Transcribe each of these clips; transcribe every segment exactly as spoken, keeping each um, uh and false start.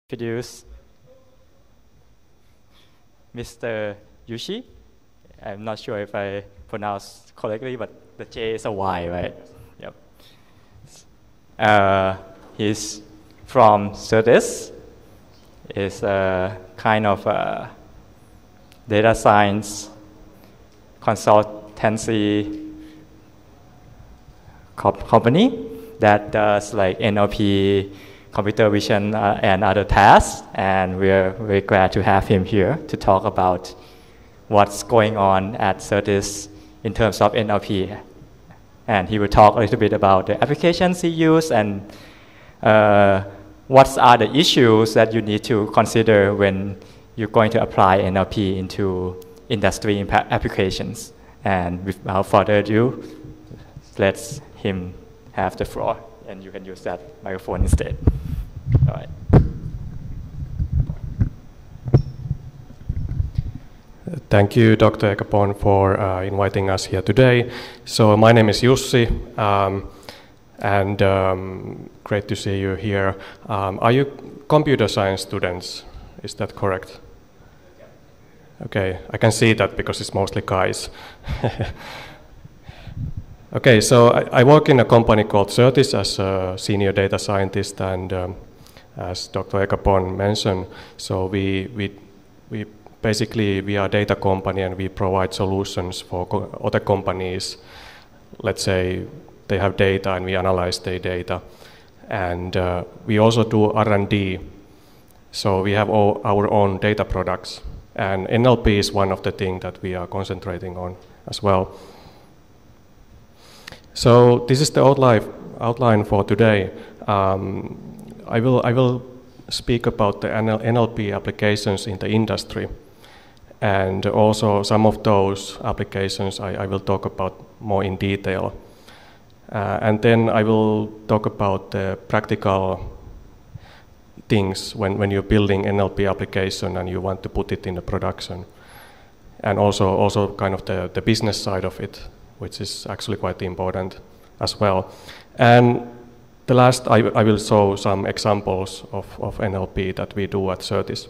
introduce Mister Yushi. I'm not sure if I pronounce correctly, but the J is a Y, right? Yep. Uh, he's from Sertis. It's a kind of a data science consultancy co company that does like N L P, computer vision, uh, and other tasks. And we're very glad to have him here to talk about what's going on at Sertis in terms of N L P. And he will talk a little bit about the applications he used and uh, what are the issues that you need to consider when you're going to apply N L P into industry impact applications. And without further ado, let's him have the floor, and you can use that microphone instead. All right. Thank you, Doctor Ekapon, for uh, inviting us here today. So my name is Jussi, um, and um, great to see you here. Um, are you computer science students? Is that correct? Okay, I can see that because it's mostly guys. Okay, so I, I work in a company called Sertis as a senior data scientist, and um, as Doctor Ekapon mentioned, so we we we basically we are a data company and we provide solutions for co other companies. Let's say they have data and we analyze their data, and uh, we also do R and D. So we have all our own data products, and N L P is one of the things that we are concentrating on as well. So this is the outline, outline for today. Um, I will I will speak about the N L P applications in the industry, and also some of those applications I, I will talk about more in detail. Uh, and then I will talk about the practical things when, when you're building N L P application and you want to put it in the production, and also also kind of the, the business side of it, which is actually quite important as well. And the last, I, I will show some examples of, of N L P that we do at Sertis.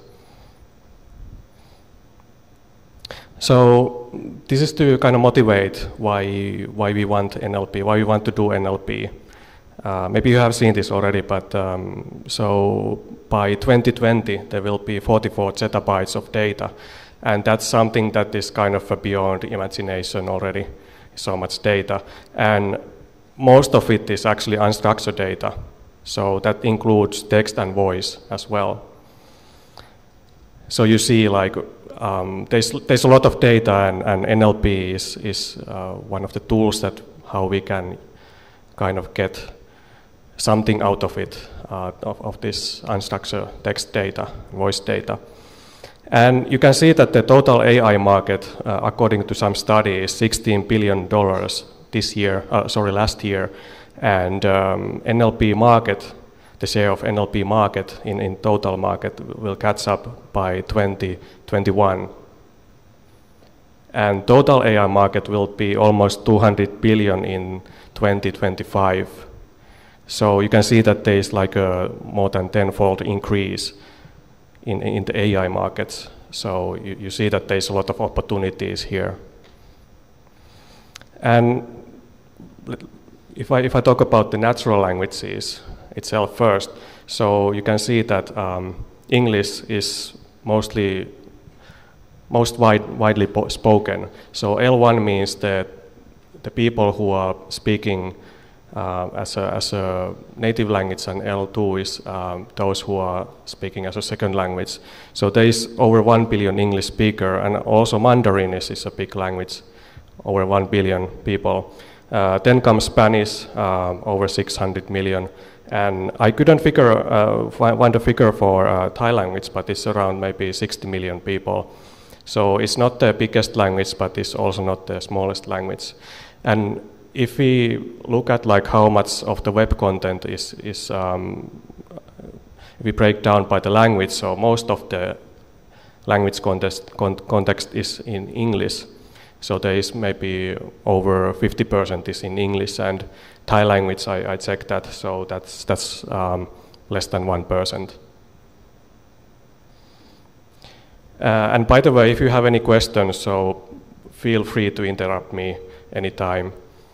So this is to kind of motivate why, why we want N L P, why we want to do N L P. Uh, maybe you have seen this already, but um, so by twenty twenty there will be forty-four zettabytes of data, and that's something that is kind of beyond imagination already. So much data, and most of it is actually unstructured data, so that includes text and voice as well. So you see, like um, there's there's a lot of data, and, and N L P is is uh, one of the tools that how we can kind of get something out of it, uh, of, of this unstructured text data, voice data. And you can see that the total A I market, uh, according to some study, is sixteen billion dollars this year, uh, sorry, last year. And um, N L P market, the share of N L P market in, in total market will catch up by twenty twenty-one. And total A I market will be almost two hundred billion in twenty twenty-five. So you can see that there is like a more than tenfold increase In, in the A I markets. So you, you see that there's a lot of opportunities here. And if I, if I talk about the natural languages itself first, so you can see that um, English is mostly most wide, widely spoken. So L one means that the people who are speaking Uh, as, a, as a native language, and L two is um, those who are speaking as a second language. So there is over one billion English speaker, and also Mandarin is, is a big language, over one billion people. Uh, then comes Spanish, uh, over six hundred million, and I couldn't figure, uh, find a figure for uh, Thai language, but it's around maybe sixty million people. So it's not the biggest language, but it's also not the smallest language. And if we look at like how much of the web content is, is um, if we break down by the language, so most of the language context, con context is in English. So there is maybe over fifty percent is in English, and Thai language, I, I checked that, so that's, that's um, less than one percent. Uh, and by the way, if you have any questions, so feel free to interrupt me anytime.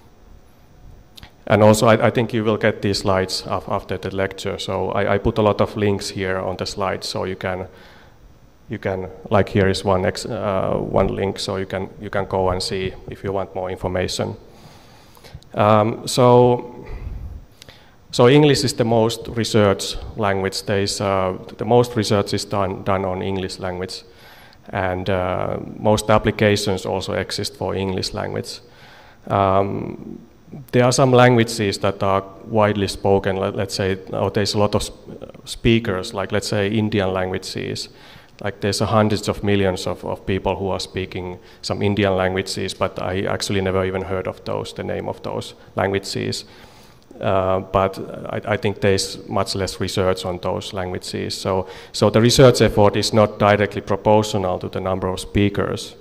And also, I, I think you will get these slides af after the lecture. So I, I put a lot of links here on the slides, so you can, you can like here is one ex, uh, one link, so you can you can go and see if you want more information. Um, so. So English is the most researched language. There is, uh, the most research is done, done on English language, and uh, most applications also exist for English language. Um, there are some languages that are widely spoken. Let, let's say, oh, there's a lot of sp speakers, like let's say Indian languages. Like there's a hundreds of millions of, of people who are speaking some Indian languages, but I actually never even heard of those, the name of those languages. Uh, but I, I think there's much less research on those languages. So, so the research effort is not directly proportional to the number of speakers.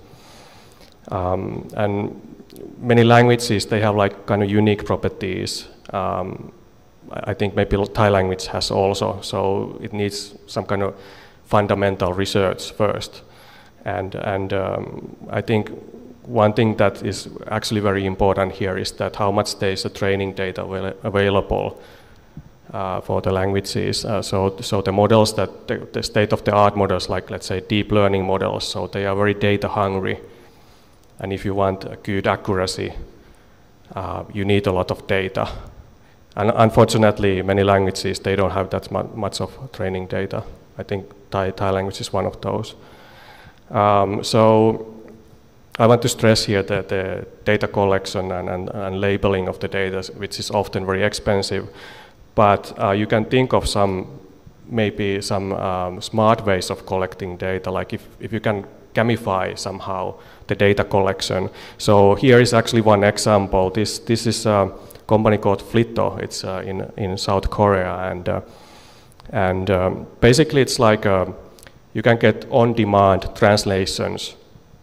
Um, and many languages, they have like kind of unique properties. Um, I think maybe Thai language has also, so it needs some kind of fundamental research first. And, and um, I think one thing that is actually very important here is that how much there is a training data avail available uh, for the languages. Uh, so, so the models that the, the state-of-the-art models, like let's say deep learning models, so they are very data hungry. And if you want a good accuracy, uh, you need a lot of data. And unfortunately, many languages, they don't have that mu much of training data. I think Thai, Thai language is one of those. Um, so. I want to stress here that the data collection and, and, and labeling of the data, which is often very expensive, but uh, you can think of some, maybe some um, smart ways of collecting data, like if, if you can gamify somehow the data collection. So here is actually one example. This, this is a company called Flito. It's uh, in, in South Korea, and, uh, and um, basically it's like a, you can get on-demand translations.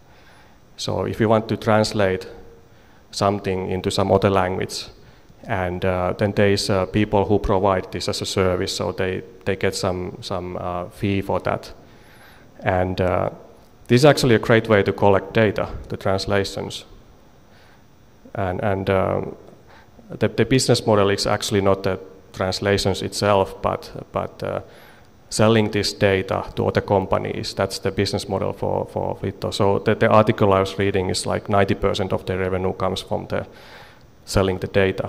So if you want to translate something into some other language, and uh, then there is uh, people who provide this as a service, so they, they get some, some uh, fee for that. And uh, this is actually a great way to collect data, the translations. And, and um, the, the business model is actually not the translations itself, but, but uh, selling this data to other companies. That's the business model for, for Flito. So the, the article I was reading is like ninety percent of their revenue comes from the selling the data.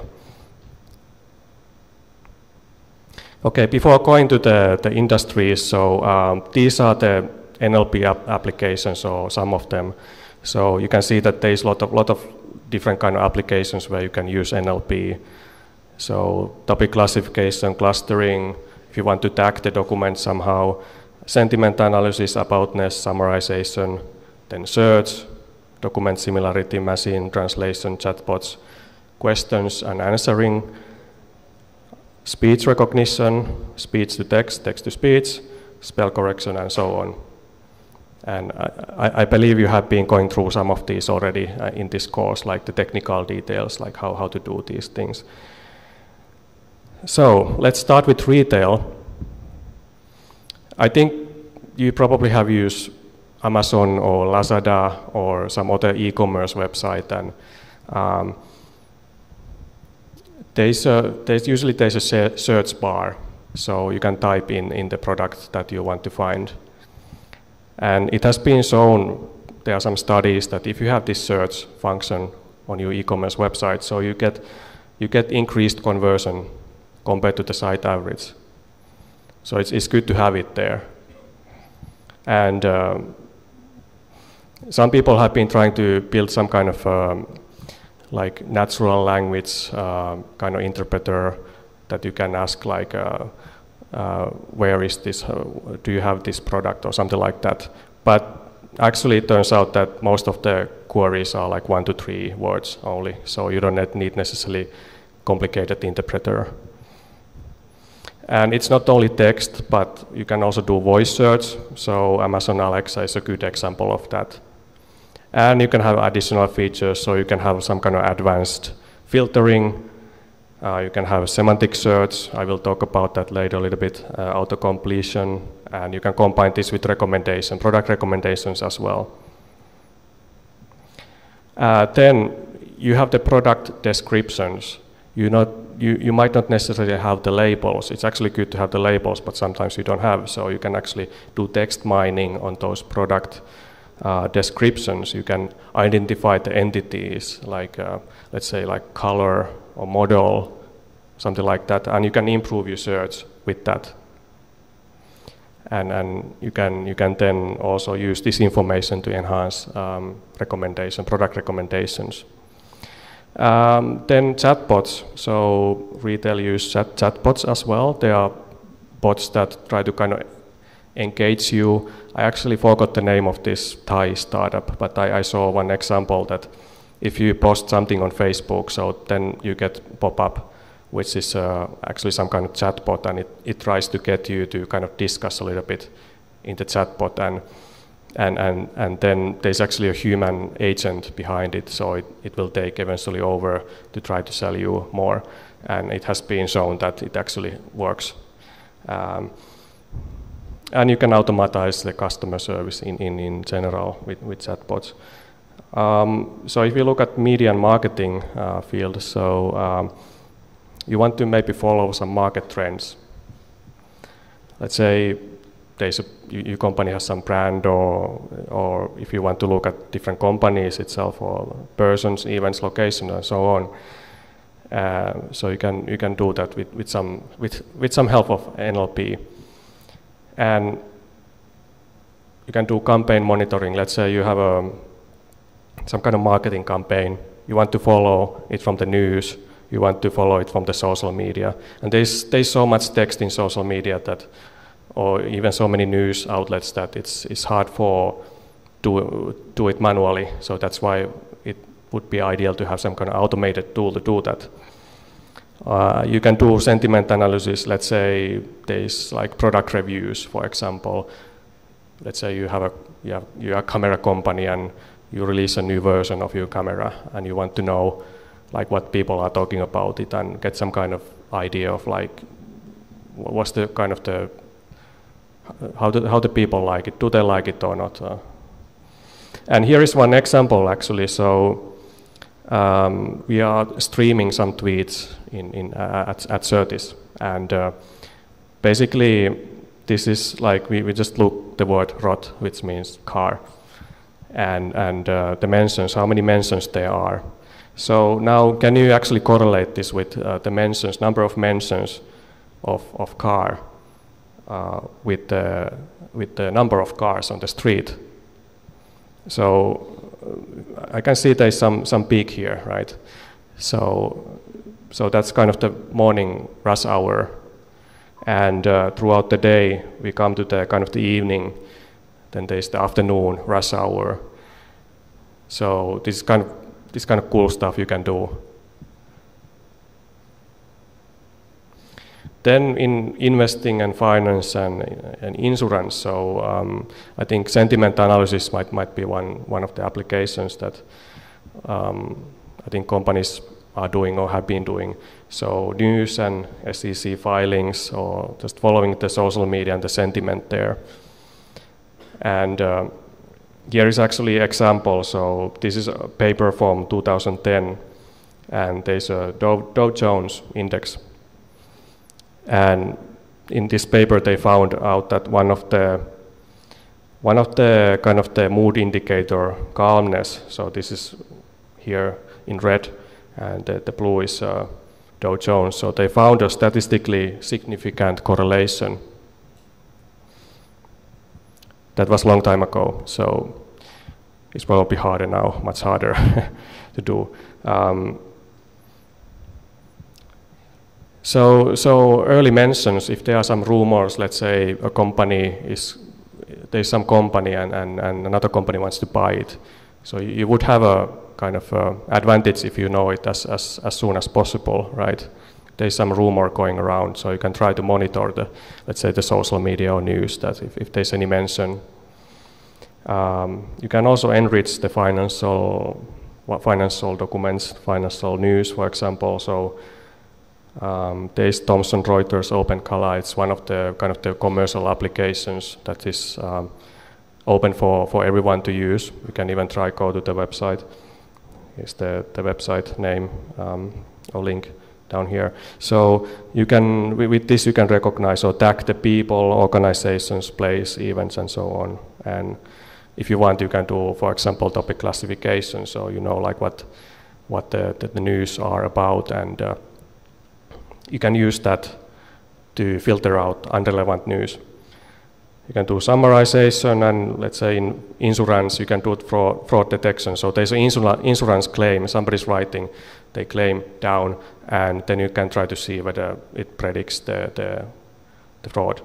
Okay, before going to the, the industries, so um, these are the N L P ap applications, or some of them. So you can see that there's a lot of, lot of different kind of applications where you can use N L P. So topic classification, clustering, if you want to tag the document somehow, sentiment analysis, aboutness, summarization, then search, document similarity, machine translation, chatbots, questions and answering, speech recognition, speech to text, text to speech, spell correction, and so on. And I, I believe you have been going through some of these already uh, in this course, like the technical details, like how, how to do these things. So let's start with retail. I think you probably have used Amazon or Lazada or some other e-commerce website, and um, there's, a, there's usually there's a search bar, so you can type in, in the product that you want to find. And it has been shown, there are some studies that if you have this search function on your e-commerce website, so you get, you get increased conversion compared to the site average. So it's, it's good to have it there. And um, some people have been trying to build some kind of um, like natural language uh, kind of interpreter that you can ask like, uh, uh, where is this, uh, do you have this product or something like that. But actually it turns out that most of the queries are like one to three words only. So you don't need necessarily complicated interpreter. And it's not only text, but you can also do voice search. So Amazon Alexa is a good example of that. And you can have additional features, so you can have some kind of advanced filtering, Uh, you can have a semantic search. I will talk about that later a little bit. Uh, auto-completion, and you can combine this with recommendation, product recommendations as well. Uh, then you have the product descriptions. You not you, you might not necessarily have the labels. It's actually good to have the labels, but sometimes you don't have. So you can actually do text mining on those product uh, descriptions. You can identify the entities, like uh, let's say like color or model, something like that, and you can improve your search with that. And, and you can you can then also use this information to enhance um, recommendation, product recommendations. Um, then chatbots. So retail use chat, chatbots as well. They are bots that try to kind of engage you. I actually forgot the name of this Thai startup, but I, I saw one example that if you post something on Facebook, so then you get pop-up, which is uh, actually some kind of chatbot, and it, it tries to get you to kind of discuss a little bit in the chatbot, and and and, and then there's actually a human agent behind it, so it, it will take eventually over to try to sell you more, and it has been shown that it actually works. Um, and you can automatize the customer service in, in, in general with, with chatbots. Um, so if you look at media and marketing uh, field, so um, you want to maybe follow some market trends. Let's say there's a, your company has some brand, or or if you want to look at different companies itself, or persons, events, location, and so on. Uh, so you can you can do that with, with some with with some help of N L P, and you can do campaign monitoring. Let's say you have a some kind of marketing campaign. You want to follow it from the news. You want to follow it from the social media, and there's there's so much text in social media that, or even so many news outlets, that it's it's hard for to do it manually. So that's why it would be ideal to have some kind of automated tool to do that. Uh, you can do sentiment analysis. Let's say there's like product reviews, for example. Let's say you have a you have you're a camera company and you release a new version of your camera, and you want to know like what people are talking about it, and get some kind of idea of like what's the kind of the how the how the people like it, do they like it or not. Uh, and here is one example actually. So um, we are streaming some tweets in in uh, at at Sertis, and uh, basically this is like we, we just look the word rot, which means car, and and uh, the mentions, how many mentions there are. So now, can you actually correlate this with uh, the mentions, number of mentions of, of car uh, with, the, with the number of cars on the street? So uh, I can see there's some, some peak here, right? So, so that's kind of the morning rush hour. And uh, throughout the day, we come to the kind of the evening, then there's the afternoon rush hour. So this is kind of This kind of cool stuff you can do. Then in investing and finance and, and insurance, so um, I think sentiment analysis might might be one one of the applications that um, I think companies are doing or have been doing. So news and S E C filings, or just following the social media and the sentiment there. And uh, here is actually an example. So this is a paper from two thousand ten, and there's a Dow, Dow Jones index. And in this paper, they found out that one of the one of the kind of the mood indicator, calmness. So this is here in red, and the, the blue is uh, Dow Jones. So they found a statistically significant correlation. That was a long time ago, so it's probably harder now, much harder to do. Um, so, so early mentions, if there are some rumors, let's say a company is, there's some company and, and, and another company wants to buy it. So you, you would have a kind of uh, advantage if you know it as, as, as soon as possible, right? There's some rumor going around, so you can try to monitor the, let's say, the social media or news, that if, if there's any mention. Um, you can also enrich the financial, financial documents, financial news, for example. So Um, there is Thomson Reuters Open Color. It's one of the kind of the commercial applications that is um, open for, for everyone to use. You can even try go to the website. Here's the, the website name um, or link down here. So you can, with this you can recognize or tag the people, organizations, place, events, and so on. And if you want, you can do, for example, topic classification. So you know like what what the, the, the news are about, and uh, you can use that to filter out irrelevant news. You can do summarization, and let's say in insurance, you can do fraud, fraud detection. So there's an insurance claim, somebody's writing, they claim down, and then you can try to see whether it predicts the, the, the fraud.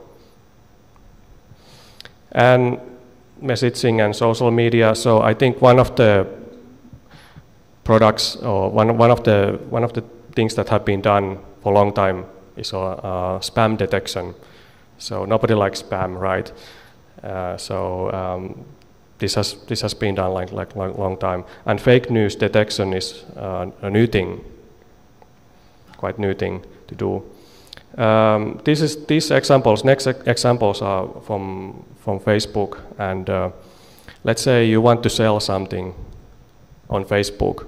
And messaging and social media. So I think one of the products, or one, one, of, the, one of the things that have been done for a long time is uh, uh, spam detection. So nobody likes spam, right? Uh, so um, this has this has been done like like long, long time. And fake news detection is uh, a new thing, quite new thing to do. Um, this is these examples. Next examples are from from Facebook. And uh, let's say you want to sell something on Facebook.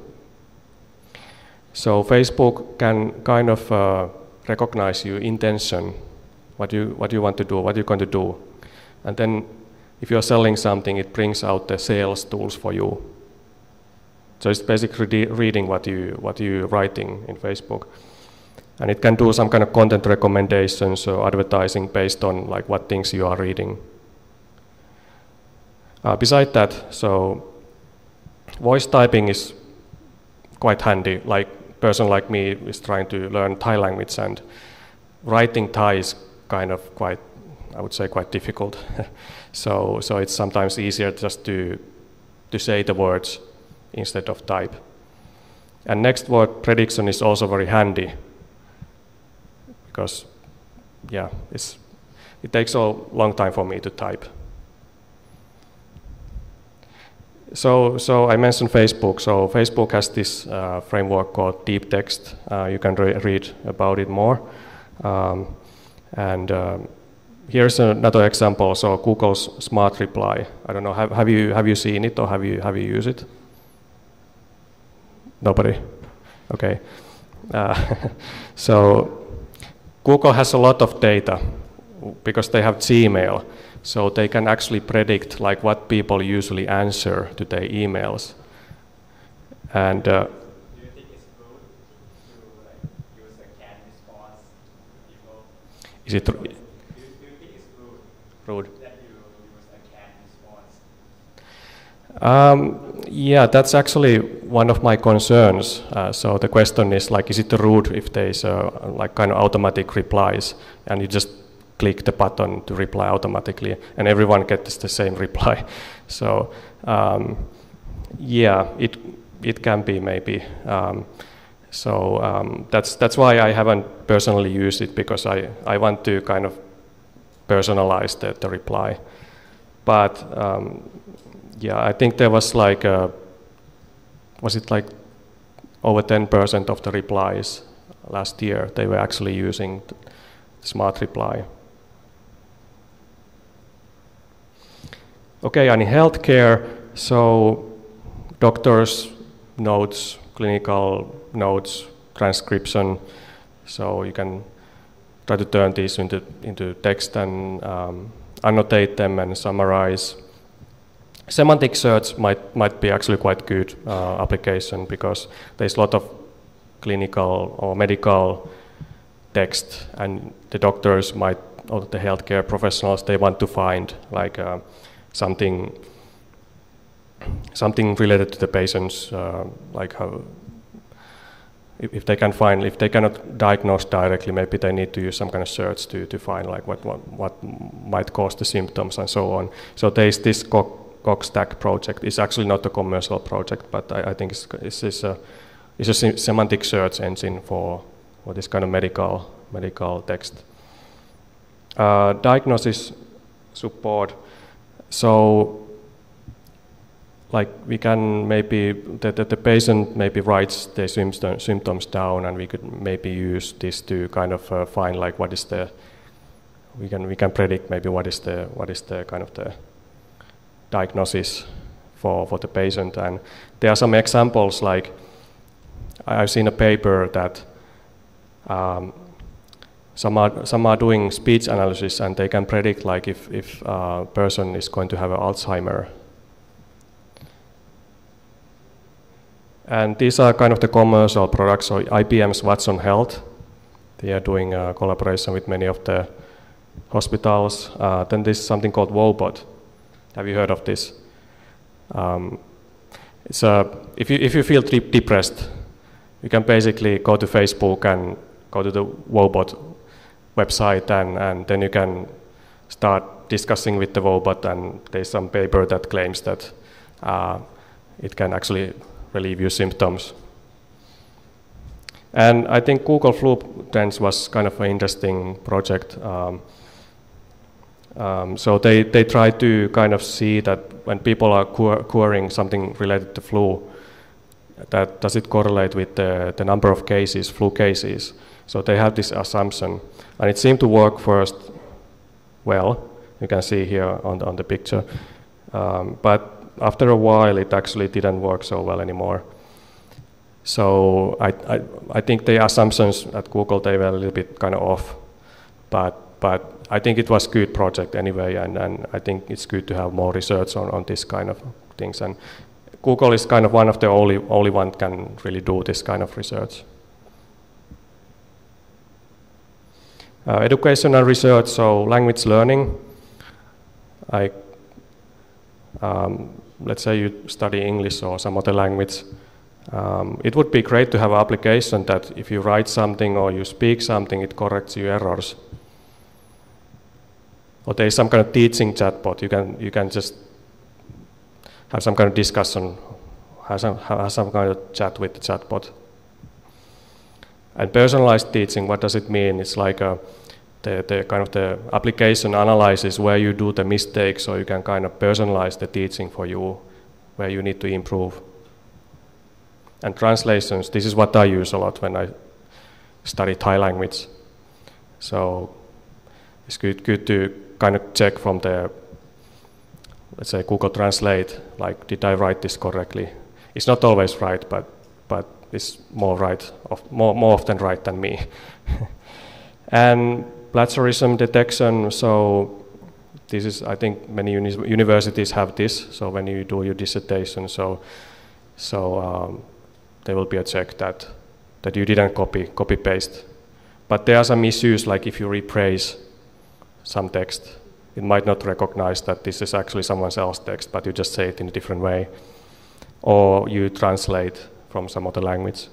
So Facebook can kind of uh, recognize your intention. What you what you want to do, what you're going to do, and then if you're selling something, it brings out the sales tools for you. So it's basically de- reading what you what you're writing in Facebook, and it can do some kind of content recommendations or advertising based on like what things you are reading. Uh, beside that, so voice typing is quite handy. Like a person like me is trying to learn Thai language, and writing Thai is kind of quite, I would say, quite difficult. so, so it's sometimes easier just to to say the words instead of type. And next word prediction is also very handy because, yeah, it's it takes a long time for me to type. So, so I mentioned Facebook. So Facebook has this uh, framework called deep text. Uh, you can re- read about it more. Um, And um, here's another example. So Google's Smart Reply. I don't know. Have, have you have you seen it or have you have you used it? Nobody. Okay. Uh, so Google has a lot of data because they have Gmail. So they can actually predict like what people usually answer to their emails. And uh, Is it, do you, do you think it's rude, rude that you use a canned response? Um, yeah, that's actually one of my concerns. Uh, so the question is like, is it rude if there's a, like kind of automatic replies and you just click the button to reply automatically and everyone gets the same reply? So um, yeah, it it can be maybe. Um, So um, that's that's why I haven't personally used it, because I, I want to kind of personalize the, the reply. But um, yeah, I think there was like a, was it like over ten percent of the replies last year they were actually using the Smart Reply. Okay, and in healthcare, so doctors' notes, clinical notes, transcription, so you can try to turn these into into text and um, annotate them and summarize. Semantic search might might be actually quite good uh, application because there's a lot of clinical or medical text, and the doctors might, or the healthcare professionals, they want to find like uh, something something related to the patient's uh, like how. If they can find, if they cannot diagnose directly, maybe they need to use some kind of search to, to find like what, what what might cause the symptoms and so on. So there's this CogStack project. It's actually not a commercial project, but I, I think it's, it's, it's a it's a se- semantic search engine for for this kind of medical medical text. Uh, diagnosis support. So like we can maybe, the, the, the patient maybe writes their symptoms, symptoms down, and we could maybe use this to kind of uh, find like what is the, we can, we can predict maybe what is the, what is the kind of the diagnosis for, for the patient. And there are some examples, like I've seen a paper that um, some are, some are doing speech analysis, and they can predict like if, if a person is going to have Alzheimer. And these are kind of the commercial products. So I B M's Watson Health, they are doing a collaboration with many of the hospitals. Uh, then there's something called Wobot. Have you heard of this? Um, it's a, if you if you feel depressed, you can basically go to Facebook and go to the Wobot website, and, and then you can start discussing with the Wobot, and there's some paper that claims that uh, it can actually relieve your symptoms. And I think Google Flu Trends was kind of an interesting project. Um, um, so they, they try to kind of see that when people are curing something related to flu, that does it correlate with the, the number of cases, flu cases. So they have this assumption, and it seemed to work first well. You can see here on the, on the picture. Um, but after a while, it actually didn't work so well anymore. So I, I, I think the assumptions at Google, they were a little bit kind of off. But, but I think it was a good project anyway, and, and I think it's good to have more research on, on this kind of things. And Google is kind of one of the only, only one can really do this kind of research. Uh, education and research, so language learning. I, um, let's say you study English or some other language. Um, it would be great to have an application that if you write something or you speak something, it corrects your errors. Or there is some kind of teaching chatbot. You can, you can just have some kind of discussion, have some, have some kind of chat with the chatbot. And personalized teaching, what does it mean? It's like a, the, the kind of the application analyzes where you do the mistakes, so you can kind of personalize the teaching for you, where you need to improve. And translations, this is what I use a lot when I study Thai language. So it's good, good to kind of check from the, let's say, Google Translate, like, did I write this correctly? It's not always right, but, but it's more right, of, more, more often right than me. And plagiarism detection, so this is, I think many uni universities have this, so when you do your dissertation, so, so um, there will be a check that, that you didn't copy, copy paste. But there are some issues, like if you rephrase some text, it might not recognize that this is actually someone else's text, but you just say it in a different way. Or you translate from some other language.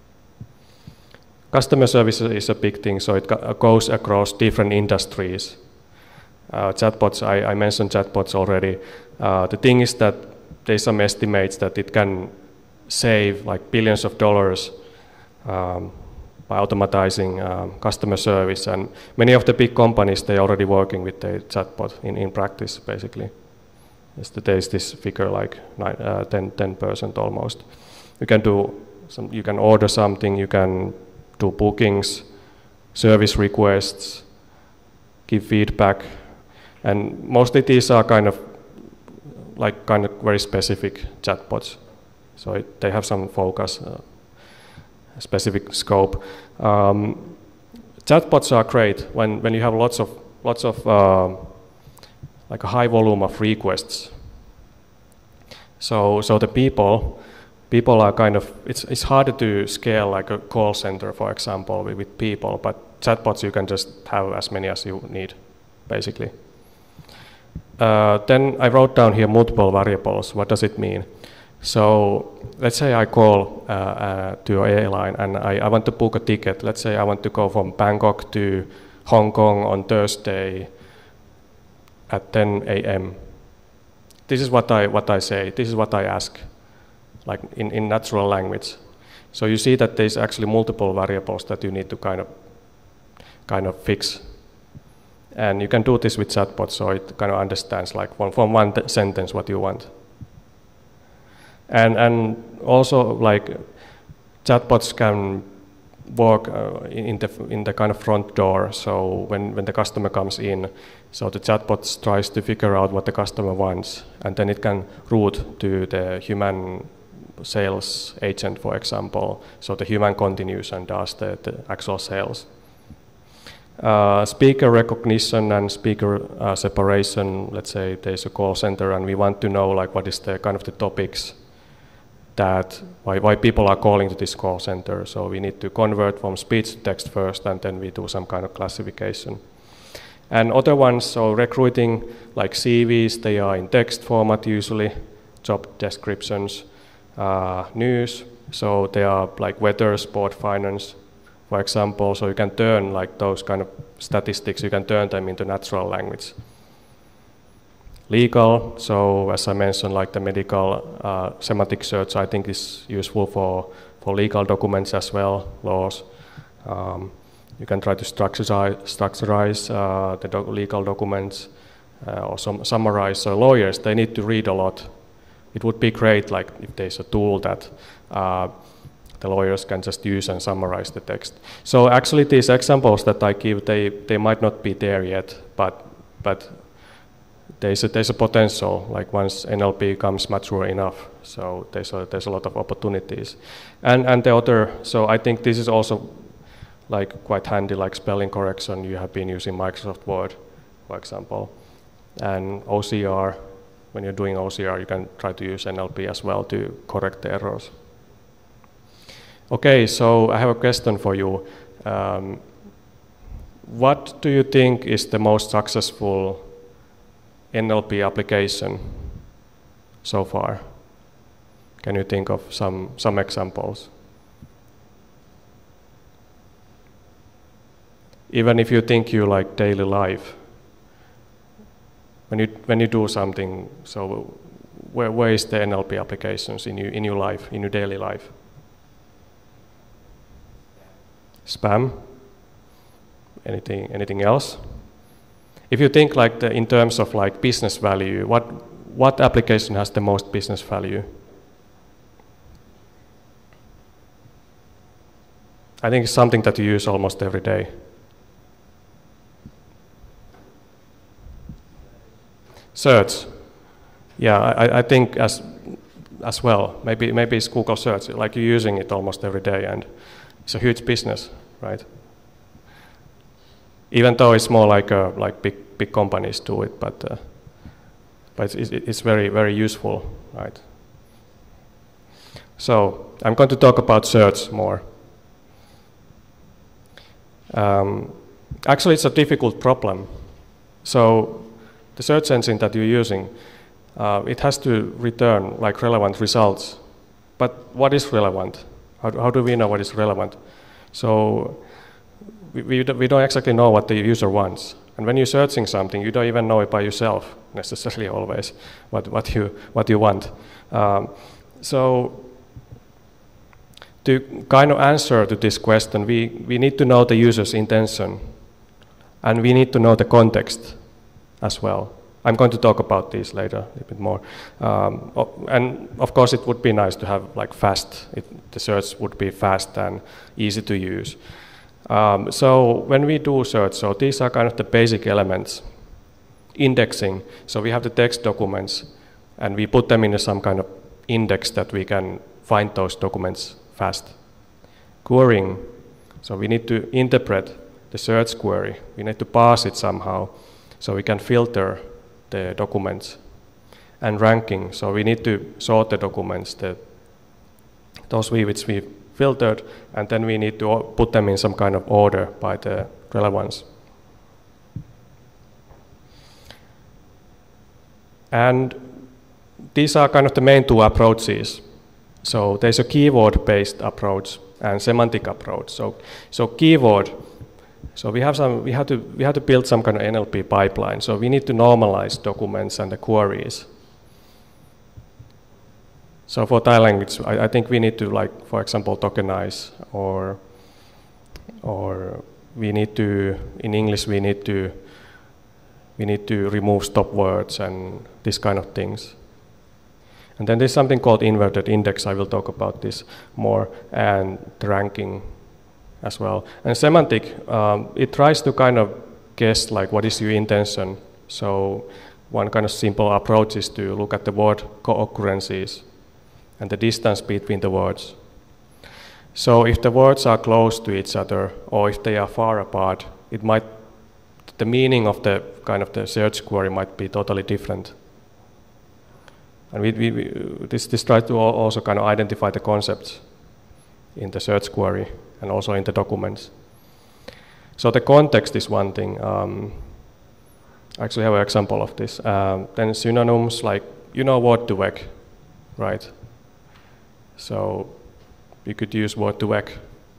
Customer service is a big thing, so it goes across different industries. Uh, chatbots, I, I mentioned chatbots already. Uh, the thing is that there's some estimates that it can save like billions of dollars um, by automatizing um, customer service, and many of the big companies, they're already working with the chatbot in, in practice, basically. There's this figure like nine, uh, ten percent almost. You can do some, you can order something, you can do bookings, service requests, give feedback, and mostly these are kind of like kind of very specific chatbots. So it, they have some focus, uh, specific scope. Um, chatbots are great when, when you have lots of lots of uh, like a high volume of requests. So so the people people are kind of, it's it's harder to scale like a call center, for example, with, with people. But chatbots, you can just have as many as you need, basically. Uh, then I wrote down here multiple variables. What does it mean? So let's say I call uh, uh, to your airline and I, I want to book a ticket. Let's say I want to go from Bangkok to Hong Kong on Thursday at ten A M This is what I what I say. This is what I ask, like in, in natural language. So you see that there's actually multiple variables that you need to kind of kind of fix. And you can do this with chatbots, so it kind of understands like from, from one sentence what you want. And, and also like chatbots can work uh, in, the, in the kind of front door. So when, when the customer comes in, so the chatbot tries to figure out what the customer wants, and then it can route to the human sales agent, for example. So the human continues and does the, the actual sales. Uh, speaker recognition and speaker uh, separation. Let's say there's a call center and we want to know like what is the kind of the topics that why, why people are calling to this call center. So we need to convert from speech to text first, and then we do some kind of classification. And other ones, so recruiting, like C Vs, they are in text format usually, job descriptions, uh, news, so they are like weather, sport, finance, for example. So you can turn like those kind of statistics, you can turn them into natural language. Legal, so as I mentioned, like the medical uh, semantic search, I think is useful for, for legal documents as well, laws. Um, you can try to structurize, structurize uh, the doc legal documents uh, or some, summarize. So lawyers, they need to read a lot. It would be great like if there's a tool that uh, the lawyers can just use and summarize the text. So actually these examples that I give, they, they might not be there yet, but, but There's a, there's a potential, like once N L P becomes mature enough, so there's a, there's a lot of opportunities. And, and the other, so I think this is also like quite handy, like spelling correction. You have been using Microsoft Word, for example. And O C R, when you're doing O C R, you can try to use N L P as well to correct the errors. Okay, so I have a question for you. Um, what do you think is the most successful N L P application so far? Can you think of some, some examples? Even if you think you like daily life, when you, when you do something, so where, where is the N L P applications in, you, in your life, in your daily life? Spam? Anything, anything else? If you think like the, in terms of like business value, what, what application has the most business value? I think it's something that you use almost every day. Search. Yeah, I, I think as, as well. Maybe, maybe it's Google search, like you're using it almost every day, and it's a huge business, right? Even though it's more like a, like big big companies do it, but uh, but it's, it's very very useful, right? So I'm going to talk about search more. Um, actually, it's a difficult problem. So the search engine that you're using, uh, it has to return like relevant results. But what is relevant? How, how do we know what is relevant? So we, we, we don't exactly know what the user wants. And when you're searching something, you don't even know it by yourself necessarily always what, what, you, what you want. Um, so to kind of answer to this question, we, we need to know the user's intention, and we need to know the context as well. I'm going to talk about this later a little bit more. Um, and of course it would be nice to have like fast, it, the search would be fast and easy to use. Um, so when we do search, so these are kind of the basic elements. Indexing, so we have the text documents and we put them in some kind of index that we can find those documents fast. Querying, so we need to interpret the search query. We need to parse it somehow so we can filter the documents. And ranking, so we need to sort the documents, the, those we which we filtered, and then we need to put them in some kind of order by the relevance. And these are kind of the main two approaches. So there's a keyword-based approach and semantic approach. So, so keyword, so we have some, we have to, we have to build some kind of N L P pipeline. So we need to normalize documents and the queries. So for Thai language, I, I think we need to, like, for example, tokenize, or, or we need to, in English, we need to, we need to remove stop words and this kind of things. And then there's something called inverted index. I will talk about this more, and the ranking as well. And semantic, um, it tries to kind of guess like what is your intention. So one kind of simple approach is to look at the word co-occurrences and the distance between the words. So if the words are close to each other or if they are far apart, it might, the meaning of the kind of the search query might be totally different. And we, we, we, this, this tries to also kind of identify the concepts in the search query and also in the documents. So the context is one thing. Um, I actually have an example of this. Um, then synonyms, like, you know word to vec, right? So you could use word to vec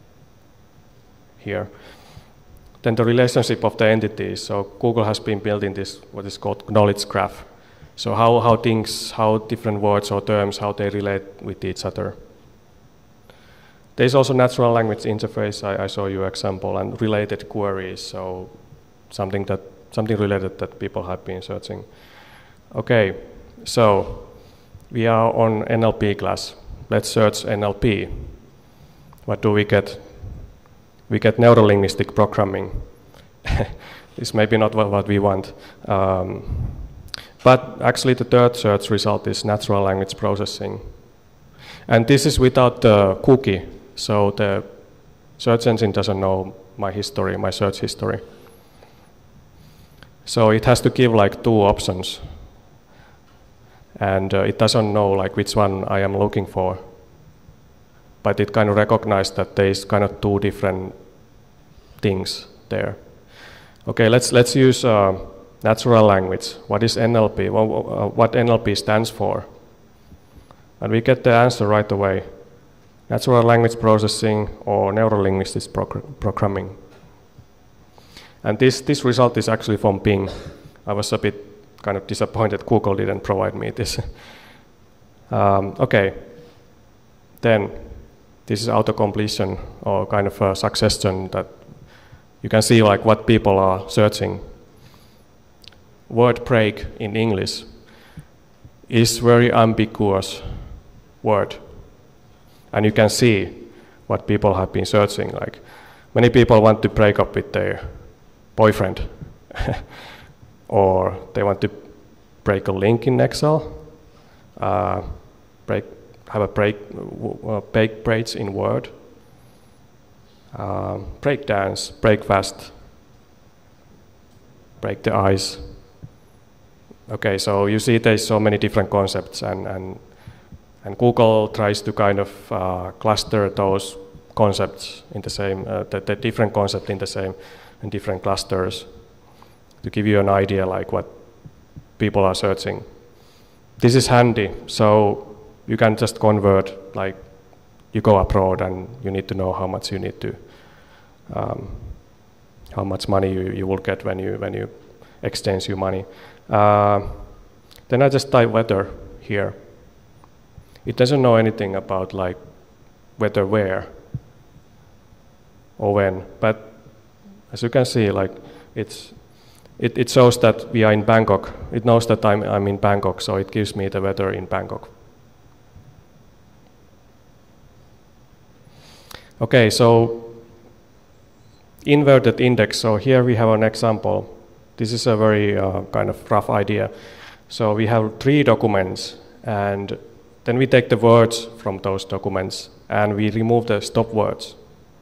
here. Then the relationship of the entities. So Google has been building this, what is called knowledge graph. So how, how things, how different words or terms, how they relate with each other. There's also natural language interface. I, I saw you example, and related queries. So something that something related that people have been searching. Okay, so we are on N L P class. Let's search N L P. What do we get? We get neurolinguistic programming. It's maybe not what, what we want. Um, but actually the third search result is natural language processing. And this is without the cookie. So the search engine doesn't know my history, my search history. So it has to give like two options. And uh, it doesn't know like which one I am looking for. But it kind of recognized that there is kind of two different things there. Okay, let's let's use uh, natural language. What is N L P? Well, uh, what N L P stands for? And we get the answer right away. Natural language processing or neurolinguistic progr programming. And this, this result is actually from Bing. I was a bit kind of disappointed Google didn't provide me this. um, okay, then this is auto-completion or kind of a suggestion that you can see like what people are searching. Word break in English is very ambiguous word. And you can see what people have been searching. Like many people want to break up with their boyfriend, or they want to break a link in Excel, uh, break, have a break, uh, break breaks in Word, um, break dance, break fast, break the ice. Okay, so you see there's so many different concepts, and, and, and Google tries to kind of uh, cluster those concepts in the same, uh, the, the different concepts in the same, in different clusters to give you an idea like what people are searching. This is handy, so you can just convert, like you go abroad and you need to know how much you need to, um, how much money you, you will get when you, when you exchange your money. Uh, then I just type weather here. It doesn't know anything about like weather where or when, but as you can see, like it's, it, it shows that we are in Bangkok. It knows that I'm, I'm in Bangkok, so it gives me the weather in Bangkok. Okay, so inverted index. So here we have an example. This is a very uh, kind of rough idea. So we have three documents, and then we take the words from those documents, and we remove the stop words.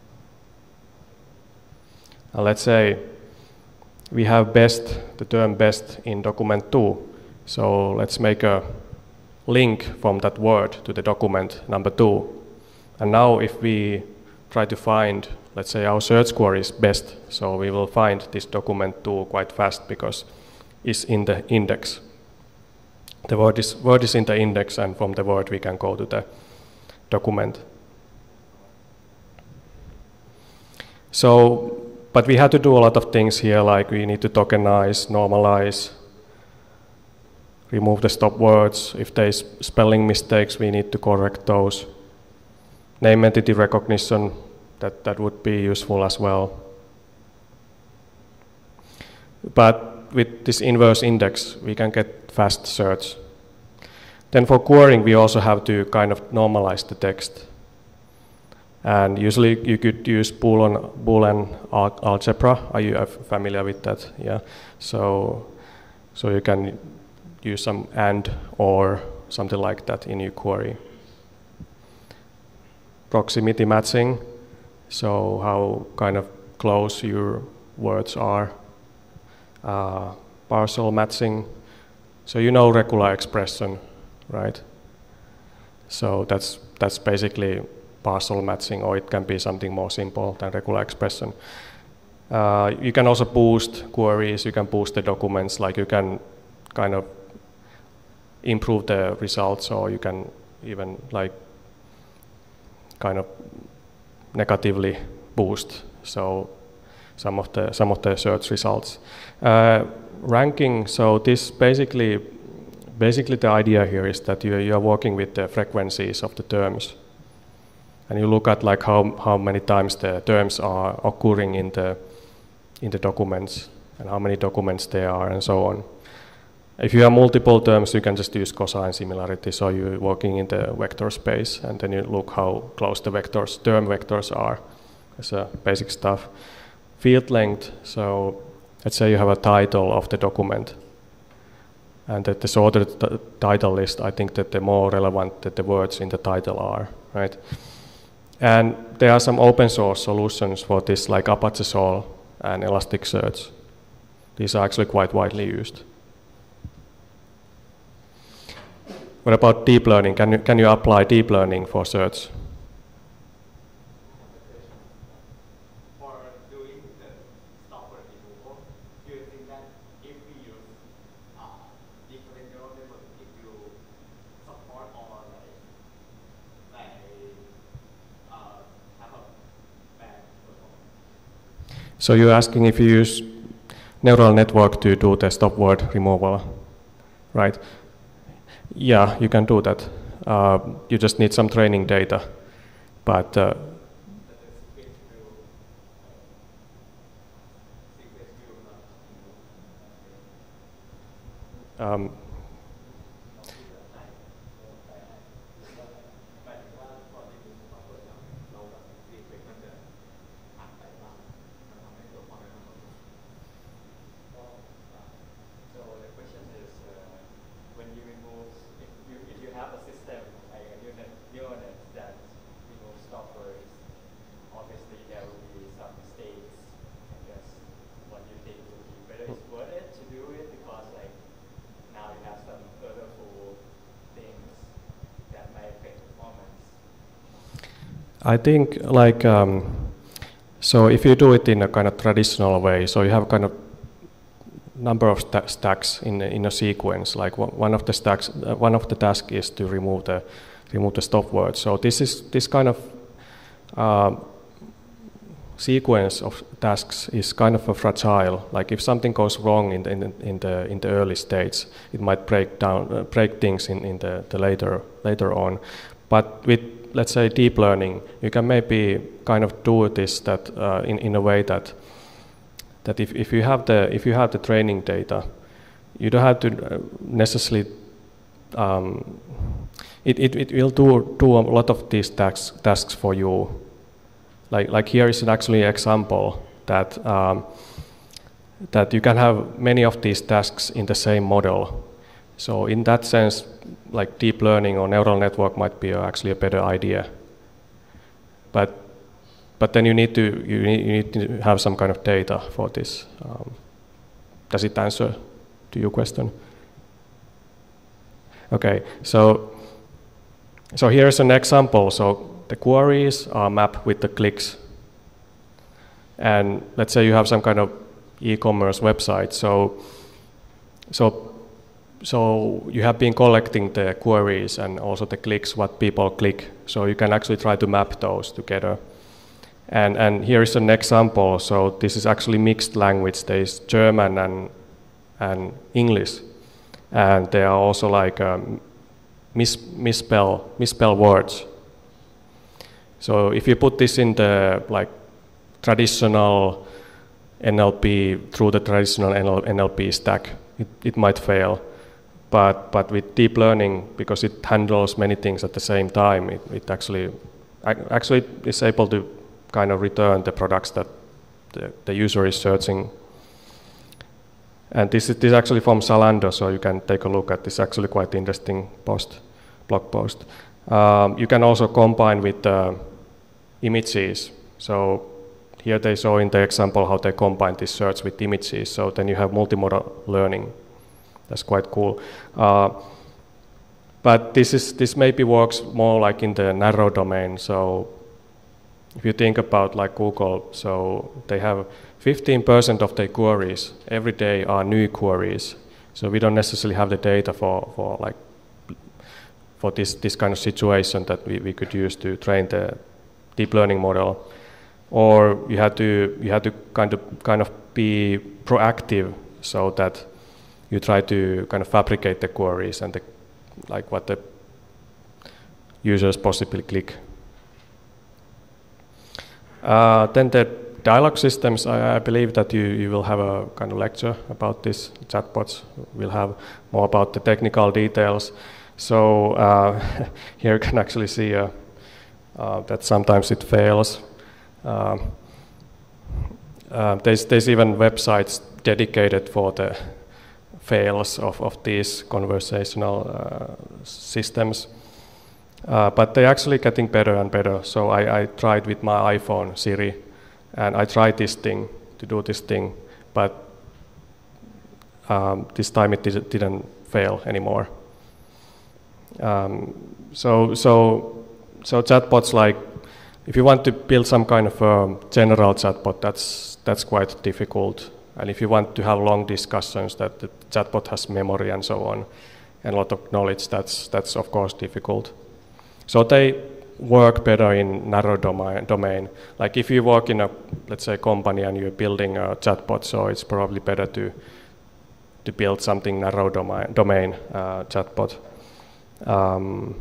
Uh, let's say we have best, the term best in document two. So let's make a link from that word to the document number two. And now if we try to find, let's say our search query is best, so we will find this document two quite fast because it's in the index. The word is, word is in the index, and from the word we can go to the document. So, but we had to do a lot of things here, like we need to tokenize, normalize, remove the stop words. If there's spelling mistakes, we need to correct those. Name entity recognition, that, that would be useful as well. But with this inverse index, we can get fast search. Then for querying, we also have to kind of normalize the text. And usually you could use Boolean, Boolean al algebra. Are you familiar with that? Yeah. So, so you can use some and or something like that in your query. Proximity matching. So how kind of close your words are. Uh, partial matching. So you know regular expression, right? So that's that's basically partial matching, or it can be something more simple than regular expression. Uh, you can also boost queries, you can boost the documents, like you can kind of improve the results, or you can even like kind of negatively boost so some of the some of the search results. Uh, ranking, so this basically basically the idea here is that you you are working with the frequencies of the terms. And you look at like how, how many times the terms are occurring in the in the documents and how many documents there are and so on. If you have multiple terms, you can just use cosine similarity. So you're working in the vector space, and then you look how close the vectors, term vectors are. That's a basic stuff. Field length. So let's say you have a title of the document, and that the shorter the title list, I think that the more relevant that the words in the title are, right? And there are some open source solutions for this, like Apache Sol and Elasticsearch. These are actually quite widely used. What about deep learning? Can you, can you apply deep learning for search? For doing the stopper removal, do you think that if we use uh, different neural networks, if you support or like, like So you're asking if you use neural network to do the stop word removal, right? Yeah, you can do that. Uh, you just need some training data, but uh, um, I think like, um, so if you do it in a kind of traditional way, so you have kind of number of sta stacks in, in a sequence, like one of the stacks, uh, one of the tasks is to remove the, remove the stop word. So this is, this kind of uh, sequence of tasks is kind of a fragile. Like if something goes wrong in the, in the, in the, in the early stage, it might break down, uh, break things in, in the, the later, later on. But with, let's say, deep learning, you can maybe kind of do this that uh, in, in a way that that if, if you have the if you have the training data, you don't have to necessarily um, it, it, it will do do a lot of these tasks tasks for you. Like like here is actually an example that um, that you can have many of these tasks in the same model. So in that sense, like deep learning or neural network might be actually a better idea. But but then you need to you need, you need to have some kind of data for this. Um, does it answer to your question? Okay, so so here's an example. So the queries are mapped with the clicks, and let's say you have some kind of e-commerce website. So so. So you have been collecting the queries and also the clicks, what people click. So you can actually try to map those together. And, and here is an example. So this is actually mixed language. There is German and, and English. And there are also like um, mis misspell, misspell words. So if you put this in the like traditional N L P, through the traditional N L P stack, it, it might fail. But, but with deep learning, because it handles many things at the same time, it, it actually, actually is able to kind of return the products that the, the user is searching. And this is, this is actually from Zalando, so you can take a look at this actually quite interesting post, blog post. Um, you can also combine with uh, images. So here they show in the example how they combine this search with images. So then you have multimodal learning. That's quite cool. Uh, but this is this maybe works more like in the narrow domain. So if you think about like Google, so they have fifteen percent of their queries every day are new queries. So we don't necessarily have the data for, for like for this this kind of situation that we, we could use to train the deep learning model. Or you have to you have to kind of kind of be proactive so that you try to kind of fabricate the queries and the, like what the users possibly click. Uh, then the dialogue systems, I, I believe that you, you will have a kind of lecture about this. Chatbots will have more about the technical details. So uh, here you can actually see uh, uh, that sometimes it fails. Uh, uh, there's, there's even websites dedicated for the fails of, of these conversational uh, systems. Uh, but they're actually getting better and better. So I, I tried with my iPhone, Siri, and I tried this thing, to do this thing, but um, this time it did, didn't fail anymore. Um, so, so, so chatbots, like, if you want to build some kind of a general chatbot, that's, that's quite difficult. And if you want to have long discussions that the chatbot has memory and so on, and a lot of knowledge, that's, that's of course difficult. So they work better in narrow domain, domain. Like if you work in a, let's say, company and you're building a chatbot, so it's probably better to, to build something narrow domain, domain uh, chatbot. Um,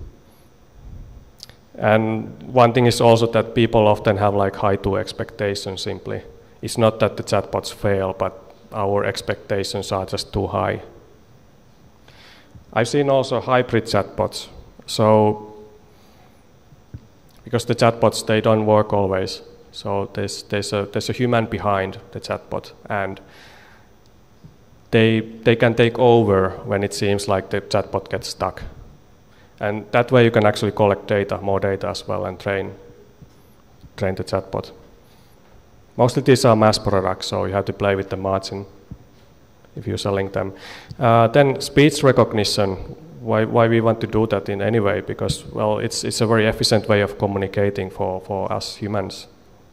and one thing is also that people often have like high to expectations simply. It's not that the chatbots fail, but our expectations are just too high. I've seen also hybrid chatbots. So, because the chatbots, they don't work always. So there's, there's, a, there's a human behind the chatbot, and they, they can take over when it seems like the chatbot gets stuck. And that way you can actually collect data, more data as well, and train, train the chatbot. Mostly these are mass products, so you have to play with the margin if you're selling them. Uh, then speech recognition, why, why we want to do that in any way? Because, well, it's, it's a very efficient way of communicating for, for us humans.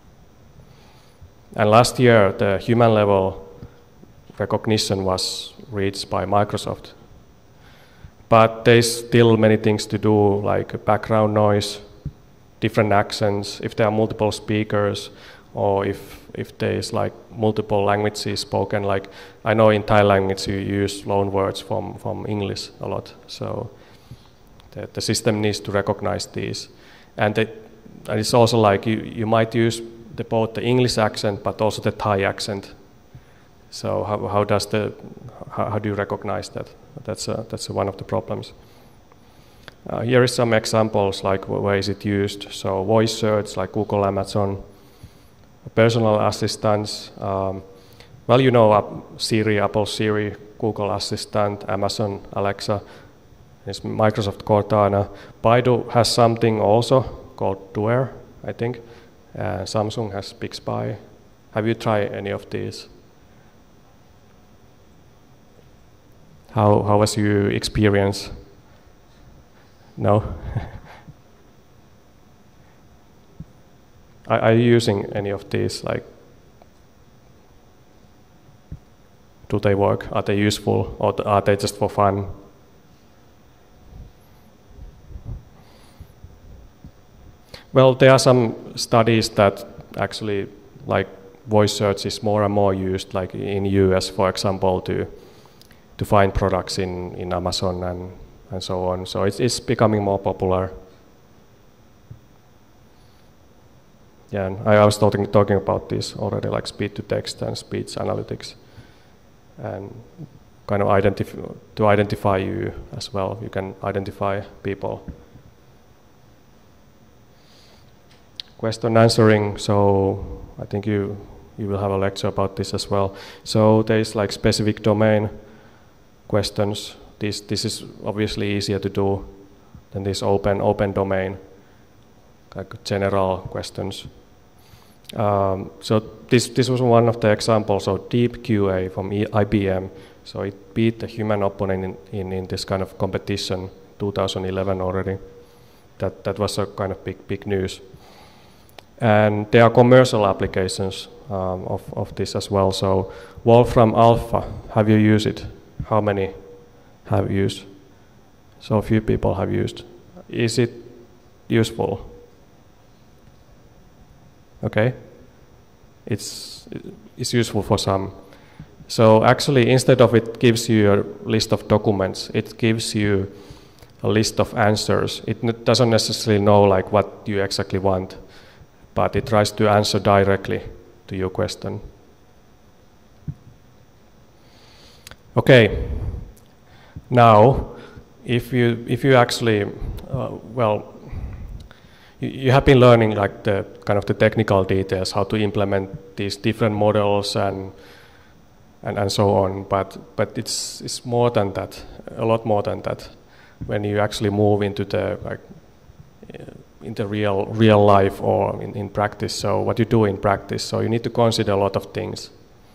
And last year, the human level recognition was reached by Microsoft. But there's still many things to do, like background noise, different accents, if there are multiple speakers, or if, if there's like multiple languages spoken. Like I know in Thai language you use loan words from, from English a lot, so the, the system needs to recognize these. And, they, and it's also like you, you might use the, both the English accent but also the Thai accent. So how, how does the, how, how do you recognize that? That's, a, that's a one of the problems. Uh, here is some examples, like where is it used. So voice search, like Google, Amazon. Personal assistants, um, well, you know, uh, Siri, Apple Siri, Google Assistant, Amazon Alexa, there's Microsoft Cortana. Baidu has something also called Duer, I think. Uh, Samsung has Bixby. Have you tried any of these? How, how was your experience? No? Are you using any of these? Like, do they work? Are they useful, or are they just for fun? Well, there are some studies that actually, like, voice search is more and more used, like in U S, for example, to to find products in in Amazon and and so on. So it's it's becoming more popular. Yeah, and I was talking, talking about this already, like speech to text and speech analytics. And kind of identify to identify you as well. You can identify people. Question answering. So I think you you will have a lecture about this as well. So there is like specific domain questions. This this is obviously easier to do than this open open domain, like general questions. Um, so this this was one of the examples of deep Q A from I B M. So it beat the human opponent in, in, in this kind of competition, two thousand eleven already. That that was a kind of big big news. And there are commercial applications um, of of this as well. So Wolfram Alpha, have you used it? How many have used? So a few people have used. Is it useful? Okay, it's it's useful for some. So actually, instead of it gives you a list of documents, it gives you a list of answers. It n- doesn't necessarily know like what you exactly want, but it tries to answer directly to your question. Okay. Now, if you if you actually uh, well. You have been learning like the kind of the technical details, how to implement these different models and and, and so on. But but it's it's more than that, a lot more than that. When you actually move into the like in the real real life or in, in practice. So what you do in practice. So you need to consider a lot of things.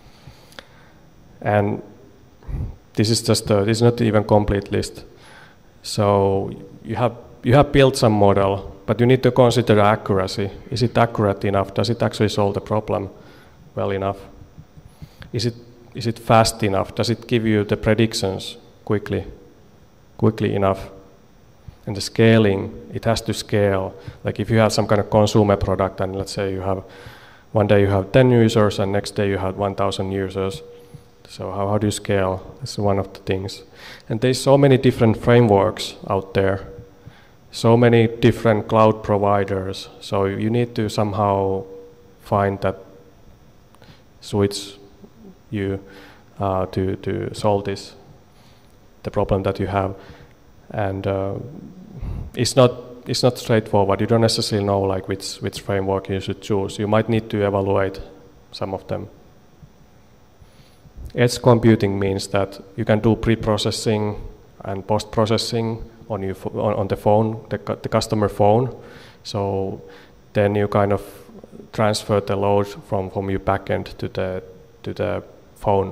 And this is just a, this is not even complete list. So you have you have built some model. But you need to consider accuracy. Is it accurate enough? Does it actually solve the problem well enough? Is it is it fast enough? Does it give you the predictions quickly, quickly enough? And the scaling, it has to scale. Like if you have some kind of consumer product, and let's say you have one day you have ten users, and next day you have one thousand users. So how how do you scale? That's one of the things. And there's so many different frameworks out there. So many different cloud providers, so you need to somehow find that suits you uh, to to solve this, the problem that you have, and uh, it's not it's not straightforward. You don't necessarily know like which which framework you should choose. You might need to evaluate some of them. Edge computing means that you can do pre-processing and post-processing on you on, on the phone, the, the customer phone. So then you kind of transfer the load from, from your backend to the to the phone.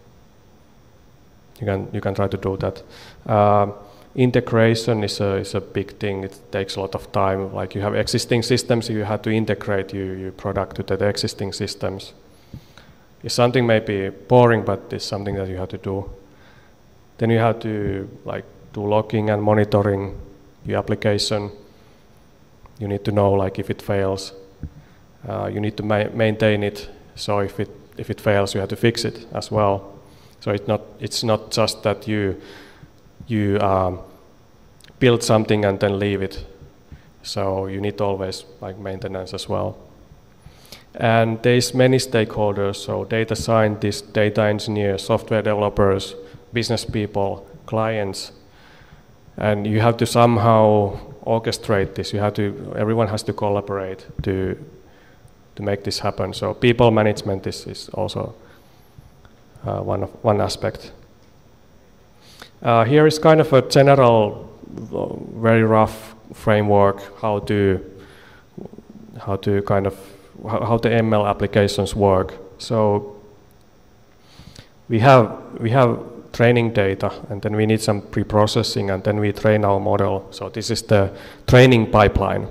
You can you can try to do that. Uh, integration is a is a big thing. It takes a lot of time. Like you have existing systems, you have to integrate your, your product to the existing systems. It's something maybe boring, but it's something that you have to do. Then you have to like do logging and monitoring your application. You need to know like if it fails. Uh, you need to ma- maintain it. So if it if it fails, you have to fix it as well. So it's not it's not just that you you um, build something and then leave it. So you need always like maintenance as well. And there's many stakeholders. So data scientists, data engineers, software developers, business people, clients. And you have to somehow orchestrate this. You have to. Everyone has to collaborate to to make this happen. So people management is, is also uh, one of, one aspect. Uh, here is kind of a general, very rough framework how to how to kind of how, how the M L applications work. So we have we have. training data, and then we need some pre-processing, and then we train our model. So this is the training pipeline.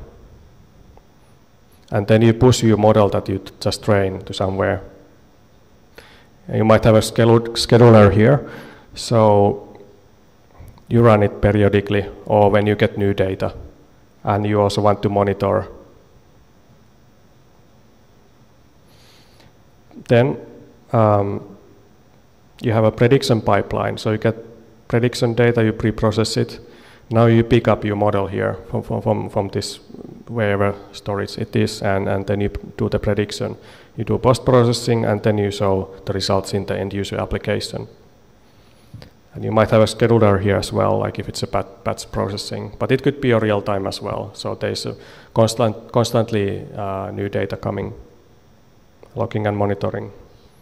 And then you push your model that you t- just train to somewhere. And you might have a scheduled scheduler here, so you run it periodically, or when you get new data, and you also want to monitor. Then um, you have a prediction pipeline, so you get prediction data, you pre-process it. Now you pick up your model here from, from, from this wherever storage it is, and, and then you do the prediction. You do post-processing, and then you show the results in the end-user application. And you might have a scheduler here as well, like if it's a bat batch processing, but it could be a real time as well. So there's a constant, constantly uh, new data coming, logging and monitoring.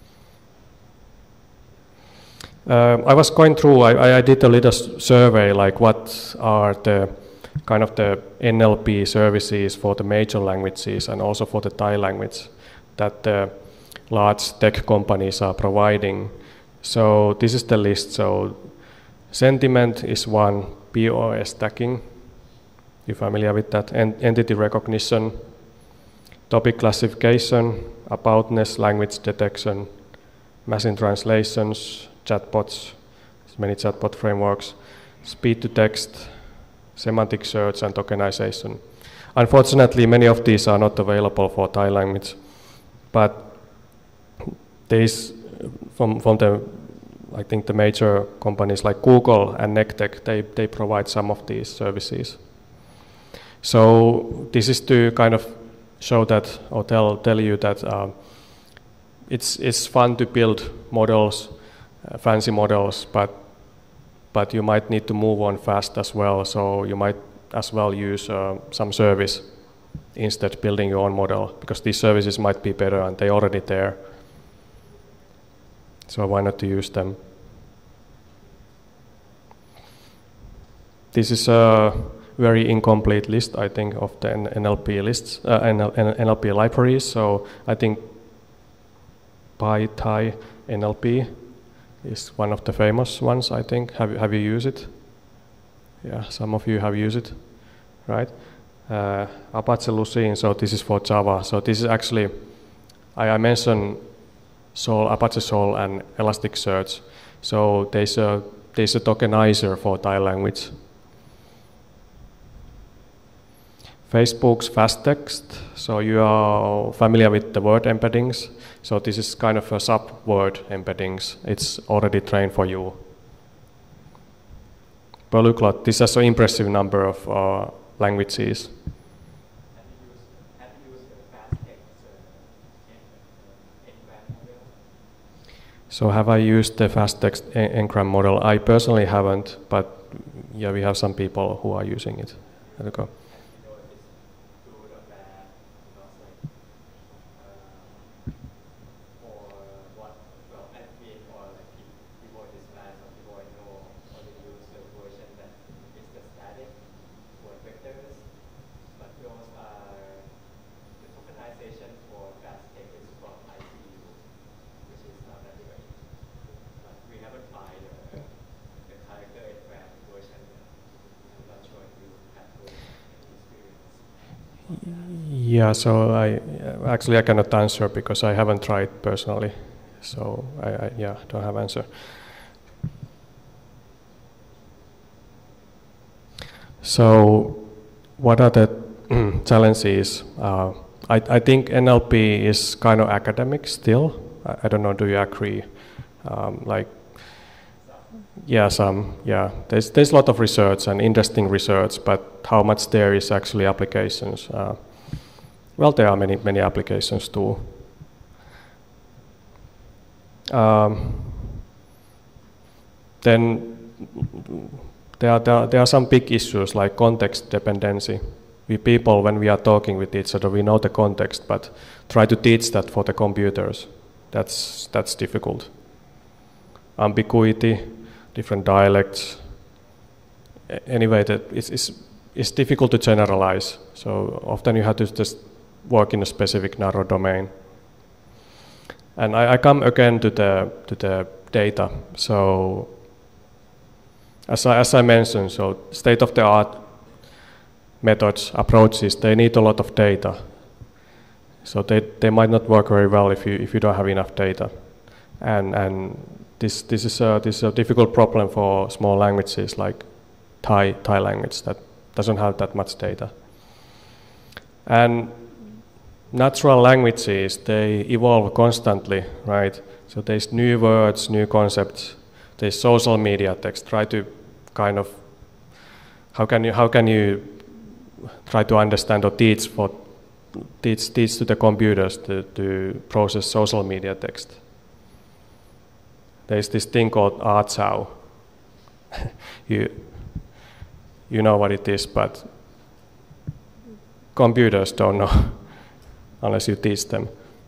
Uh, I was going through, I, I did a little survey, like what are the kind of the N L P services for the major languages and also for the Thai language that the large tech companies are providing. So this is the list. So sentiment is one, P O S tagging, you're familiar with that, en entity recognition, topic classification, aboutness, language detection, machine translations, chatbots, many chatbot frameworks, speed to text, semantic search, and tokenization. Unfortunately, many of these are not available for Thai language, but there is, from, from the, I think the major companies like Google and Nectec, they, they provide some of these services. So this is to kind of show that, or tell, tell you that uh, it's, it's fun to build models, uh, fancy models, but, but you might need to move on fast as well. So you might as well use uh, some service instead building your own model, because these services might be better and they're already there. So why not to use them? This is a very incomplete list, I think, of the N L P lists, uh, N L P libraries. So I think PyThai N L P is one of the famous ones, I think. Have, have you used it? Yeah, some of you have used it, right? Uh, Apache Lucene, so this is for Java. So this is actually, I, I mentioned Sol, Apache Sol and Elasticsearch. So there's a, there's a tokenizer for Thai language. Facebook's fast text, so you are familiar with the word embeddings. So this is kind of a sub-word embeddings. It's already trained for you. Polyglot, this has an impressive number of uh, languages. Have you used the fast text engram model? So have I used the fast text engram model? I personally haven't, but yeah, we have some people who are using it. There we go. Yeah, so I actually I cannot answer because I haven't tried personally. So I, I yeah don't have answer. So what are the challenges? Uh, I I think N L P is kind of academic still. I, I don't know. Do you agree? Um, like yeah, some yeah. There's there's a lot of research and interesting research, but how much there is actually applications? Uh, Well, there are many, many applications too. Um, then there are, there, are, there are some big issues like context dependency. We people, when we are talking with each other, we know the context, but try to teach that for the computers. That's, that's difficult. Ambiguity, different dialects. Anyway, that it's, it's, it's difficult to generalize. So often you have to just work in a specific narrow domain. And I, I come again to the to the data. So as I, as I mentioned, so state-of-the-art methods, approaches, they need a lot of data. So they, they might not work very well if you if you don't have enough data. And and this this is a this is a difficult problem for small languages like Thai Thai language that doesn't have that much data. And natural languages, they evolve constantly, right? So there's new words, new concepts. There's social media text. Try to kind of, how can you how can you try to understand or teach for teach teach to the computers to, to process social media text? There's this thing called R C H O W, you, you know what it is, but computers don't know unless you teach them.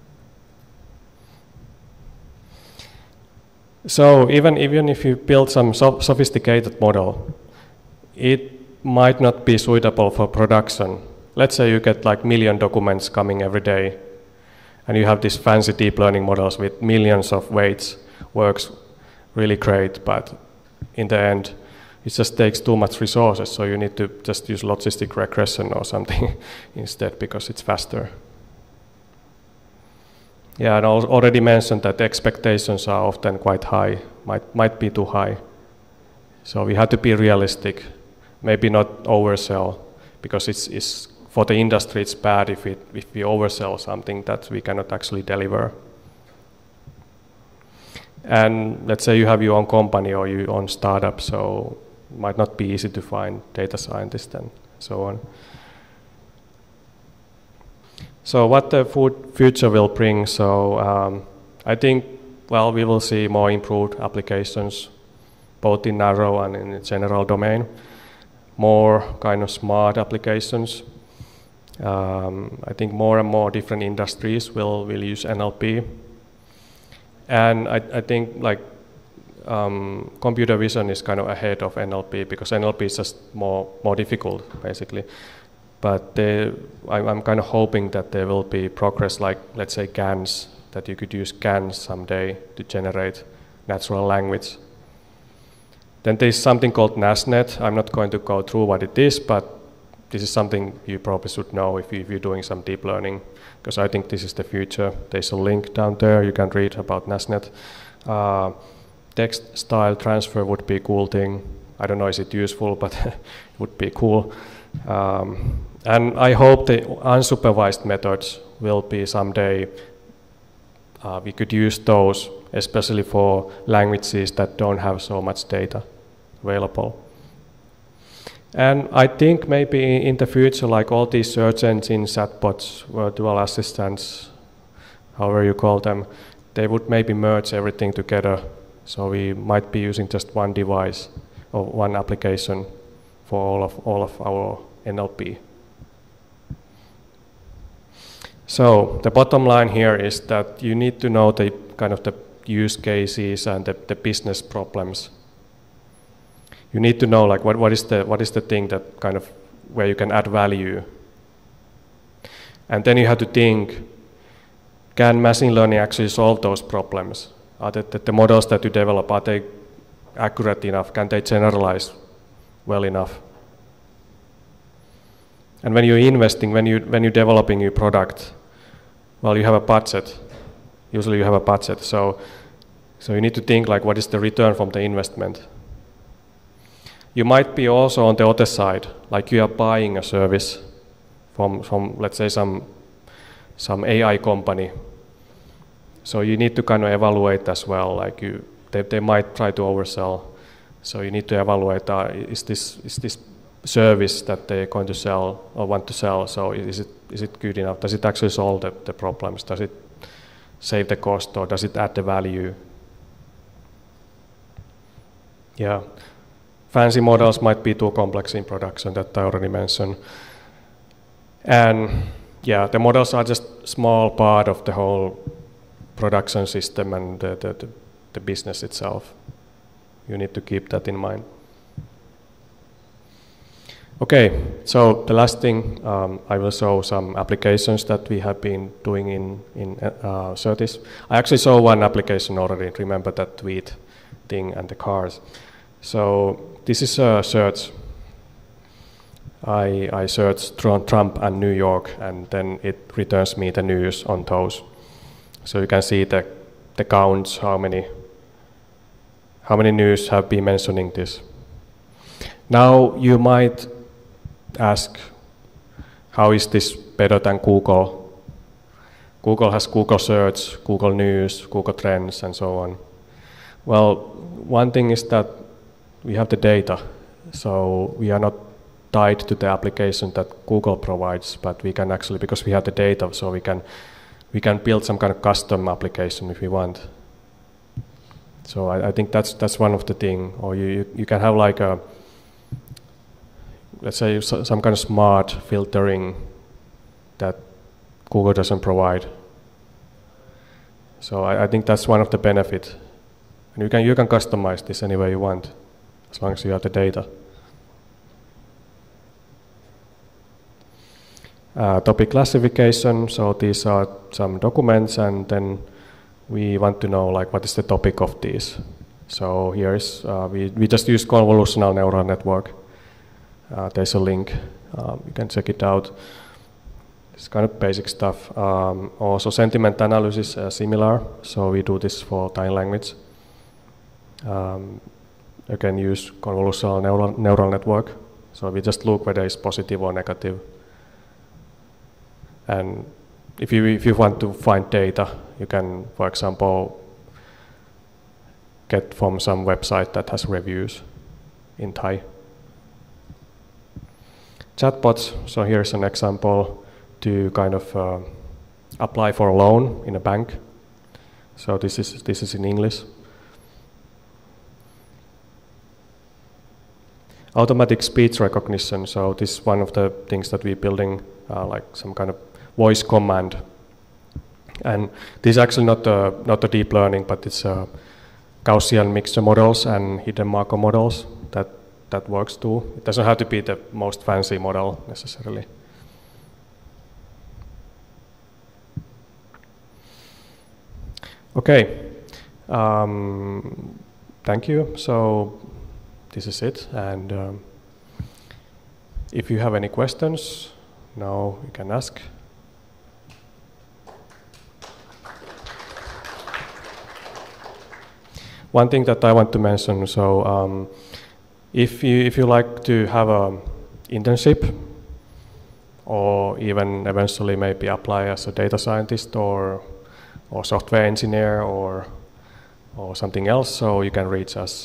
So even, even if you build some so sophisticated model, it might not be suitable for production. Let's say you get like million documents coming every day, and you have these fancy deep learning models with millions of weights, works really great, but in the end, it just takes too much resources, so you need to just use logistic regression or something instead, because it's faster. Yeah, and I already mentioned that the expectations are often quite high, might, might be too high. So we have to be realistic, maybe not oversell, because it's, it's for the industry it's bad if, it, if we oversell something that we cannot actually deliver. And let's say you have your own company or your own startup, so it might not be easy to find data scientists and so on. So what the food future will bring, so um, I think, well, we will see more improved applications, both in narrow and in the general domain, more kind of smart applications. Um, I think more and more different industries will, will use N L P. And I, I think like um, computer vision is kind of ahead of N L P, because N L P is just more, more difficult, basically. But they, I'm, I'm kind of hoping that there will be progress, like, let's say, C A Ns, that you could use C A Ns someday to generate natural language. Then there's something called NASNet. I'm not going to go through what it is, but this is something you probably should know if, you, if you're doing some deep learning, because I think this is the future. There's a link down there. You can read about NASNet. Uh, text style transfer would be a cool thing. I don't know, is it useful, but it would be cool. Um, and I hope the unsupervised methods will be someday, uh, we could use those, especially for languages that don't have so much data available. And I think maybe in the future, like all these search engines, chatbots, virtual assistants, however you call them, they would maybe merge everything together. So we might be using just one device or one application for all of, all of our N L P. So the bottom line here is that you need to know the kind of the use cases and the, the business problems. You need to know like what, what is the what is the thing that kind of where you can add value. And then you have to think, can machine learning actually solve those problems? Are the, the, the models that you develop, are they accurate enough? Can they generalize well enough? And when you're investing, when you when you're developing your product, well, you have a budget. Usually you have a budget, so so you need to think like, what is the return from the investment? You might be also on the other side, like you are buying a service from from let's say some some A I company. So you need to kind of evaluate as well. Like you, they they might try to oversell. So you need to evaluate: uh, is this is this service that they're going to sell or want to sell, so is it is it good enough? Does it actually solve the, the problems? Does it save the cost, or does it add the value? Yeah, fancy models might be too complex in production, that I already mentioned. And yeah, the models are just small part of the whole production system and the, the, the, the business itself. You need to keep that in mind. Okay, so the last thing, um, I will show some applications that we have been doing in, in uh, Sertis. I actually saw one application already, remember that tweet thing and the cars. So this is a search. I, I searched Trump and New York, and then it returns me the news on those. So you can see the, the counts, how many, how many news have been mentioning this. Now you might ask, how is this better than Google? Google has Google Search, Google News, Google Trends, and so on. Well, one thing is that we have the data, so we are not tied to the application that Google provides, but we can actually, because we have the data, so we can we can build some kind of custom application if we want. So I, I think that's that's one of the thing. Or you, you, you can have like a, let's say some kind of smart filtering that Google doesn't provide. So I, I think that's one of the benefits. And you can you can customize this any way you want, as long as you have the data. Uh, topic classification. So these are some documents, and then we want to know like what is the topic of these. So here is uh, we we just use convolutional neural network. Uh, there's a link. Um, you can check it out. It's kind of basic stuff. Um, also, sentiment analysis uh, similar. So we do this for Thai language. Um, you can use convolutional neural, neural network. So we just look whether it's positive or negative. And if you if you want to find data, you can, for example, get from some website that has reviews in Thai. Chatbots. So here's an example to kind of uh, apply for a loan in a bank. So this is this is in English. Automatic speech recognition. So this is one of the things that we're building, uh, like some kind of voice command. And this is actually not a, not a deep learning, but it's a Gaussian mixture models and hidden Markov models that, that works too. It doesn't have to be the most fancy model necessarily. Okay, um, thank you. So this is it. And um, if you have any questions, now you can ask. One thing that I want to mention, so um, if you if you like to have an internship, or even eventually maybe apply as a data scientist or or software engineer or or something else, so you can reach us.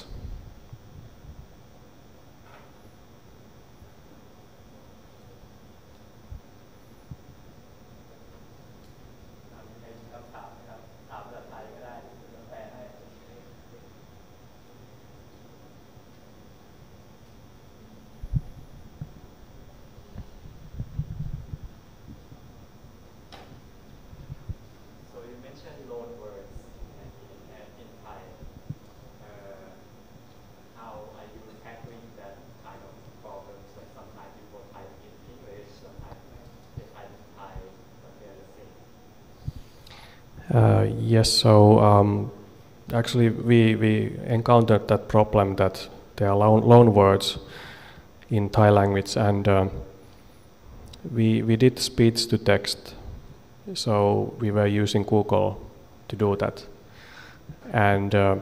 Uh, yes, so um, actually we, we encountered that problem that there are loan, loan words in Thai language, and uh, we, we did speech to text, so we were using Google to do that. And uh,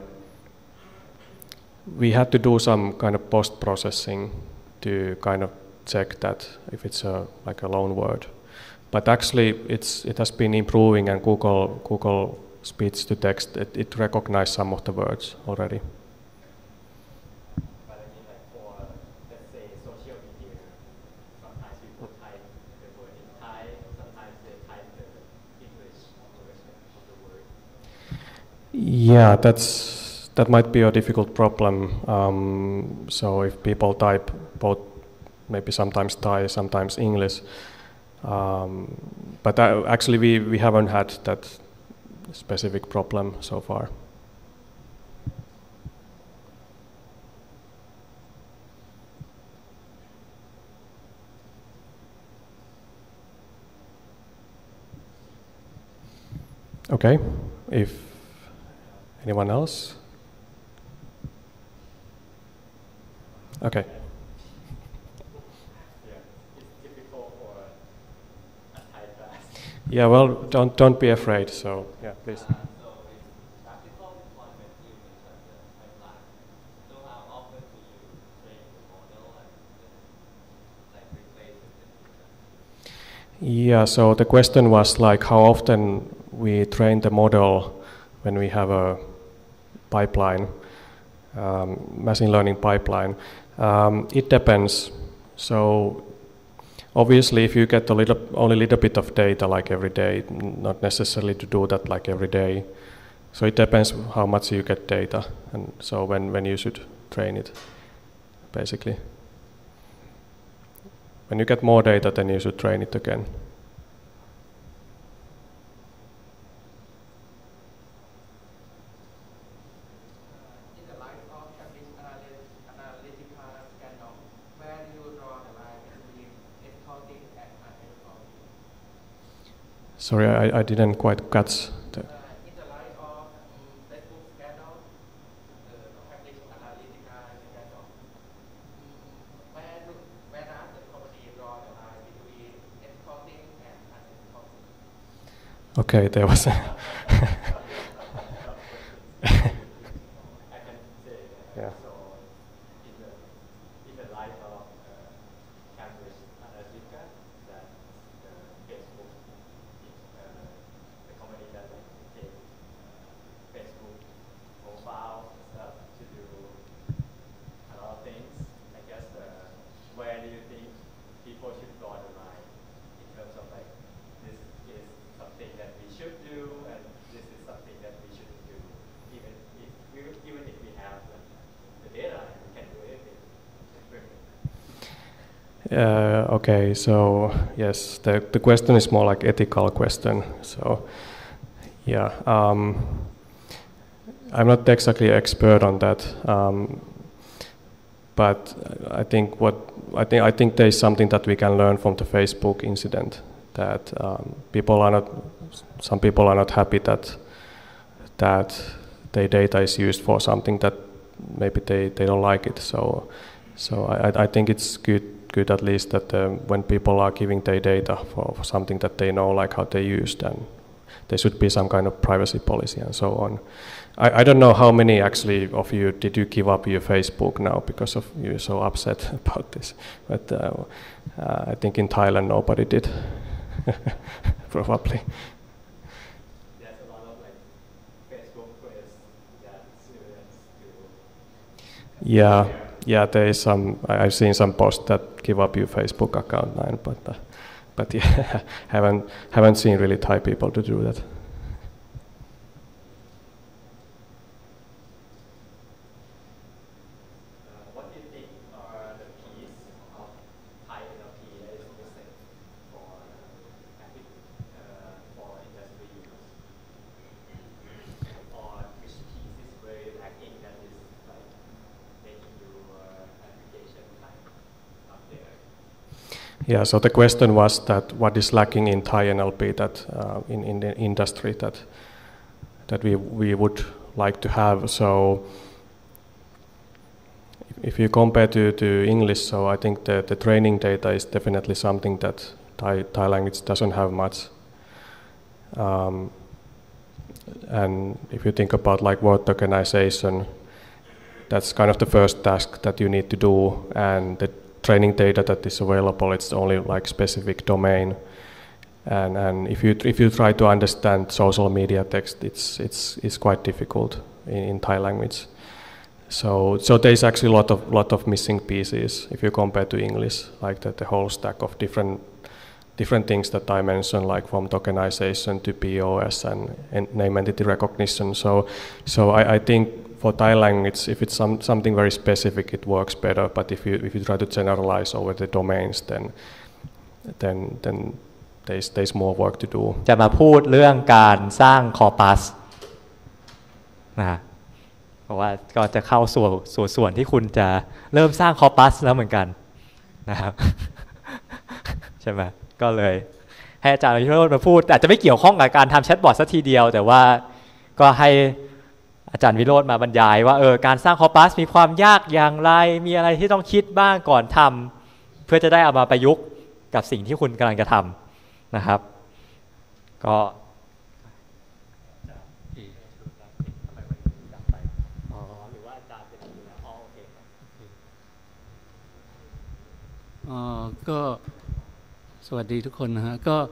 we had to do some kind of post-processing to kind of check that if it's a, like a loan word. But actually, it's it has been improving, and Google Google speech to text it, it recognized some of the words already. But I mean, like for let's say social media, sometimes people type the word in Thai, sometimes they type the English version of the word. Yeah, that's that might be a difficult problem. Um, so if people type both, maybe sometimes Thai, sometimes English. Um, but uh, actually we, we haven't had that specific problem so far. Okay, if anyone else? Okay. Yeah, well, don't don't be afraid. So yeah, please. Uh, so with practical deployment, you mentioned the pipeline. So how often do you train the model and like replace it? Yeah. So the question was like how often we train the model when we have a pipeline, um, machine learning pipeline. Um, it depends. So. Obviously, if you get a little, only a little bit of data like every day, not necessarily to do that like every day. So it depends how much you get data, and so when, when you should train it, basically. When you get more data, then you should train it again. In the light of Cambridge Analytica scandal, where do you draw the line between ethical things and unethical things? Sorry, I, I didn't quite catch the... Uh, in the light of um, Facebook scandal, the Cambridge Analytica scandal, um, where do, where does the company draw the line between ethical things and unethical things? Okay, there was a... Yeah. So, in the in the light of uh, Cambridge Analytica, that the Facebook, uh, the company that like take uh, Facebook profiles and stuff to do a lot of things. I guess uh, where do you think people should draw the line in terms of like this is something that we should do and this is something that we shouldn't do, even if we, even if we have like, the data and we can do anything. Uh, okay, so yes, the, the question is more like ethical question. So yeah, um, I'm not exactly expert on that, um, but I think what I think I think there is something that we can learn from the Facebook incident. That um, people are not, some people are not happy that that their data is used for something that maybe they, they don't like it. So so I I think it's good. Good at least that um, when people are giving their data for, for something that they know, like how they use, then there should be some kind of privacy policy and so on. I, I don't know how many actually of you did you give up your Facebook now because of you're so upset about this, but uh, uh, I think in Thailand nobody did, probably. There's a lot of like Facebook quiz that students do. Yeah. Yeah, there is some. I've seen some posts that give up your Facebook account now, but uh, but yeah, haven't haven't seen really Thai people to do that. Uh, what do you think are the keys of Thai N L P that is missing for uh, for industry use, or which keys is very lacking that is like making your application up there? Yeah. So the question was that what is lacking in Thai N L P that uh, in in the industry that that we we would like to have. So if you compare to, to English, so I think the, the training data is definitely something that Thai Thai language doesn't have much. Um, and if you think about like word tokenization, that's kind of the first task that you need to do, and the training data that is available, it's only like specific domain. And and if you if you try to understand social media text, it's it's it's quite difficult in, in Thai language. So so there's actually a lot of lot of missing pieces if you compare to English, like the, the whole stack of different different things that I mentioned, like from tokenization to P O S and, and name entity recognition. So so I, I think for Thai language, if it's some, something very specific, it works better. But if you if you try to generalize over the domains, then then then there's there's more work to do. จะมาพูดเรื่องการสร้างคอปัสนะเพราะว่าก็จะเข้าสู่สู่ส่วนที่คุณจะเริ่มสร้างคอปัสแล้วเหมือนกันนะครับ ใช่ไหมก็เลยให้อาจารย์วิโรจน์มาพูดอาจจะไม่เกี่ยวข้องกับการทำแชทบอทสักทีเดียวแต่ว่าก็ให้อาจารย์วิโรจน์มาบรรยายว่าเออการสร้างคอปัสมีความยากอย่างไรมีอะไรที่ต้องคิดบ้างก่อนทำเพื่อจะได้เอามาประยุกต์กับสิ่งที่คุณกำลังจะทำนะครับก็อ๋อก็สวัสดีทุกคนนะฮะก็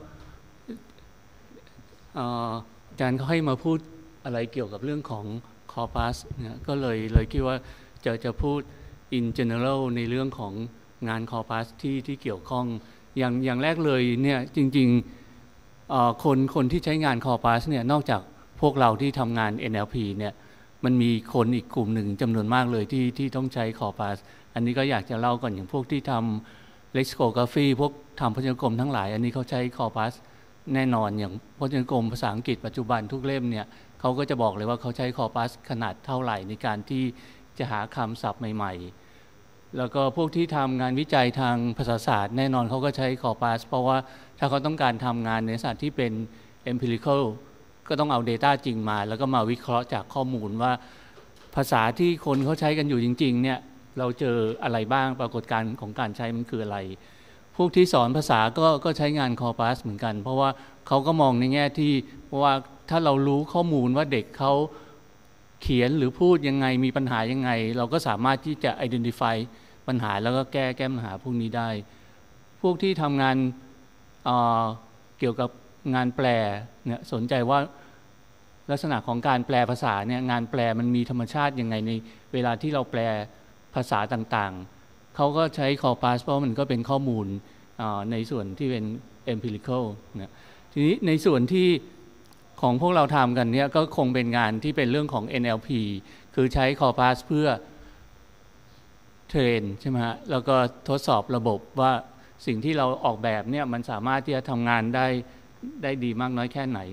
อาจารย์เขาให้มาพูดอะไรเกี่ยวกับเรื่องของ corpus เนี่ยก็เลยเลยคิดว่าจะจะพูด in general ในเรื่องของงาน corpus ที่ที่เกี่ยวข้องอย่างอย่างแรกเลยเนี่ยจริงๆคนคนที่ใช้งาน corpus เนี่ยนอกจากพวกเราที่ทำงาน เอ็น แอล พี เนี่ยมันมีคนอีกกลุ่มหนึ่งจำนวนมากเลยที่ที่ต้องใช้คอปัสอันนี้ก็อยากจะเล่าก่อนอย่างพวกที่ทำ lexicography พวกทำพจนานุกรมทั้งหลายอันนี้เขาใช้คอปัสแน่นอนอย่างพจนานุกรมภาษาอังกฤษปัจจุบันทุกเล่มเนี่ยเขาก็จะบอกเลยว่าเขาใช้คอปัสขนาดเท่าไหร่ในการที่จะหาคำศัพท์ใหม่ๆแล้วก็พวกที่ทำงานวิจัยทางภาษาศาสตร์แน่นอนเขาก็ใช้คอปัสเพราะว่าถ้าเขาต้องการทำงานในศาสตร์ที่เป็น empirical ก็ต้องเอา Data จริงมาแล้วก็มาวิเคราะห์จากข้อมูลว่าภาษาที่คนเขาใช้กันอยู่จริงๆเนี่ยเราเจออะไรบ้างปรากฏการณ์ของการใช้มันคืออะไรพวกที่สอนภาษาก็ก็ใช้งานคอปัสเหมือนกันเพราะว่าเขาก็มองในแง่ที่ว่าถ้าเรารู้ข้อมูลว่าเด็กเขาเขียนหรือพูดยังไงมีปัญหายังไงเราก็สามารถที่จะ identify ปัญหาแล้วก็แก้แก้ปัญหาพวกนี้ได้พวกที่ทำงานเอ่อเกี่ยวกับงานแปลเนี่ยสนใจว่าลักษณะของการแปลภาษาเนี่ยงานแปลมันมีธรรมชาติยังไงในเวลาที่เราแปลภาษาต่างๆเขาก็ใช้คอปัสเพราะมันก็เป็นข้อมูลในส่วนที่เป็น empirical เนี่ยทีนี้ในส่วนที่ของพวกเราทำกันเนี่ยก็คงเป็นงานที่เป็นเรื่องของ เอ็น แอล พี คือใช้คอปัสเพื่อเทรนใช่ไหมฮะแล้วก็ทดสอบระบบว่าสิ่งที่เราออกแบบเนี่ยมันสามารถที่จะทำงานได้ได้ดีมากน้อยแค่ไหน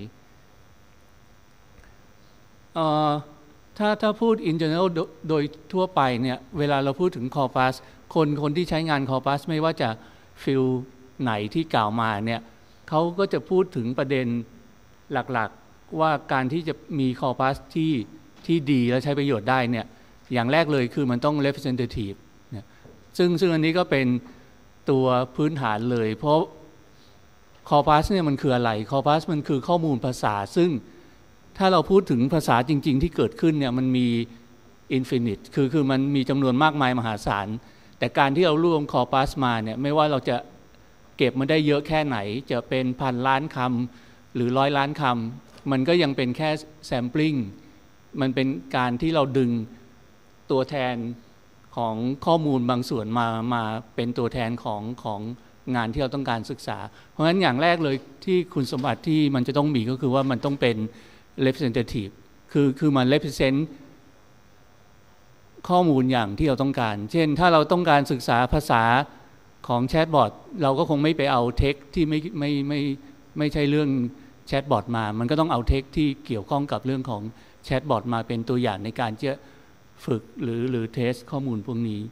ถ้าถ้าพูด in general โดยทั่วไปเนี่ยเวลาเราพูดถึง corpus คนคนที่ใช้งาน corpus ไม่ว่าจะฟิลไหนที่กล่าวมาเนี่ยเขาก็จะพูดถึงประเด็นหลักๆว่าการที่จะมี corpus ที่ที่ดีและใช้ประโยชน์ได้เนี่ยอย่างแรกเลยคือมันต้อง representative เนี่ยซึ่งซึ่งอันนี้ก็เป็นตัวพื้นฐานเลยเพราะ corpus เนี่ยมันคืออะไร corpus มันคือข้อมูลภาษาซึ่งถ้าเราพูดถึงภาษาจริงๆที่เกิดขึ้นเนี่ยมันมี infinite คือคือมันมีจำนวนมากมายมหาศาลแต่การที่เรารวมคอปัสมาเนี่ยไม่ว่าเราจะเก็บมาได้เยอะแค่ไหนจะเป็นพันล้านคำหรือร้อยล้านคำมันก็ยังเป็นแค่ sampling มันเป็นการที่เราดึงตัวแทนของข้อมูลบางส่วนมามาเป็นตัวแทนของของงานที่เราต้องการศึกษาเพราะฉะนั้นอย่างแรกเลยที่คุณสมบัติที่มันจะต้องมีก็คือว่ามันต้องเป็นrepresentative คือคือมัน represent ข้อมูลอย่างที่เราต้องการเช่นถ้าเราต้องการศึกษาภาษาของแชทบอทเราก็คงไม่ไปเอาเทคที่ไม่ไม่ไม่ไม่ใช่เรื่องแชทบอทมามันก็ต้องเอาเทคที่เกี่ยวข้องกับเรื่องของแชทบอทมาเป็นตัวอย่างในการจะฝึกหรือหรือเทสข้อมูลพวกนี้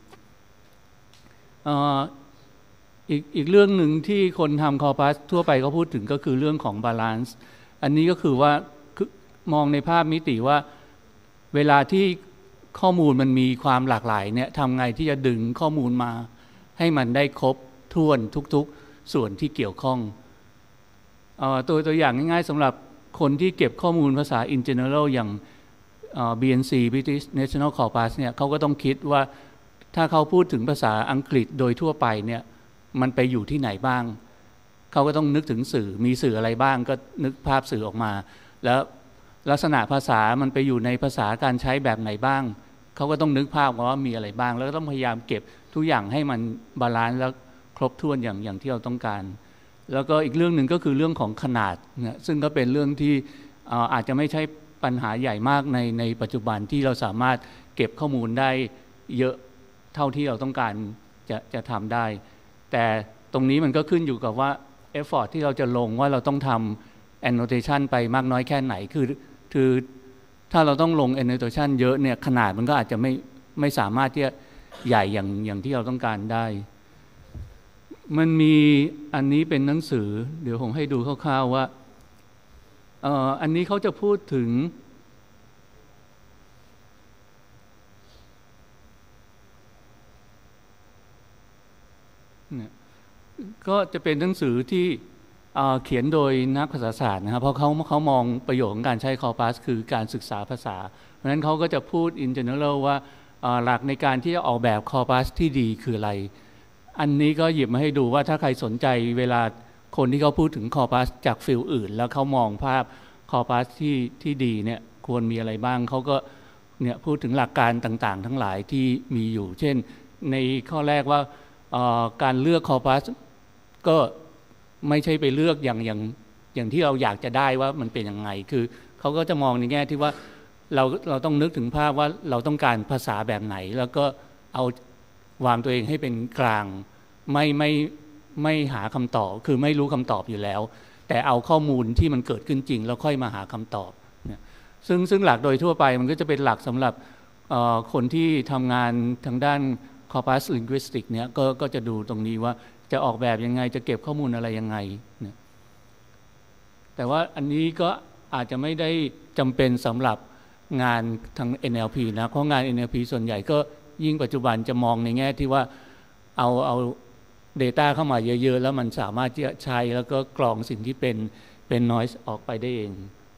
อีกอีกเรื่องหนึ่งที่คนทำคอปัสทั่วไปเขาพูดถึงก็คือเรื่องของบาลานซ์อันนี้ก็คือว่ามองในภาพมิติว่าเวลาที่ข้อมูลมันมีความหลากหลายเนี่ยทำไงที่จะดึงข้อมูลมาให้มันได้ครบถ้วนทุกๆส่วนที่เกี่ยวข้องเอ่อตัวตัวอย่างง่ายๆสำหรับคนที่เก็บข้อมูลภาษา in general อย่าง บี เอ็น ซี British National Corpus เนี่ยเขาก็ต้องคิดว่าถ้าเขาพูดถึงภาษาอังกฤษโดยทั่วไปเนี่ยมันไปอยู่ที่ไหนบ้างเขาก็ต้องนึกถึงสื่อมีสื่ออะไรบ้างก็นึกภาพสื่อออกมาแล้วลักษณะภาษามันไปอยู่ในภาษาการใช้แบบไหนบ้างเขาก็ต้องนึกภาพว่ามีอะไรบ้างแล้วก็ต้องพยายามเก็บทุกอย่างให้มันบาลานซ์แล้วครบถ้วนอย่างอย่างที่เราต้องการแล้วก็อีกเรื่องหนึ่งก็คือเรื่องของขนาดเนี่ยซึ่งก็เป็นเรื่องที่อาจจะไม่ใช่ปัญหาใหญ่มากในในปัจจุบันที่เราสามารถเก็บข้อมูลได้เยอะเท่าที่เราต้องการจะจะทำได้แต่ตรงนี้มันก็ขึ้นอยู่กับว่า effort ที่เราจะลงว่าเราต้องทำ annotation ไปมากน้อยแค่ไหนคือคือถ้าเราต้องลง annotation เยอะเนี่ยขนาดมันก็อาจจะไม่ไม่สามารถที่จะใหญ่อย่างอย่างที่เราต้องการได้มันมีอันนี้เป็นหนังสือเดี๋ยวผมให้ดูคร่าวๆว่าเอ่ออันนี้เขาจะพูดถึงเนี่ยก็จะเป็นหนังสือที่เขียนโดยนักภาษาศาสตร์นะครับเพราะเขาเขามองประโยชน์ของการใช้คอปัสคือการศึกษาภาษาเพราะฉะนั้นเขาก็จะพูด in general ว่าหลักในการที่จะออกแบบคอปัสที่ดีคืออะไรอันนี้ก็หยิบมาให้ดูว่าถ้าใครสนใจเวลาคนที่เขาพูดถึงคอปัสจากฟิลอื่นแล้วเขามองภาพคอปัสที่ที่ดีเนี่ยควรมีอะไรบ้างเขาก็เนี่ยพูดถึงหลักการต่างๆทั้งหลายที่มีอยู่เช่นในข้อแรกว่าการเลือกคอปัสก็ไม่ใช่ไปเลือกอย่างอย่างอย่างที่เราอยากจะได้ว่ามันเป็นยังไงคือเขาก็จะมองในแง่ที่ว่าเราเราต้องนึกถึงภาพว่าเราต้องการภาษาแบบไหนแล้วก็เอาวางตัวเองให้เป็นกลางไม่ไม่ไม่หาคำตอบคือไม่รู้คำตอบอยู่แล้วแต่เอาข้อมูลที่มันเกิดขึ้นจริงแล้วค่อยมาหาคำตอบเนี่ยซึ่งซึ่งหลักโดยทั่วไปมันก็จะเป็นหลักสำหรับคนที่ทำงานทางด้าน corpus linguistic เนี่ยก็ก็จะดูตรงนี้ว่าจะออกแบบยังไงจะเก็บข้อมูลอะไรยังไงเนี่ยแต่ว่าอันนี้ก็อาจจะไม่ได้จำเป็นสำหรับงานทาง เอ็น แอล พี นะเพราะงาน เอ็น แอล พี ส่วนใหญ่ก็ยิ่งปัจจุบันจะมองในแง่ที่ว่าเอาเอา data เข้ามาเยอะๆแล้วมันสามารถจะใช้แล้วก็กรองสิ่งที่เป็นเป็น noise ออกไปได้เอง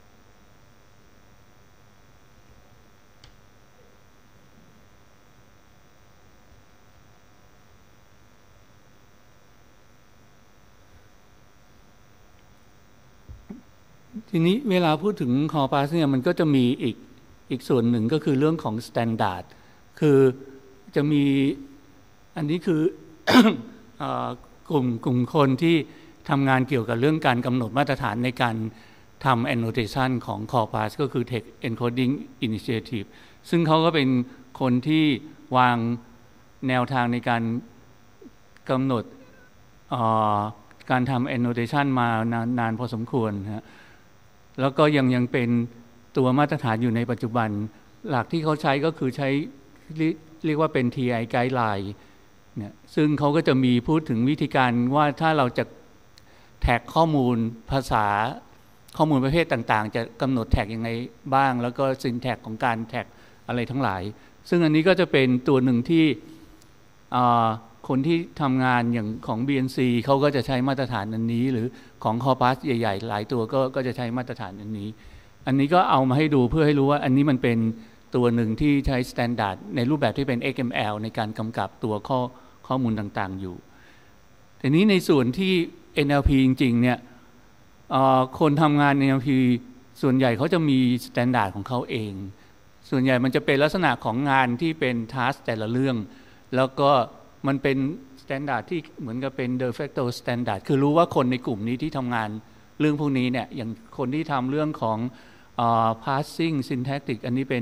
ทีนี้เวลาพูดถึง corpus เนี่ยมันก็จะมีอีกอีกส่วนหนึ่งก็คือเรื่องของ standard คือจะมีอันนี้คือ กลุ่มกลุ่มคนที่ทำงานเกี่ยวกับเรื่องการกำหนดมาตรฐานในการทำ annotation ของ corpus ก็คือ text encoding initiative ซึ่งเขาก็เป็นคนที่วางแนวทางในการกำหนดการทำ annotation มานานนานพอสมควรฮะแล้วก็ยังยังเป็นตัวมาตรฐานอยู่ในปัจจุบันหลักที่เขาใช้ก็คือใช้เรียกว่าเป็น ที ไอ Guideline เนี่ยซึ่งเขาก็จะมีพูดถึงวิธีการว่าถ้าเราจะแท็กข้อมูลภาษาข้อมูลประเภทต่างๆจะกำหนดแท็กยังไงบ้างแล้วก็ซินแท็กของการแท็กอะไรทั้งหลายซึ่งอันนี้ก็จะเป็นตัวหนึ่งที่คนที่ทำงานอย่างของ บี เอ็น ซี เขาก็จะใช้มาตรฐานอันนี้หรือของ corpus ใหญ่ๆหลายตัวก็ก็จะใช้มาตรฐานอันนี้อันนี้ก็เอามาให้ดูเพื่อให้รู้ว่าอันนี้มันเป็นตัวหนึ่งที่ใช้ standard ในรูปแบบที่เป็น เอ็กซ์ เอ็ม แอล ในการกำกับตัวข้อข้อมูลต่างๆอยู่แต่นี้ในส่วนที่ เอ็น แอล พี จริงๆเนี่ยคนทำงาน เอ็น แอล พี ส่วนใหญ่เขาจะมี standard ของเขาเองส่วนใหญ่มันจะเป็นลักษณะของงานที่เป็น task แต่ละเรื่องแล้วก็มันเป็น standard ที่เหมือนกับเป็น de facto standard คือรู้ว่าคนในกลุ่มนี้ที่ทำงานเรื่องพวกนี้เนี่ยอย่างคนที่ทำเรื่องของ uh, parsing syntactic อันนี้เป็น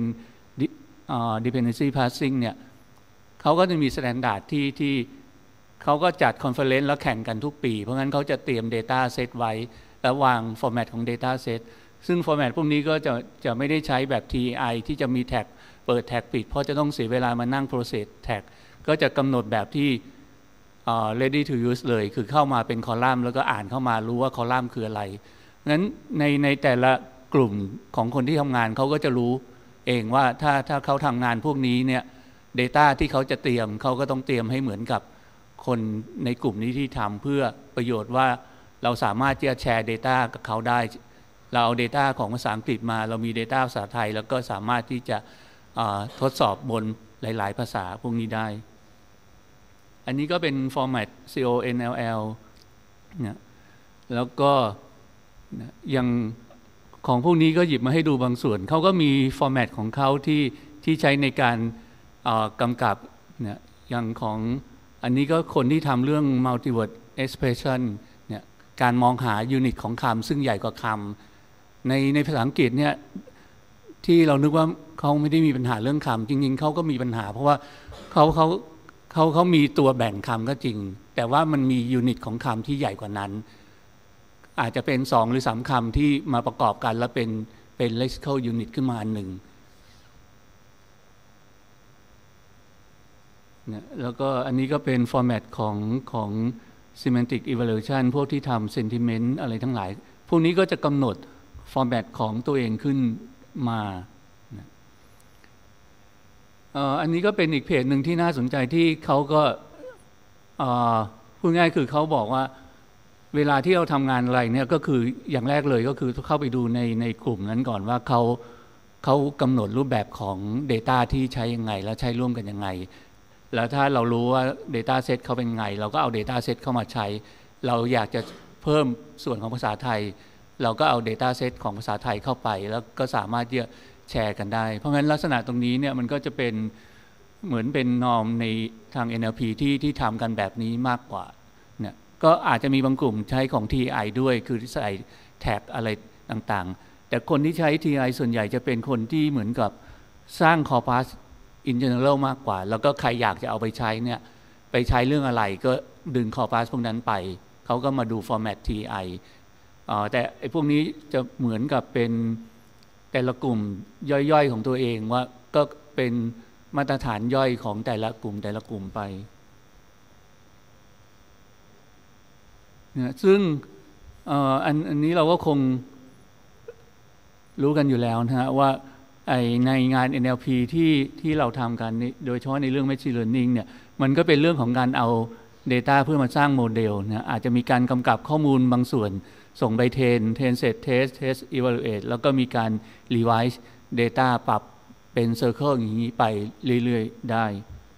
uh, dependency parsing เนี่ยเขาก็จะมี standard ที่ที่เขาก็จัด conference แล้วแข่งกันทุกปีเพราะงั้นเขาจะเตรียม data set ไว้แล้ววาง format ของ data set ซึ่ง format พวกนี้ก็จะจะไม่ได้ใช้แบบ ที ไอ ที่จะมีแท็กเปิดแท็กปิดเพราะจะต้องเสียเวลามานั่ง process แท็กก็จะกำหนดแบบที่ uh, ready to use เลยคือเข้ามาเป็นคอลัมน์แล้วก็อ่านเข้ามารู้ว่าคอลัมน์คืออะไรงั้นในในแต่ละกลุ่มของคนที่ทำงานเขาก็จะรู้เองว่าถ้าถ้าเขาทำงานพวกนี้เนี่ย data ที่เขาจะเตรียมเขาก็ต้องเตรียมให้เหมือนกับคนในกลุ่มนี้ที่ทำเพื่อประโยชน์ว่าเราสามารถที่จะแชร์ data กับเขาได้เราเอา data ของภาษาอังกฤษมาเรามี data ภาษาไทยแล้วก็สามารถที่จะทดสอบบนหลายๆภาษาพวกนี้ได้อันนี้ก็เป็น format ซี โอ เอ็น แอล แอล เนี่ยแล้วก็อย่างของพวกนี้ก็หยิบมาให้ดูบางส่วนเขาก็มี format ของเขาที่ที่ใช้ในการกำกับเนี่ยอย่างของอันนี้ก็คนที่ทำเรื่อง multi-word expression เนี่ยการมองหายูนิตของคำซึ่งใหญ่กว่าคำในในภาษาอังกฤษเนี่ยที่เรานึกว่าเขาไม่ได้มีปัญหาเรื่องคำจริงๆเขาก็มีปัญหาเพราะว่าเขาเขาเขาเขามีตัวแบ่งคำก็จริงแต่ว่ามันมียูนิตของคำที่ใหญ่กว่านั้นอาจจะเป็นสองหรือสามคำที่มาประกอบกันแล้วเป็นเป็น lexical unit ขึ้นมาอันหนึ่งเนี่ยแล้วก็อันนี้ก็เป็น format ของของ semantic evaluation พวกที่ทำ sentiment อะไรทั้งหลายพวกนี้ก็จะกำหนด format ของตัวเองขึ้นมาอันนี้ก็เป็นอีกเพจหนึ่งที่น่าสนใจที่เขาก็พูดง่ายคือเขาบอกว่าเวลาที่เราทำงานอะไรเนี่ยก็คืออย่างแรกเลยก็คือเข้าไปดูในในกลุ่มนั้นก่อนว่าเขาเขากำหนดรูปแบบของ data ที่ใช้ยังไงแล้วใช้ร่วมกันยังไงแล้วถ้าเรารู้ว่า data set เขาเป็นไงเราก็เอา data set เข้ามาใช้เราอยากจะเพิ่มส่วนของภาษาไทยเราก็เอา data set ของภาษาไทยเข้าไปแล้วก็สามารถที่จะแชร์กันได้เพราะงั้นลักษณะตรงนี้เนี่ยมันก็จะเป็นเหมือนเป็นนอร์มในทาง เอ็น แอล พี ที่ที่ทำกันแบบนี้มากกว่าเนี่ยก็อาจจะมีบางกลุ่มใช้ของ ที ไอ ด้วยคือใส่แท็กอะไรต่างๆแต่คนที่ใช้ ที ไอ ส่วนใหญ่จะเป็นคนที่เหมือนกับสร้าง corpus in general มากกว่าแล้วก็ใครอยากจะเอาไปใช้เนี่ยไปใช้เรื่องอะไรก็ดึง corpus พวกนั้นไปเขาก็มาดู format ที ไอ อ่าแต่ไอ้พวกนี้จะเหมือนกับเป็นแต่ละกลุ่มย่อยๆของตัวเองว่าก็เป็นมาตรฐานย่อยของแต่ละกลุ่มแต่ละกลุ่มไปนะซึ่งอันอันนี้เราก็คงรู้กันอยู่แล้วนะฮะว่าไอในงาน เอ็น แอล พี ที่ที่เราทำกันโดยเฉพาะในเรื่อง Machine Learning เนี่ยมันก็เป็นเรื่องของการเอา Data เพื่อมาสร้างโมเดลนะอาจจะมีการกำกับข้อมูลบางส่วนส่งไปเทรนเทรนเสร็จเทสเทส evaluate แล้วก็มีการ revise data ปรับเป็น circle อย่างนี้ไปเรื่อยๆได้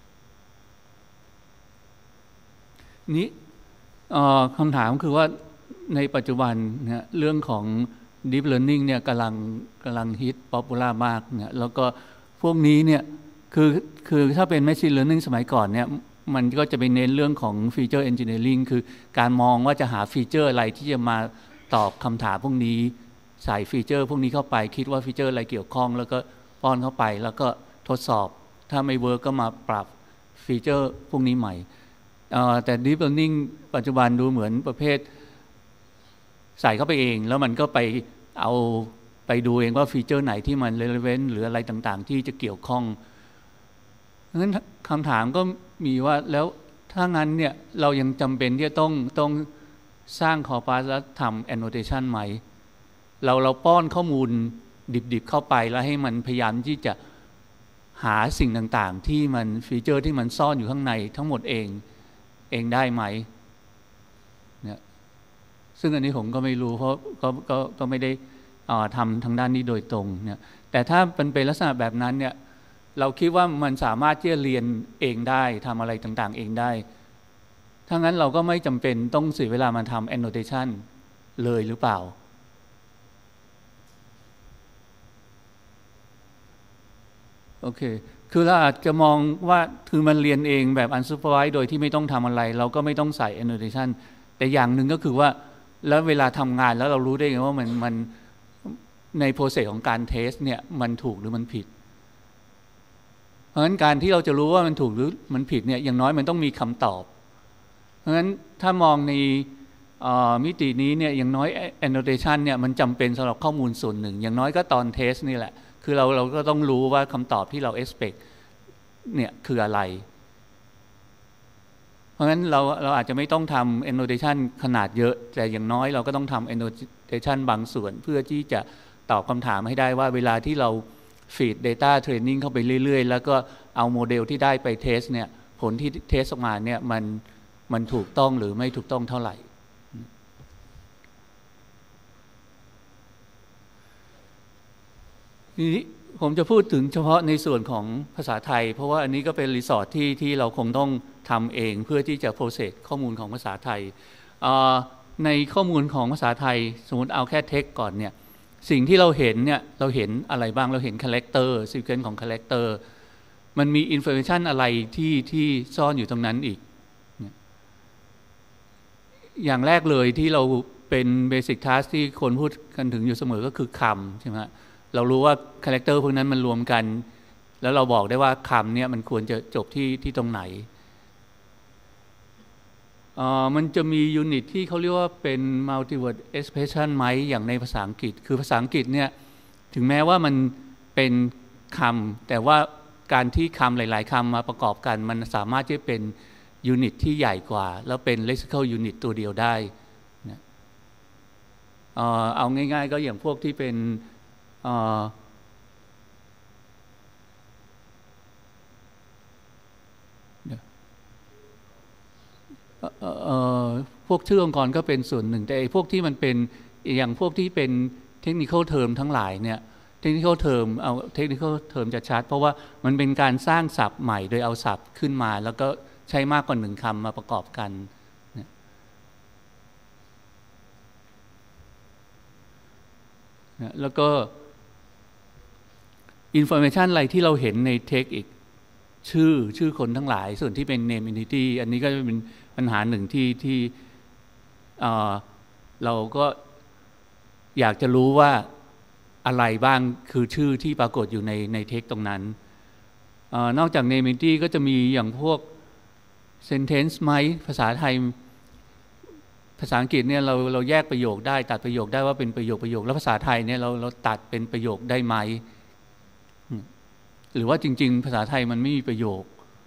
นี้คำถามคือว่าในปัจจุบันเนี่ยเรื่องของ deep learning เนี่ยกำลังกำลังฮิต popular มากเนี่ยแล้วก็พวกนี้เนี่ยคือคือถ้าเป็น machine learning สมัยก่อนเนี่ยมันก็จะไปเน้นเรื่องของ feature engineering คือการมองว่าจะหาฟีเจอร์อะไรที่จะมาตอบคำถามพวกนี้ใส่ฟีเจอร์พวกนี้เข้าไปคิดว่าฟีเจอร์อะไรเกี่ยวข้องแล้วก็ป้อนเข้าไปแล้วก็ทดสอบถ้าไม่เวิร์กก็มาปรับฟีเจอร์พวกนี้ใหม่แต่ deep learning ปัจจุบันดูเหมือนประเภทใส่เข้าไปเองแล้วมันก็ไปเอาไปดูเองว่าฟีเจอร์ไหนที่มัน relevant หรืออะไรต่างๆที่จะเกี่ยวข้องเพราะฉะนั้นคำถามก็มีว่าแล้วถ้างั้นเนี่ยเรายังจำเป็นที่จะต้องต้องสร้าง corpus แล้วทำ annotation ไหมเราเราป้อนข้อมูลดิบๆเข้าไปแล้วให้มันพยายามที่จะหาสิ่งต่างๆที่มันฟีเจอร์ที่มันซ่อนอยู่ข้างในทั้งหมดเองเองได้ไหมเนี่ยซึ่งอันนี้ผมก็ไม่รู้เพราะก็ก็ก็ไม่ได้ทำทางด้านนี้โดยตรงเนี่ยแต่ถ้าเป็นเป็นลักษณะแบบนั้นเนี่ยเราคิดว่ามันสามารถที่จะเรียนเองได้ทำอะไรต่างๆเองได้ถ้างั้นเราก็ไม่จำเป็นต้องเสียเวลามาทำ annotation เลยหรือเปล่าโอเคคือเราอาจจะมองว่าคือมันเรียนเองแบบ unsupervised โดยที่ไม่ต้องทำอะไรเราก็ไม่ต้องใส่ annotation แต่อย่างหนึ่งก็คือว่าแล้วเวลาทำงานแล้วเรารู้ได้ไงว่ามันมันใน process ของการ test เนี่ยมันถูกหรือมันผิดเพราะฉะนั้นการที่เราจะรู้ว่ามันถูกหรือมันผิดเนี่ยอย่างน้อยมันต้องมีคำตอบเพราะฉะนั้นถ้ามองในมิตินี้เนี่ยอย่างน้อย annotation เนี่ยมันจำเป็นสำหรับข้อมูลส่วนหนึ่งอย่างน้อยก็ตอน test นี่แหละคือเราเราก็ต้องรู้ว่าคำตอบที่เรา expect เนี่ยคืออะไรเพราะฉะนั้นเราเราอาจจะไม่ต้องทำ annotation ขนาดเยอะแต่อย่างน้อยเราก็ต้องทำ annotation บางส่วนเพื่อที่จะตอบคำถามให้ได้ว่าเวลาที่เรา feed data training เข้าไปเรื่อยๆแล้วก็เอาโมเดลที่ได้ไป test เนี่ยผลที่ test ออกมาเนี่ยมันมันถูกต้องหรือไม่ถูกต้องเท่าไหร่ทีนี้ผมจะพูดถึงเฉพาะในส่วนของภาษาไทยเพราะว่าอันนี้ก็เป็นรีสอร์ทที่ที่เราคงต้องทำเองเพื่อที่จะ process ข้อมูลของภาษาไทยในข้อมูลของภาษาไทยสมมติเอาแค่ text ก่อนเนี่ยสิ่งที่เราเห็นเนี่ยเราเห็นอะไรบ้างเราเห็น character sequence ของ character มันมี information อะไรที่ที่ซ่อนอยู่ตรงนั้นอีกอย่างแรกเลยที่เราเป็น basic task ที่คนพูดกันถึงอยู่เสมอก็คือคำใช่ไหมเรารู้ว่าคาแรคเตอร์พวกนั้นมันรวมกันแล้วเราบอกได้ว่าคำเนี่ยมันควรจะจบที่ที่ตรงไหนมันจะมียูนิตที่เขาเรียกว่าเป็น multi-word expression ไหมอย่างในภาษาอังกฤษคือภาษาอังกฤษเนี่ยถึงแม้ว่ามันเป็นคำแต่ว่าการที่คำหลายๆคำมาประกอบกันมันสามารถที่จะเป็นยูนิตที่ใหญ่กว่าแล้วเป็น lexical unit ตัวเดียวได้นะเอาง่ายๆก็อย่างพวกที่เป็นพวกชื่อองค์กรก็เป็นส่วนหนึ่งแต่พวกที่มันเป็นอย่างพวกที่เป็นเทคนิคอลเทอมทั้งหลายเนี่ยเทคนิคอลเทอมเอาเทคนิคอลเทอมจะชัดเพราะว่ามันเป็นการสร้างศัพท์ใหม่โดยเอาศัพท์ขึ้นมาแล้วก็ใช้มากกว่าหนึ่งคำมาประกอบกันแล้วก็information อะไรที่เราเห็นใน text อีกชื่อชื่อคนทั้งหลายส่วนที่เป็น name entity อันนี้ก็เป็นปัญหาหนึ่งที่ที่เราก็อยากจะรู้ว่าอะไรบ้างคือชื่อที่ปรากฏอยู่ในในเทคตรงนั้นเอ่อนอกจาก name entity ก็จะมีอย่างพวก sentence ไหมภาษาไทยภาษาอังกฤษเนี่ยเราเราแยกประโยคได้ตัดประโยคได้ว่าเป็นประโยคประโยคแล้วภาษาไทยเนี่ยเราเราตัดเป็นประโยคได้ไหมหรือว่าจริงๆภาษาไทยมันไม่มีประโยค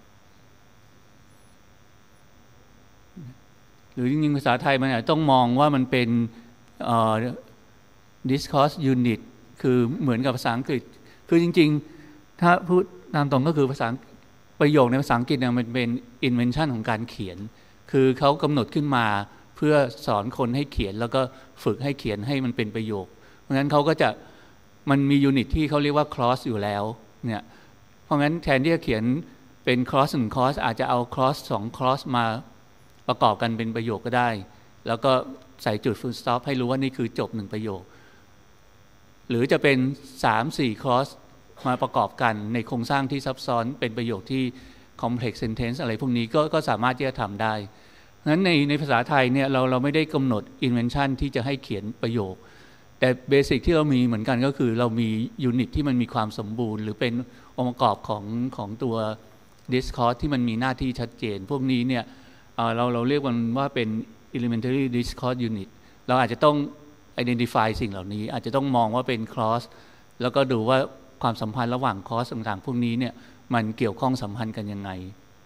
หรือจริงๆภาษาไทยมันอาจต้องมองว่ามันเป็นเอ่อ discourse unit คือเหมือนกับภาษาอังกฤษคือจริงๆถ้าพูดตามตรงก็คือภาษาประโยคในภาษาอังกฤษเนี่ยมันเป็น invention ของการเขียนคือเขากำหนดขึ้นมาเพื่อสอนคนให้เขียนแล้วก็ฝึกให้เขียนให้มันเป็นประโยคเพราะงั้นเขาก็จะมันมียูนิตที่เขาเรียกว่า clause อยู่แล้วเนี่ยเพราะงั้นแทนที่จะเขียนเป็น clause หนึ่ง clause อาจจะเอา clause สอง clause มาประกอบกันเป็นประโยคก็ได้แล้วก็ใส่จุด full stop ให้รู้ว่านี่คือจบหนึ่งประโยคหรือจะเป็น สามสี่ clause มาประกอบกันในโครงสร้างที่ซับซ้อนเป็นประโยคที่ complex sentence อะไรพวกนี้ก็ก็สามารถที่จะทำได้งั้นในในภาษาไทยเนี่ยเราเราไม่ได้กำหนด invention ที่จะให้เขียนประโยคแต่เบสิกที่เรามีเหมือนกันก็คือเรามียูนิตที่มันมีความสมบูรณ์หรือเป็นองค์ประกอบของของตัว discourse ที่มันมีหน้าที่ชัดเจนพวกนี้เนี่ยเราเราเรียกมันว่าเป็น elementary discourse unit เราอาจจะต้อง identify สิ่งเหล่านี้อาจจะต้องมองว่าเป็น clause แล้วก็ดูว่าความสัมพันธ์ระหว่าง clause ต่างๆพวกนี้เนี่ยมันเกี่ยวข้องสัมพันธ์กันยังไง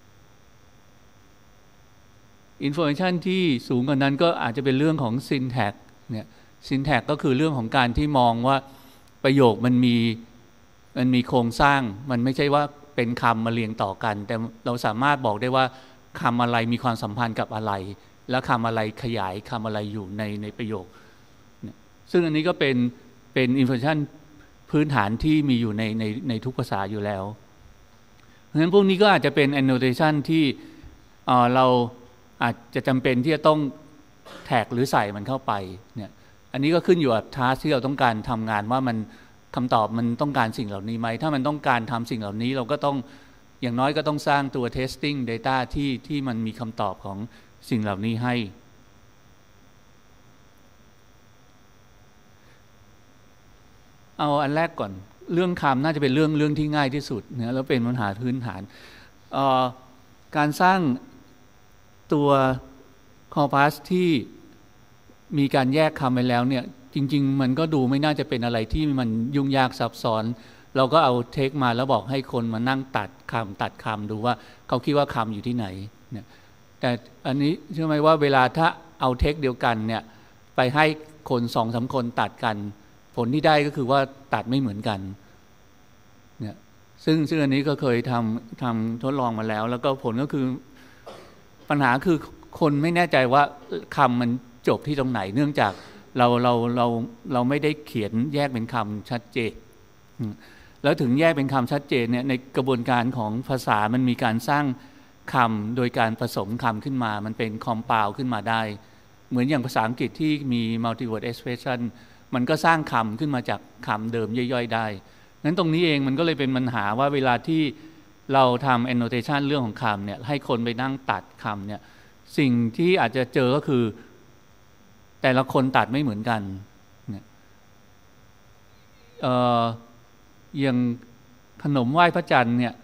information ที่สูงกว่านั้นก็อาจจะเป็นเรื่องของ syntax เนี่ย syntax ก็คือเรื่องของการที่มองว่าประโยคมันมีมันมีโครงสร้างมันไม่ใช่ว่าเป็นคำมาเรียงต่อกันแต่เราสามารถบอกได้ว่าคำอะไรมีความสัมพันธ์กับอะไรแล้วคำอะไรขยายคำอะไรอยู่ในในประโยคซึ่งอันนี้ก็เป็นเป็น information พื้นฐานที่มีอยู่ในในในทุกภาษาอยู่แล้วเพราะฉะนั้นพวกนี้ก็อาจจะเป็น annotation ที่เอ่อเราอาจจะจำเป็นที่จะต้องแท็กหรือใส่มันเข้าไปเนี่ยอันนี้ก็ขึ้นอยู่กับ task ที่เราต้องการทำงานว่ามันคำตอบมันต้องการสิ่งเหล่านี้ไหมถ้ามันต้องการทำสิ่งเหล่านี้เราก็ต้องอย่างน้อยก็ต้องสร้างตัว testing data ที่ที่มันมีคำตอบของสิ่งเหล่านี้ให้เอาอันแรกก่อนเรื่องคำน่าจะเป็นเรื่องเรื่องที่ง่ายที่สุดนะแล้วเป็นปัญหาพื้นฐานการสร้างตัว corpus ที่มีการแยกคำไปแล้วเนี่ยจริงๆมันก็ดูไม่น่าจะเป็นอะไรที่มันยุ่งยากซับซ้อนเราก็เอาเทคมาแล้วบอกให้คนมานั่งตัดคำตัดคำดูว่าเขาคิดว่าคำอยู่ที่ไหนเนี่ยแต่อันนี้เชื่อไหมว่าเวลาถ้าเอาเทคเดียวกันเนี่ยไปให้คนสองสามคนตัดกันผลที่ได้ก็คือว่าตัดไม่เหมือนกันเนี่ยซึ่งซึ่งอันนี้ก็เคยทำทำทดลองมาแล้วแล้วก็ผลก็คือปัญหาคือคนไม่แน่ใจว่าคำมันจบที่ตรงไหนเนื่องจากเราเราเราเราไม่ได้เขียนแยกเป็นคำชัดเจนแล้วถึงแยกเป็นคำชัดเจนเนี่ยในกระบวนการของภาษามันมีการสร้างคำโดยการผสมคำขึ้นมามันเป็น compound ขึ้นมาได้เหมือนอย่างภาษาอังกฤษที่มี multi word expression มันก็สร้างคำขึ้นมาจากคำเดิมย่อยๆได้งั้นตรงนี้เองมันก็เลยเป็นปัญหาว่าเวลาที่เราทำ annotation เรื่องของคำเนี่ยให้คนไปนั่งตัดคำเนี่ยสิ่งที่อาจจะเจอก็คือแต่ละคนตัดไม่เหมือนกันเนี่ยเอ่ออย่างขนมไหว้พระจันทร์เนี่ย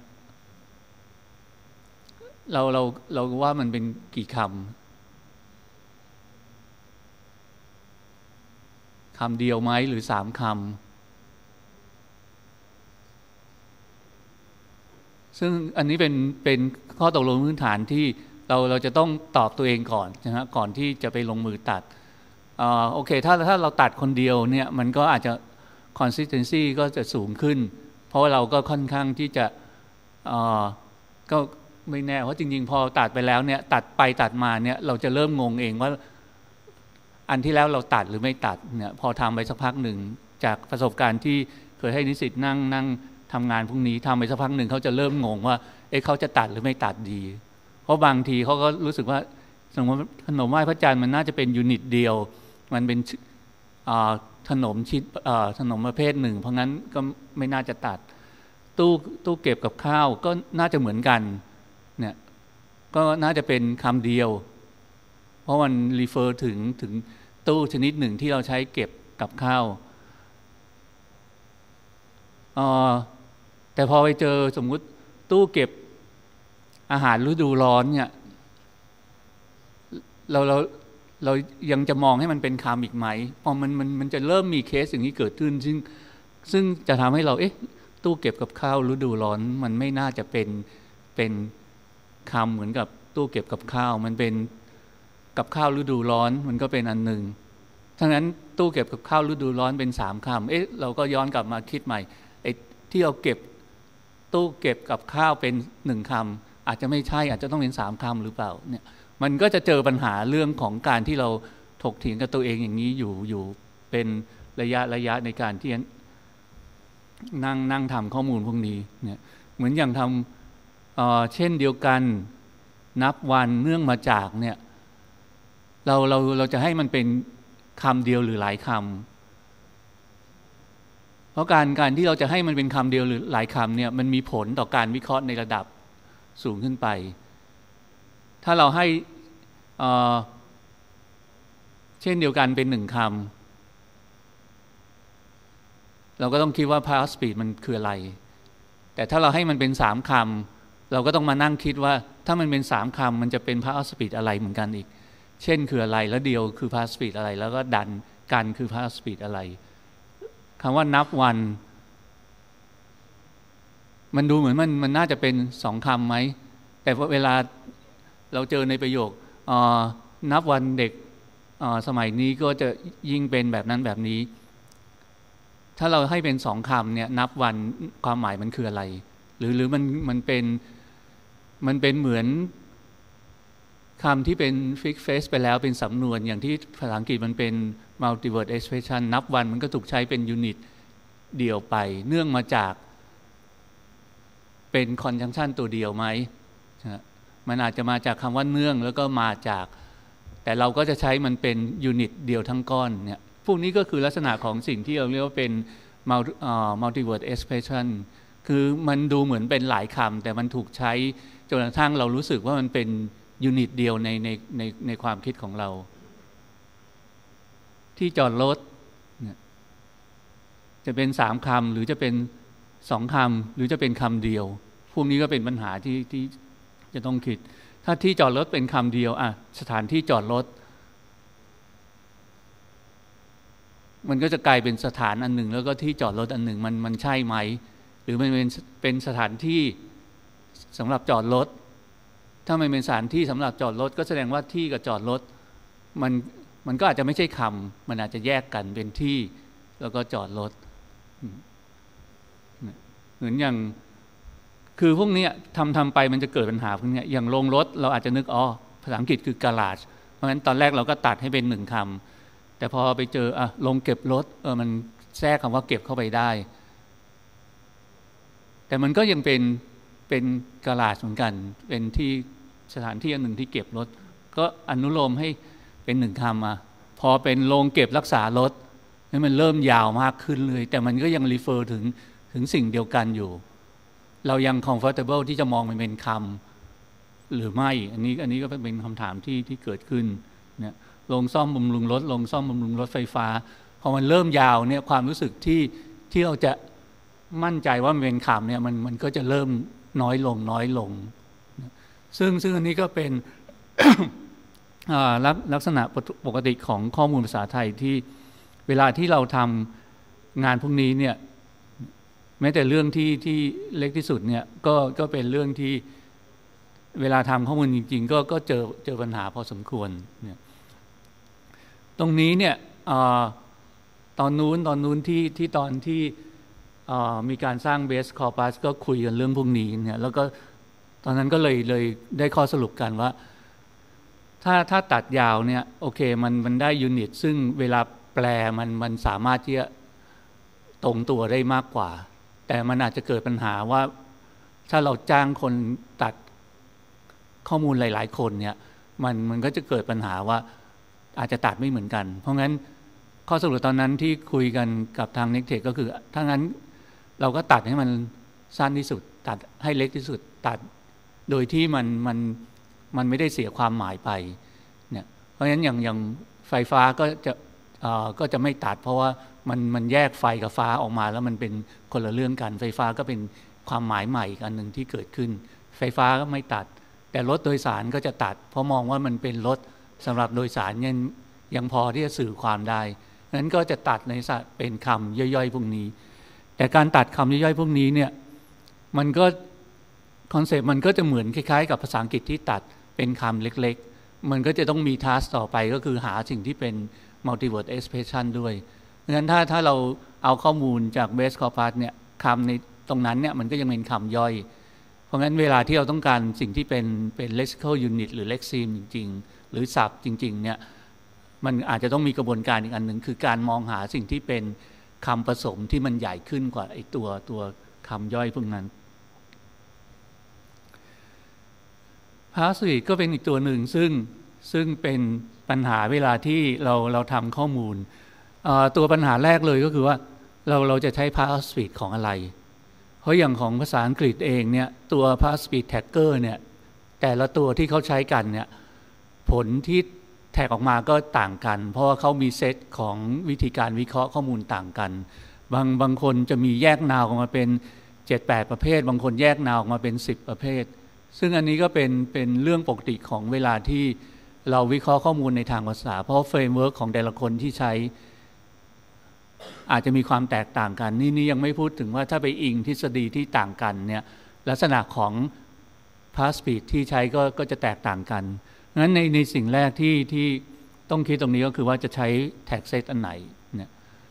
เราเราเราว่ามันเป็นกี่คำคำเดียวไหมหรือสามคำซึ่งอันนี้เป็นเป็นข้อตกลงพื้นฐานที่เราเราจะต้องตอบตัวเองก่อนนะฮะก่อนที่จะไปลงมือตัดอ่าโอเคถ้าถ้าเราตัดคนเดียวเนี่ยมันก็อาจจะ consistency ก็จะสูงขึ้นเพราะว่าเราก็ค่อนข้างที่จะอ่าก็ไม่แน่เพราะจริงๆพอตัดไปแล้วเนี่ยตัดไปตัดมาเนี่ยเราจะเริ่มงงเองว่าอันที่แล้วเราตัดหรือไม่ตัดเนี่ยพอทำไปสักพักหนึ่งจากประสบการณ์ที่เคยให้นิสิตนั่งนั่งทำงานพวกนี้ทำไปสักพักหนึ่งเขาจะเริ่มงงว่าเอ๊ะเขาจะตัดหรือไม่ตัดดีเพราะบางทีเขาก็รู้สึกว่าสมมติขนมไหว้พระจันทร์มันน่าจะเป็นยูนิตเดียวมันเป็นขนมชิ้นขนมประเภทหนึ่งเพราะงั้นก็ไม่น่าจะตัดตู้ตู้เก็บกับข้าวก็น่าจะเหมือนกันเนี่ยก็น่าจะเป็นคำเดียวเพราะมันรีเฟอร์ถึงถึงตู้ชนิดหนึ่งที่เราใช้เก็บกับข้าวแต่พอไปเจอสมมุติตู้เก็บอาหารฤดูร้อนเนี่ยเราเราเรายังจะมองให้มันเป็นคำอีกไหมพอมันมันมันจะเริ่มมีเคสอย่างนี้เกิดขึ้นซึ่งซึ่งจะทำให้เราเอ๊ะตู้เก็บกับข้าวฤดูร้อนมันไม่น่าจะเป็นเป็นคำเหมือนกับตู้เก็บกับข้าวมันเป็นกับข้าวฤดูร้อนมันก็เป็นอันหนึ่งทั้งนั้นตู้เก็บกับข้าวฤดูร้อนเป็นสามคำเอ๊ะเราก็ย้อนกลับมาคิดใหม่ไอ้ที่เราเก็บตู้เก็บกับข้าวเป็นหนึ่งคำอาจจะไม่ใช่อาจจะต้องเป็นสามคำหรือเปล่าเนี่ยมันก็จะเจอปัญหาเรื่องของการที่เราถกเถียงกับตัวเองอย่างนี้อยู่อยู่เป็นระยะระยะในการที่นั่งนั่งทำข้อมูลพวกนี้เนี่ยเหมือนอย่างทำ เอ่อ เช่นเดียวกันนับวันเนื่องมาจากเนี่ยเราเราเราจะให้มันเป็นคำเดียวหรือหลายคำเพราะการการที่เราจะให้มันเป็นคำเดียวหรือหลายคำเนี่ยมันมีผลต่อการวิเคราะห์ในระดับสูงขึ้นไปถ้าเราให้เอ่อเช่นเดียวกันเป็นหนึ่งคำเราก็ต้องคิดว่า past speed มันคืออะไรแต่ถ้าเราให้มันเป็นสามคำเราก็ต้องมานั่งคิดว่าถ้ามันเป็นสามคำมันจะเป็น past speed อะไรเหมือนกันอีกเช่นคืออะไรแล้วเดียวคือ past speed อะไรแล้วก็ดันกันคือ past speed อะไรคำว่านับวันมันดูเหมือนมันมันน่าจะเป็นสองคำไหมแต่เวลาเราเจอในประโยคนับวันเด็กสมัยนี้ก็จะยิ่งเป็นแบบนั้นแบบนี้ถ้าเราให้เป็นสองคำเนี่ยนับวันความหมายมันคืออะไรหรือหรือมันมันเป็นมันเป็นเหมือนคำที่เป็น fixed phrase ไปแล้วเป็นสำนวนอย่างที่ภาษาอังกฤษมันเป็น multi word expression นับวันมันก็ถูกใช้เป็นยูนิตเดียวไปเนื่องมาจากเป็น conjunction ตัวเดียวไหมมันอาจจะมาจากคำว่าเนื่องแล้วก็มาจากแต่เราก็จะใช้มันเป็นยูนิตเดียวทั้งก้อนเนี่ยพวกนี้ก็คือลักษณะของสิ่งที่เราเรียกว่าเป็น multi word expression คือมันดูเหมือนเป็นหลายคำแต่มันถูกใช้จนกระทั่งเรารู้สึกว่ามันเป็นยูนิตเดียวในในในในความคิดของเราที่จอดรถจะเป็นสามคำหรือจะเป็นสองคำหรือจะเป็นคำเดียวพวกนี้ก็เป็นปัญหาที่ที่จะต้องคิดถ้าที่จอดรถเป็นคำเดียวอ่ะสถานที่จอดรถมันก็จะกลายเป็นสถานอันหนึ่งแล้วก็ที่จอดรถอันหนึ่งมันมันใช่ไหมหรือมันเป็นเป็นสถานที่สำหรับจอดรถถ้ามันเป็นสถานที่สำหรับจอดรถก็แสดงว่าที่กับจอดรถมันมันก็อาจจะไม่ใช่คำมันอาจจะแยกกันเป็นที่แล้วก็จอดรถเหมือนอย่างคือพวกนี้ทำทำไปมันจะเกิดปัญหาพวกนี้อย่างโรงรถเราอาจจะนึกอ๋อภาษาอังกฤษคือ garage เพราะฉะนั้นตอนแรกเราก็ตัดให้เป็นหนึ่งคำแต่พอไปเจออะโรงเก็บรถเออมันแทรกคำว่าเก็บเข้าไปได้แต่มันก็ยังเป็นเป็นgarageเหมือนกันเป็นที่สถานที่อันหนึ่งที่เก็บรถก็อนุโลมให้เป็นหนึ่งคำมาพอเป็นโรงเก็บรักษารถนี่มันเริ่มยาวมากขึ้นเลยแต่มันก็ยัง refer ถึงถึงสิ่งเดียวกันอยู่เรายัง comfortable ที่จะมองมันเป็นคำหรือไม่อันนี้อันนี้ก็เป็นคำถามที่ที่เกิดขึ้นเนี่ยโรงซ่อมบำรุงรถโรงซ่อมบำรุงรถไฟฟ้าพอมันเริ่มยาวเนี่ยความรู้สึกที่ที่เราจะมั่นใจว่ามันเป็นคำเนี่ยมันมันก็จะเริ่มน้อยลงน้อยลงซึ่งซึ่งอันนี้ก็เป็น ลักษณะปกติของข้อมูลภาษาไทยที่เวลาที่เราทำงานพวกนี้เนี่ยแม้แต่เรื่องที่ที่เล็กที่สุดเนี่ยก็ก็เป็นเรื่องที่เวลาทำข้อมูลจริงๆก็ก็เจอเจอปัญหาพอสมควรเนี่ยตรงนี้เนี่ยตอนนู้นตอนนู้นที่ที่ตอนที่มีการสร้างเบสคอร์ปัสก็คุยกันเรื่องพวกนี้เนี่ยแล้วก็ตอนนั้นก็เลยเลยได้ข้อสรุปกันว่าถ้าถ้าตัดยาวเนี่ยโอเคมันมันได้ยูนิตซึ่งเวลาแปลมันมันสามารถที่จะตรงตัวได้มากกว่าแต่มันอาจจะเกิดปัญหาว่าถ้าเราจ้างคนตัดข้อมูลหลายๆคนเนี่ยมันมันก็จะเกิดปัญหาว่าอาจจะตัดไม่เหมือนกันเพราะงั้นข้อสรุปตอนนั้นที่คุยกันกับทาง Nectech ก็คือถ้างั้นเราก็ตัดให้มันสั้นที่สุดตัดให้เล็กที่สุดตัดโดยที่มันมันมันไม่ได้เสียความหมายไปเนี่ยเพราะฉะนั้นอย่างอย่างไฟฟ้าก็จะเอ่อก็จะไม่ตัดเพราะว่ามันมันแยกไฟกับฟ้าออกมาแล้วมันเป็นคนละเรื่องกันไฟฟ้าก็เป็นความหมายใหม่อีกอันหนึ่งที่เกิดขึ้นไฟฟ้าก็ไม่ตัดแต่รถโดยสารก็จะตัดเพราะมองว่ามันเป็นรถสำหรับโดยสารยังยังพอที่จะสื่อความได้นั้นก็จะตัดในเป็นคำย่อยๆพวกนี้แต่การตัดคำย่อยๆพวกนี้เนี่ยมันก็คอนเซปต์มันก็จะเหมือนคล้ายๆกับภาษาอังกฤษที่ตัดเป็นคำเล็กๆมันก็จะต้องมีทัสต่อไปก็คือหาสิ่งที่เป็น multi-word expression ด้วยงั้นถ้าถ้าเราเอาข้อมูลจาก base corpus เนี่ยคำในตรงนั้นเนี่ยมันก็ยังเป็นคำย่อยเพราะงั้นเวลาที่เราต้องการสิ่งที่เป็นเป็น lexical unit หรือ lexeme จริงๆหรือศัพท์จริงๆเนี่ยมันอาจจะต้องมีกระบวนการอีกอันหนึ่งคือการมองหาสิ่งที่เป็นคำผสมที่มันใหญ่ขึ้นกว่าไอ้ตัวตัวคำย่อยพวกนั้นพาสวีทก็เป็นอีกตัวหนึ่งซึ่งซึ่งเป็นปัญหาเวลาที่เราเราทำข้อมูลตัวปัญหาแรกเลยก็คือว่าเราเราจะใช้พาสวีทของอะไรเพราะอย่างของภาษาอังกฤษเองเนี่ยตัวพาสวีทแท็กเกอร์เนี่ยแต่ละตัวที่เขาใช้กันเนี่ยผลที่แท็กออกมาก็ต่างกันเพราะว่าเขามีเซตของวิธีการวิเคราะห์ข้อมูลต่างกันบางบางคนจะมีแยกนาวออกมาเป็น เจ็ดแปด ประเภทบางคนแยกนาวออกมาเป็นสิบประเภทซึ่งอันนี้ก็เป็นเป็นเรื่องปกติของเวลาที่เราวิเคราะห์ข้อมูลในทางภาษาเพราะเฟรมเวิร์กของแต่ละคนที่ใช้อาจจะมีความแตกต่างกันนี่นี่ยังไม่พูดถึงว่าถ้าไปอิงทฤษฎีที่ต่างกันเนี่ยลักษณะของ pass speed ที่ใช้ก็ก็จะแตกต่างกันงั้นในในสิ่งแรกที่ที่ต้องคิดตรงนี้ก็คือว่าจะใช้ tag set อันไหนเนี่ย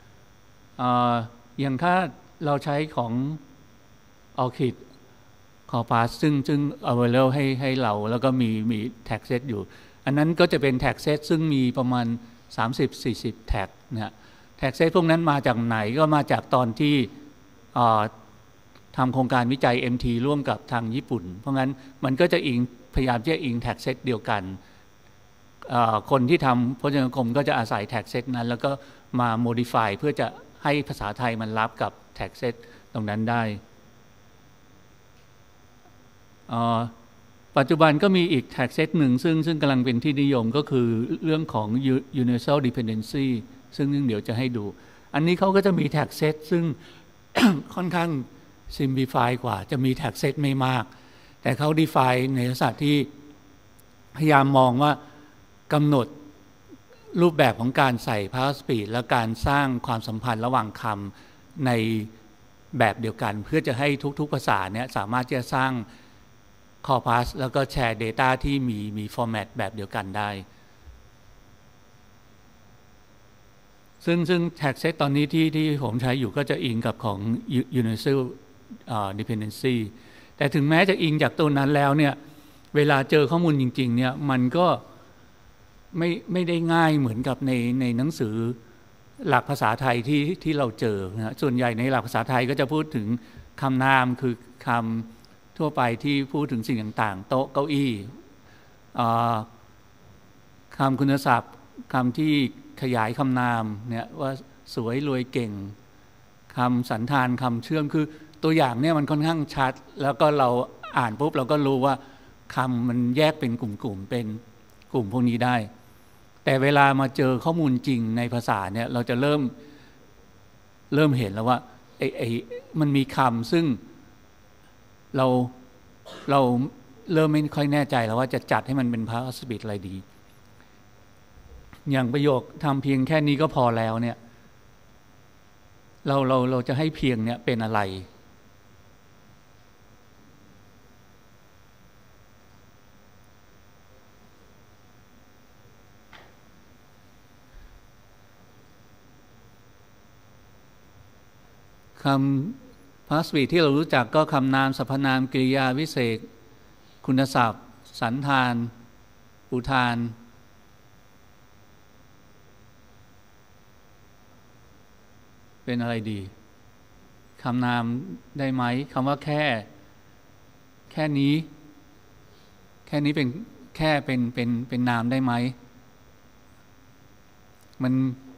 อย่างถ้าเราใช้ของ Orchid corpus ซึ่งซึ่ง available ให้ให้เราแล้วก็มีมี tag set อยู่อันนั้นก็จะเป็น tag set ซึ่งมีประมาณ สามสิบถึงสี่สิบ tag นะแท็กเซตพวกนั้นมาจากไหนก็มาจากตอนที่ทำโครงการวิจัย เอ็ม ที ร่วมกับทางญี่ปุ่นเพราะงั้นมันก็จะอิงพยายามจะอิงแท็กเซตเดียวกันคนที่ทำพจนานุกรมก็จะอาศัยแท็กเซตนั้นแล้วก็มา modify เพื่อจะให้ภาษาไทยมันรับกับแท็กเซตตรงนั้นได้ปัจจุบันก็มีอีกแท็กเซตหนึ่งซึ่งซึ่งกำลังเป็นที่นิยมก็คือเรื่องของ universal dependencyซึ่งเดี๋ยวจะให้ดูอันนี้เขาก็จะมีแท็กเซตซึ่ง ค่อนข้าง simplify กว่าจะมีแท็กเซตไม่มากแต่เขา define ในลักษณะที่พยายามมองว่ากำหนดรูปแบบของการใส่ pass speed และการสร้างความสัมพันธ์ระหว่างคำในแบบเดียวกันเพื่อจะให้ทุกๆภาษาเนี่ยสามารถจะสร้าง corpus แล้วก็แชร์ data ที่มีมี format แบบเดียวกันได้ซึ่งซึ่งแท็กเซตตอนนี้ที่ที่ผมใช้อยู่ก็จะอิงกับของ universal dependency แต่ถึงแม้จะอิงจากตัวนั้นแล้วเนี่ยเวลาเจอข้อมูลจริงๆเนี่ยมันก็ไม่ไม่ได้ง่ายเหมือนกับในในหนังสือหลักภาษาไทยที่ที่เราเจอนะส่วนใหญ่ในหลักภาษาไทยก็จะพูดถึงคำนามคือคำทั่วไปที่พูดถึงสิ่งต่างๆโต๊ะเก้าอี้คำคุณศัพท์คำที่ขยายคำนามเนี่ยว่าสวยรวยเก่งคำสันธานคำเชื่อมคือตัวอย่างเนี่ยมันค่อนข้างชัดแล้วก็เราอ่านปุ๊บเราก็รู้ว่าคำมันแยกเป็นกลุ่มๆเป็นกลุ่มพวกนี้ได้แต่เวลามาเจอข้อมูลจริงในภาษาเนี่ยเราจะเริ่มเริ่มเห็นแล้วว่าไอ้ไอ้มันมีคำซึ่งเราเราเริ่มไม่ค่อยแน่ใจแล้วว่าจะจัดให้มันเป็นพาสบีทอะไรดีอย่างประโยคทำเพียงแค่นี้ก็พอแล้วเนี่ยเราเราเราจะให้เพียงเนี่ยเป็นอะไรคำพาสวีทที่เรารู้จักก็คำนามสรรพนามกริยาวิเศษคุณศัพท์สันธานอุทานเป็นอะไรดีคำนามได้ไหมคำว่าแค่แค่นี้แค่นี้เป็นแค่เป็นเป็นเป็นนามได้ไหมมัน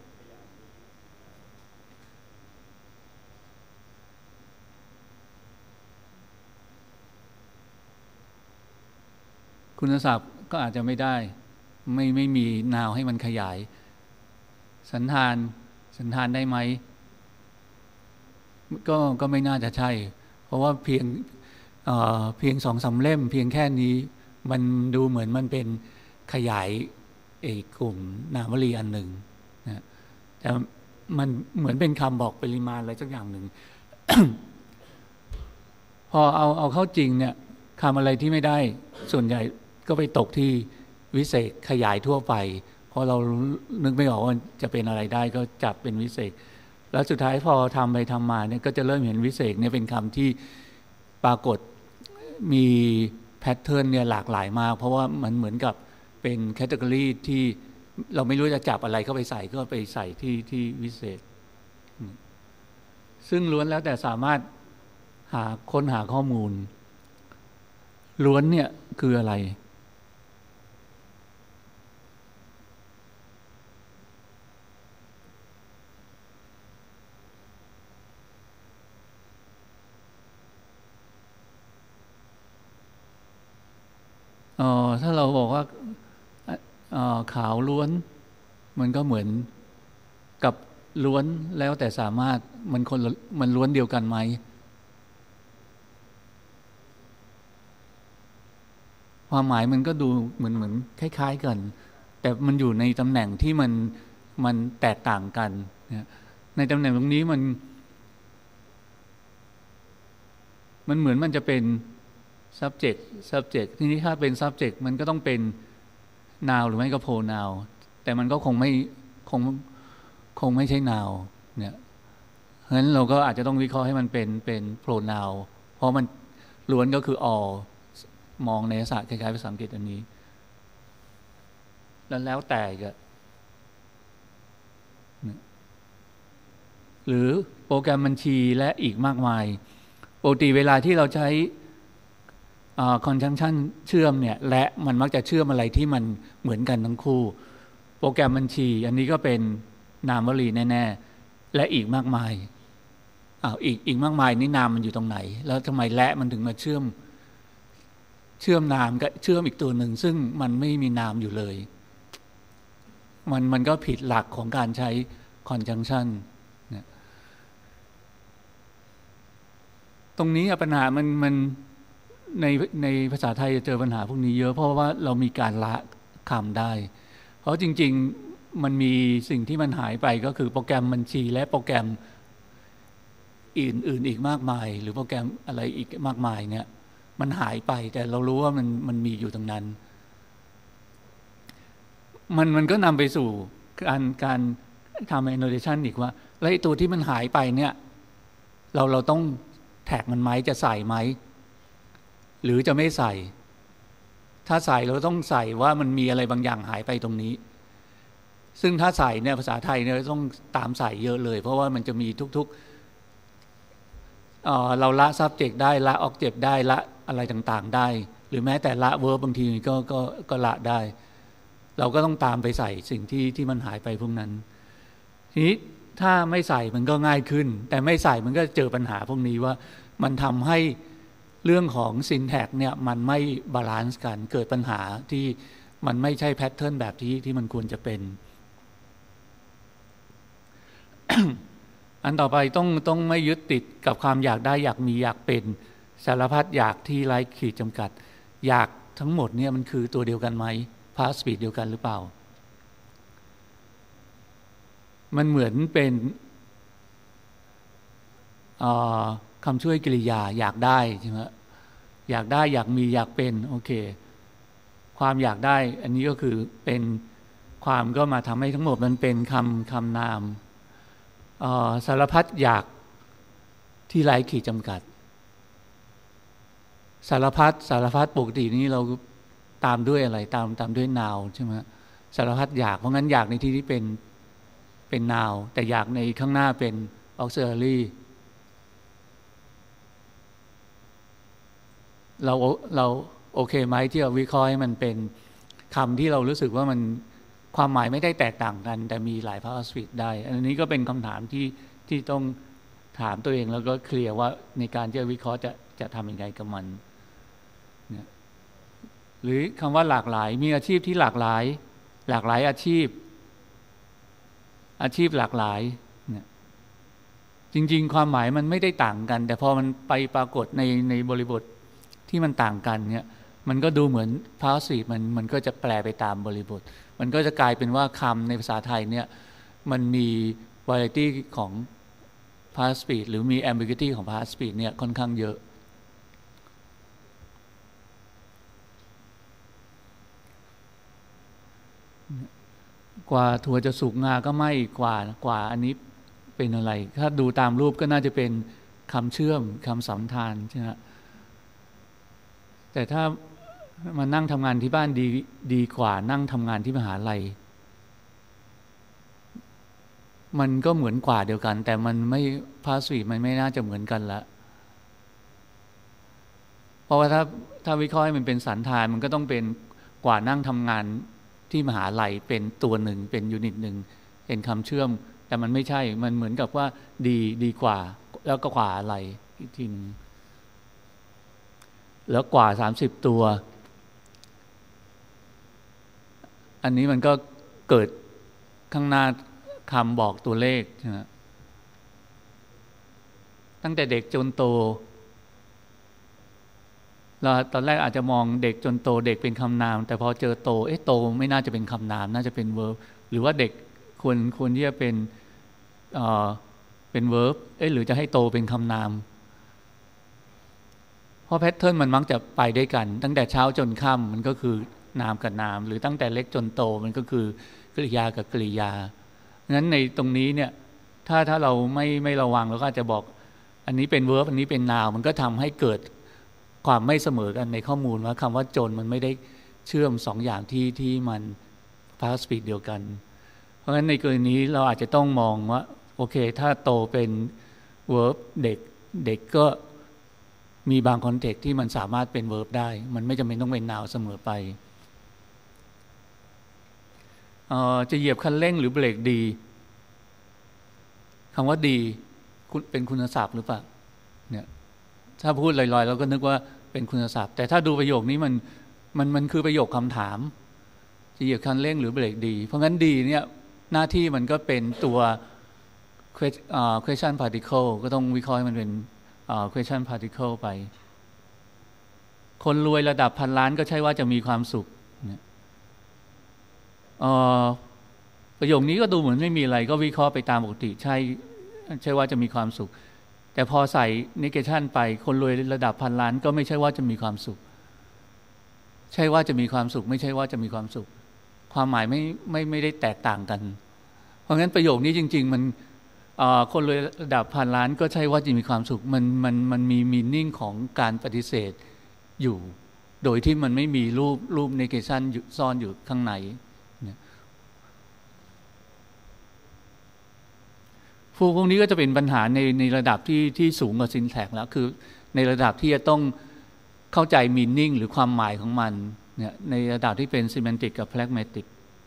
คุณศัพท์ก็อาจจะไม่ได้ไม่ไม่มีนาวให้มันขยายสันธานสันธานได้ไหมก็ก็ไม่น่าจะใช่เพราะว่าเพียงเอ่อเพียงสองสามเล่มเพียงแค่นี้มันดูเหมือนมันเป็นขยายเอกกลุ่มนามวลีอันหนึ่งนะแต่มันเหมือนเป็นคำบอกปริมาณอะไรสักอย่างหนึ่ง พอเอาเอาเข้าจริงเนี่ยคำอะไรที่ไม่ได้ส่วนใหญ่ก็ไปตกที่วิเศษขยายทั่วไปพอเรานึกไม่ออกว่าจะเป็นอะไรได้ก็จับเป็นวิเศษแล้วสุดท้ายพอทำไปทำมาเนี่ยก็จะเริ่มเห็นวิเศษเนี่ยเป็นคำที่ปรากฏมีแพทเทิร์นเนี่ยหลากหลายมากเพราะว่ามันเหมือนกับเป็นแคตตากรีที่เราไม่รู้จะจับอะไรเข้าไปใส่ก็ไปใส่ที่ที่วิเศษซึ่งล้วนแล้วแต่สามารถหาค้นหาข้อมูลล้วนเนี่ยคืออะไรเอ่อถ้าเราบอกว่าเอ่อขาวล้วนมันก็เหมือนกับล้วนแล้วแต่สามารถมันคนมันล้วนเดียวกันไหมความหมายมันก็ดูเหมือนเหมือนคล้ายๆกันแต่มันอยู่ในตำแหน่งที่มันมันแตกต่างกันในตำแหน่งตรงนี้มันมันเหมือนมันจะเป็น subject subject ทีนี้ถ้าเป็น subject มันก็ต้องเป็น noun หรือไม่ก็ pronoun แต่มันก็คงไม่คงคงไม่ใช่ noun เนี่ยเพราะฉะนั้นเราก็อาจจะต้องวิเคราะห์ให้มันเป็นเป็น pronoun เพราะมันล้วนก็คือ all มองในภาษาคล้ายๆภาษาอังกฤษอันนี้แล้วแล้วแต่ก็หรือโปรแกรมบัญชีและอีกมากมายปกติเวลาที่เราใช้conjunction เชื่อมเนี่ยและมันมักจะเชื่อมอะไรที่มันเหมือนกันทั้งคู่โปรแกรมบัญชีอันนี้ก็เป็นนามวลีแน่ๆและอีกมากมายอ้าวอีกอีกมากมายนี่นามมันอยู่ตรงไหนแล้วทำไมและมันถึงมาเชื่อมเชื่อมนามกับเชื่อมอีกตัวหนึ่งซึ่งมันไม่มีนามอยู่เลยมันมันก็ผิดหลักของการใช้ conjunction เนี่ยตรงนี้ปัญหามันมันในในภาษาไทยจะเจอปัญหาพวกนี้เยอะเพราะว่าเรามีการละคำได้เพราะจริงๆมันมีสิ่งที่มันหายไปก็คือโปรแกรมบัญชีและโปรแกรมอื่นๆอีกมากมายหรือโปรแกรมอะไรอีกมากมายเนี่ยมันหายไปแต่เรารู้ว่ามันมันมีอยู่ตรงนั้นมันมันก็นำไปสู่การการทำ annotation อีกว่าแล้วไอ้ตัวที่มันหายไปเนี่ยเราเราต้องแท็กมันไหมจะใส่ไหมหรือจะไม่ใส่ถ้าใส่เราต้องใส่ว่ามันมีอะไรบางอย่างหายไปตรงนี้ซึ่งถ้าใส่เนี่ยภาษาไทยเนี่ยต้องตามใส่เยอะเลยเพราะว่ามันจะมีทุกๆเอ่อเราละ subject ได้ละ object ได้ละอะไรต่างๆได้หรือแม้แต่ละ verb บางทีก็ก็ก็ละได้เราก็ต้องตามไปใส่สิ่งที่ที่มันหายไปพวกนั้นทีนี้ถ้าไม่ใส่มันก็ง่ายขึ้นแต่ไม่ใส่มันก็เจอปัญหาพวกนี้ว่ามันทำให้เรื่องของ syntax เนี่ยมันไม่บาลานซ์กันเกิดปัญหาที่มันไม่ใช่แพทเทิร์นแบบที่ที่มันควรจะเป็น อันต่อไปต้องต้องไม่ยึดติดกับความอยากได้อยากมีอยากเป็นสารพัดอยากที่ไร้ขีดจำกัดอยากทั้งหมดเนี่ยมันคือตัวเดียวกันไหมพาสปีดเดียวกันหรือเปล่ามันเหมือนเป็นคำช่วยกริยาอยากได้ใช่ไหมอยากได้อยากมีอยากเป็นโอเคความอยากได้อันนี้ก็คือเป็นความก็มาทำให้ทั้งหมดมันเป็นคำคำนามสารพัดอยากที่ไร้ขีดจำกัดสารพัดสารพัดปกตินี้เราตามด้วยอะไรตามตามด้วย noun ใช่ไหมสารพัดอยากเพราะงั้นอยากในที่นี้เป็นเป็น noun แต่อยากในข้างหน้าเป็น auxiliary เราเราโอเคไหมที่เราวิเคราะห์ให้มันเป็นคำที่เรารู้สึกว่ามันความหมายไม่ได้แตกต่างกันแต่มีหลาย paraphrase ได้อันนี้ก็เป็นคำถามที่ที่ต้องถามตัวเองแล้วก็เคลียร์ว่าในการที่จะวิเคราะห์จะจะทำยังไงกับมันเนี่ยหรือคำว่าหลากหลายมีอาชีพที่หลากหลายหลากหลายอาชีพอาชีพหลากหลายจริงๆความหมายมันไม่ได้ต่างกันแต่พอมันไปปรากฏในในบริบทที่มันต่างกันเนี่ยมันก็ดูเหมือน passive มันมันก็จะแปลไปตามบริบทมันก็จะกลายเป็นว่าคำในภาษาไทยเนี่ยมันมี variety ของ past speech หรือมี ambiguity ของ past speech เนี่ยค่อนข้างเยอะกว่าถั่วจะสุกงาก็ไม่กว่ากว่าอันนี้เป็นอะไรถ้าดูตามรูปก็น่าจะเป็นคำเชื่อมคำสัมพันธ์ใช่ไหมแต่ถ้ามานั่งทำงานที่บ้านดีดีกว่านั่งทำงานที่มหาลัยมันก็เหมือนกว่าเดียวกันแต่มันไม่ภาษีมันไม่น่าจะเหมือนกันละเพราะว่าถ้าถ้าวิเคราะห์ให้มันเป็นสันธานมันก็ต้องเป็นกว่านั่งทำงานที่มหาลัยเป็นตัวหนึ่งเป็นยูนิตหนึ่งเป็นคำเชื่อมแต่มันไม่ใช่มันเหมือนกับว่าดีดีกว่าแล้วก็กว่าอะไรอีกทีนึงแล้วกว่าสามสิบตัวอันนี้มันก็เกิดข้างหน้าคำบอกตัวเลขใช่ไหมตั้งแต่เด็กจนโตเราตอนแรกอาจจะมองเด็กจนโตเด็กเป็นคำนามแต่พอเจอโตเอ๊ะโตไม่น่าจะเป็นคำนามน่าจะเป็น verb หรือว่าเด็กควรควรที่จะเป็นเอ่อเป็น verb เอ๊ะหรือจะให้โตเป็นคำนามเพราะแพทเทิร์นมันมักจะไปด้วยกันตั้งแต่เช้าจนค่ำมันก็คือนามกับนามหรือตั้งแต่เล็กจนโตมันก็คือกริยากับกริยางั้นในตรงนี้เนี่ยถ้าถ้าเราไม่ไม่ระวังเราก็อาจจะบอกอันนี้เป็น verb อันนี้เป็น noun มันก็ทำให้เกิดความไม่เสมอกันในข้อมูลว่าคำว่าจนมันไม่ได้เชื่อมสองอย่างที่ที่มัน past speech เดียวกันเพราะฉะนั้นในกรณีนี้เราอาจจะต้องมองว่าโอเคถ้าโตเป็น verb เด็กเด็กก็มีบางคอนเทกต์ที่มันสามารถเป็น verb ได้มันไม่จำเป็นต้องเป็น noun เสมอไปเอ่อจะเหยียบคันเร่งหรือเบรกดีคำว่าดีเป็นคุณศัพท์หรือเปล่าเนี่ยถ้าพูดลอยๆเราก็นึกว่าเป็นคุณศัพท์แต่ถ้าดูประโยคนี้มันมันมันคือประโยคคำถามจะเหยียบคันเร่งหรือเบรกดีเพราะงั้นดีเนี่ยหน้าที่มันก็เป็นตัว question particle ก็ต้องวิเคราะห์ให้มันเป็น question particle ไปคนรวยระดับพันล้านก็ใช่ว่าจะมีความสุขเนี่ยประโยคนี้ก็ดูเหมือนไม่มีอะไรก็วิเคราะห์ไปตามปกติใช่ใช่ว่าจะมีความสุขแต่พอใส่ negation ไปคนรวยระดับพันล้านก็ไม่ใช่ว่าจะมีความสุขใช่ว่าจะมีความสุขไม่ใช่ว่าจะมีความสุขความหมายไม่ไม่ไม่ได้แตกต่างกันเพราะงั้นประโยคนี้จริงๆมันคนรวยระดับพันล้านก็ใช่ว่าจะมีความสุขมันมันมันมี meaning ของการปฏิเสธอยู่โดยที่มันไม่มีรูปรูป negation ซ่อนอยู่ข้างในพวกนี้ก็จะเป็นปัญหาในในระดับที่ที่สูงกว่า syntax แล้วคือในระดับที่จะต้องเข้าใจ meaning หรือความหมายของมันเนี่ยในระดับที่เป็น semantic กับ pragmatic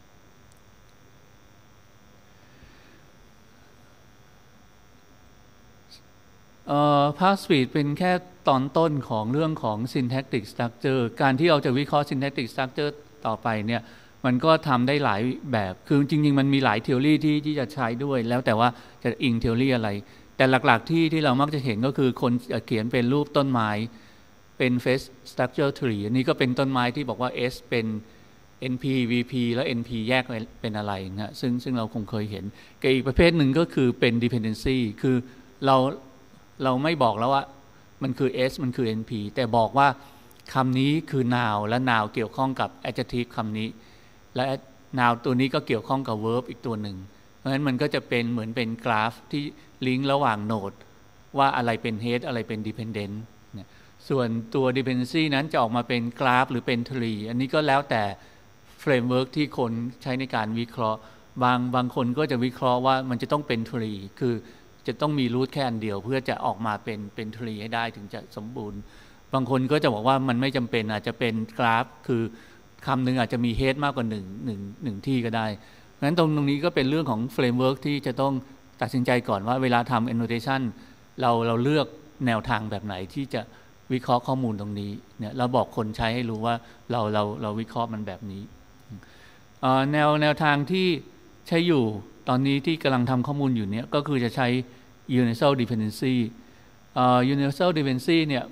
เอ่อ past speech เป็นแค่ตอนต้นของเรื่องของ syntactic structure การที่เราจะวิเคราะห์ syntactic structure ต่อไปเนี่ยมันก็ทำได้หลายแบบคือจริงๆมันมีหลายทฤษฎีที่ที่จะใช้ด้วยแล้วแต่ว่าจะอิงทฤษฎีอะไรแต่หลักๆที่ที่เรามักจะเห็นก็คือคนเขียนเป็นรูปต้นไม้เป็น face structure tree อันนี้ก็เป็นต้นไม้ที่บอกว่า S เป็น เอ็น พี วี พี แล้ว เอ็น พี แยกเป็นอะไรนะซึ่งซึ่งเราคงเคยเห็นกับอีกประเภทหนึ่งก็คือเป็น dependency คือเราเราไม่บอกแล้วว่ามันคือ S มันคือ เอ็น พี แต่บอกว่าคำนี้คือ noun และ noun เกี่ยวข้องกับ adjective คำนี้และ noun ตัวนี้ก็เกี่ยวข้องกับ verb อีกตัวหนึ่งเพราะฉะนั้นมันก็จะเป็นเหมือนเป็นกราฟที่ลิงก์ระหว่างโนดว่าอะไรเป็น head อะไรเป็น dependent ส่วนตัว dependency นั้นจะออกมาเป็นกราฟหรือเป็น tree อันนี้ก็แล้วแต่ framework ที่คนใช้ในการวิเคราะห์บางบางคนก็จะวิเคราะห์ว่ามันจะต้องเป็น tree คือจะต้องมี root แค่อันเดียวเพื่อจะออกมาเป็นเป็น tree ให้ได้ถึงจะสมบูรณ์บางคนก็จะบอกว่ามันไม่จำเป็นอาจจะเป็นกราฟคือคำหนึ่งอาจจะมี head มากกว่าหนึ่งหนึ่งหนึ่งที่ก็ได้งั้นตรงตรงนี้ก็เป็นเรื่องของ framework ที่จะต้องตัดสินใจก่อนว่าเวลาทำ annotation เราเราเลือกแนวทางแบบไหนที่จะวิเคราะห์ข้อมูลตรงนี้เนี่ยเราบอกคนใช้ให้รู้ว่าเราเราเราวิเคราะห์มันแบบนี้แนวแนวทางที่ใช้อยู่ตอนนี้ที่กำลังทำข้อมูลอยู่เนี่ยก็คือจะใช้ universal dependency uh, universal dependency เนี่ย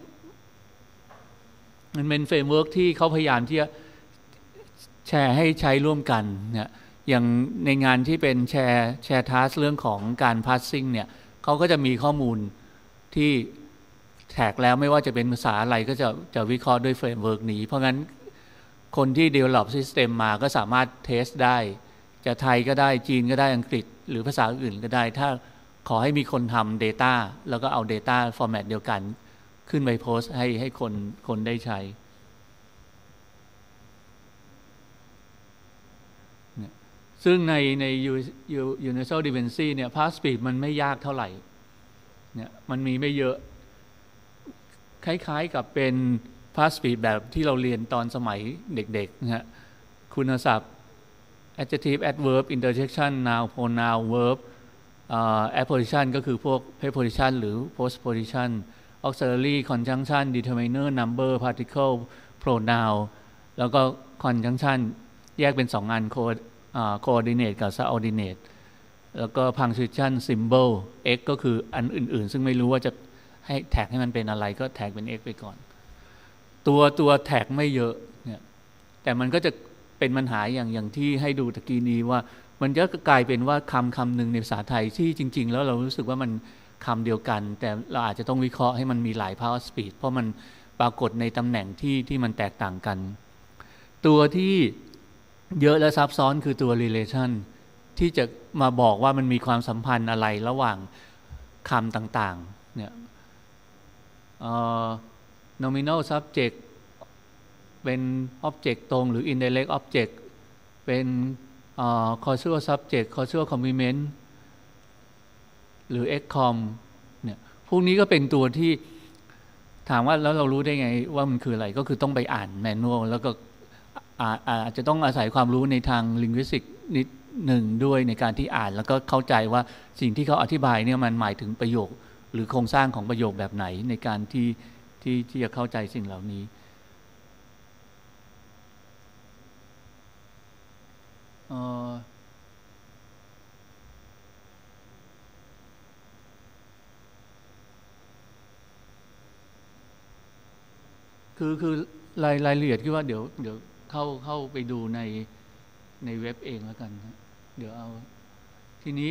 มันเป็นเฟรมเวิร์กที่เขาพยายามที่จะแชร์ให้ใช้ร่วมกันเนี่ยอย่างในงานที่เป็นแชร์แชร์ทัสเรื่องของการพาสซิ่งเนี่ยเขาก็จะมีข้อมูลที่แท็กแล้วไม่ว่าจะเป็นภาษาอะไรก็จะจะวิเคราะห์ด้วยเฟรมเวิร์กนี้เพราะงั้นคนที่ develop system มาก็สามารถเทสได้จะไทยก็ได้จีนก็ได้อังกฤษหรือภาษาอื่นก็ได้ถ้าขอให้มีคนทำ data แล้วก็เอา data format เดียวกันขึ้นไปโพสต์ให้ให้คนคนได้ใช้ซึ่งในใน universal dependency เนี่ย path speed มันไม่ยากเท่าไหร่เนี่ยมันมีไม่เยอะคล้ายๆกับเป็น path speed แบบที่เราเรียนตอนสมัยเด็กๆนะฮะคุณศัพท์ adjective adverb interjection noun pronoun verb apposition ก็คือพวก preposition หรือ postposition auxiliary conjunction determiner number particle pronoun แล้วก็ conjunction แยกเป็นสองอัน coordinate กับ subordinate แล้วก็ punctuation symbol x ก็คืออันอื่นๆซึ่งไม่รู้ว่าจะให้แท็กให้มันเป็นอะไรก็แท็กเป็น x ไปก่อนตัวตัวแท็กไม่เยอะเนี่ยแต่มันก็จะเป็นปัญหาอย่างอย่างที่ให้ดูตะกี้นี้ว่ามันจะกลายเป็นว่าคำคำหนึ่งในภาษาไทยที่จริงๆแล้วเรารู้สึกว่ามันคำเดียวกันแต่เราอาจจะต้องวิเคราะห์ให้มันมีหลาย power speed เพราะมันปรากฏในตำแหน่งที่ที่มันแตกต่างกันตัวที่เยอะและซับซ้อนคือตัว relation ที่จะมาบอกว่ามันมีความสัมพันธ์อะไรระหว่างคำต่างๆเนี่ย nominal subject เป็น object ตรงหรือ indirect object เป็น causal subject causal complement หรือ excom เนี่ยพวกนี้ก็เป็นตัวที่ถามว่าแล้วเรารู้ได้ไงว่ามันคืออะไรก็คือต้องไปอ่านแมนนวลแล้วก็อาจจะต้องอาศัยความรู้ในทาง linguistic นิดหนึ่งด้วยในการที่อ่านแล้วก็เข้าใจว่าสิ่งที่เขาอธิบายเนี่ยมันหมายถึงประโยคหรือโครงสร้างของประโยคแบบไหนในการที่ที่ที่จะเข้าใจสิ่งเหล่านี้คือคือรายรายละเอียดคือว่าเดี๋ยวเดี๋ยวเข้าเข้าไปดูในในเว็บเองแล้วกันนะเดี๋ยวเอาทีนี้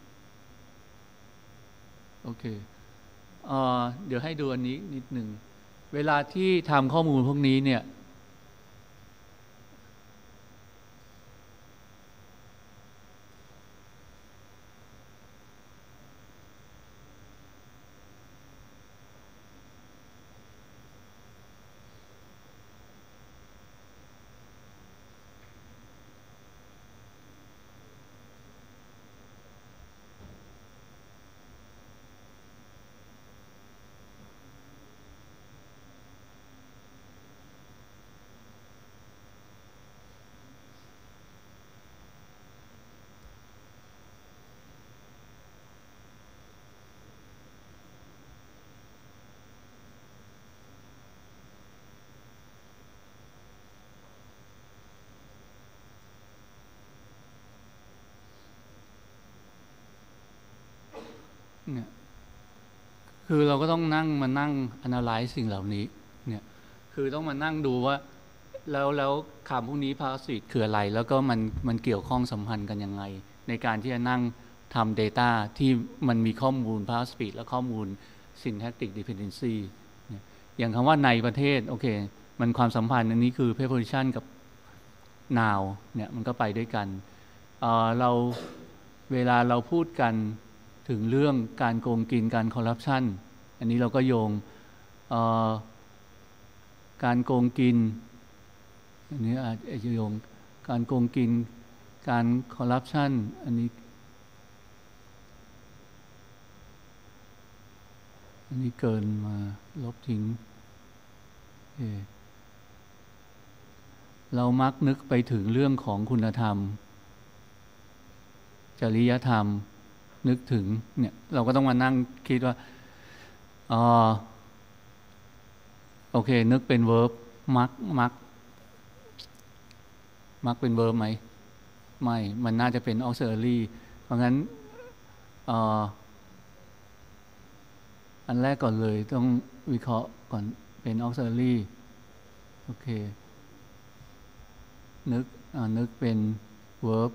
โอเคเอ่อเดี๋ยวให้ดูอันนี้นิดหนึ่งเวลาที่ทำข้อมูลพวกนี้เนี่ยเนี่ยคือเราก็ต้องนั่งมานั่ง analyze สิ่งเหล่านี้เนี่ยคือต้องมานั่งดูว่าแล้วแล้วคำพวกนี้ passive คืออะไรแล้วก็มันมันเกี่ยวข้องสัมพันธ์กันยังไงในการที่จะนั่งทำ data ที่มันมีข้อมูล passive และข้อมูล syntactic dependency เนี่ยอย่างคำว่าในประเทศโอเคมันความสัมพันธ์อันนี้คือ preposition กับ noun เนี่ยมันก็ไปด้วยกันเอ่อเราเวลาเราพูดกันถึงเรื่องการโกงกินการคอร์รัปชันอันนี้เราก็โยงการโกงกินอันนี้อาจจะโยงการโกงกินการคอร์รัปชันอันนี้อันนี้เกินมาลบทิ้งเรามักนึกไปถึงเรื่องของคุณธรรมจริยธรรมนึกถึงเนี่ยเราก็ต้องมานั่งคิดว่าอ๋อโอเคนึกเป็น verb มักมักมักเป็น verb ไหมไม่มันน่าจะเป็น auxiliary เพราะงั้นเอ่ออันแรกก่อนเลยต้องวิเคราะห์ก่อนเป็น auxiliary โอเคนึกอ่านึกเป็น verb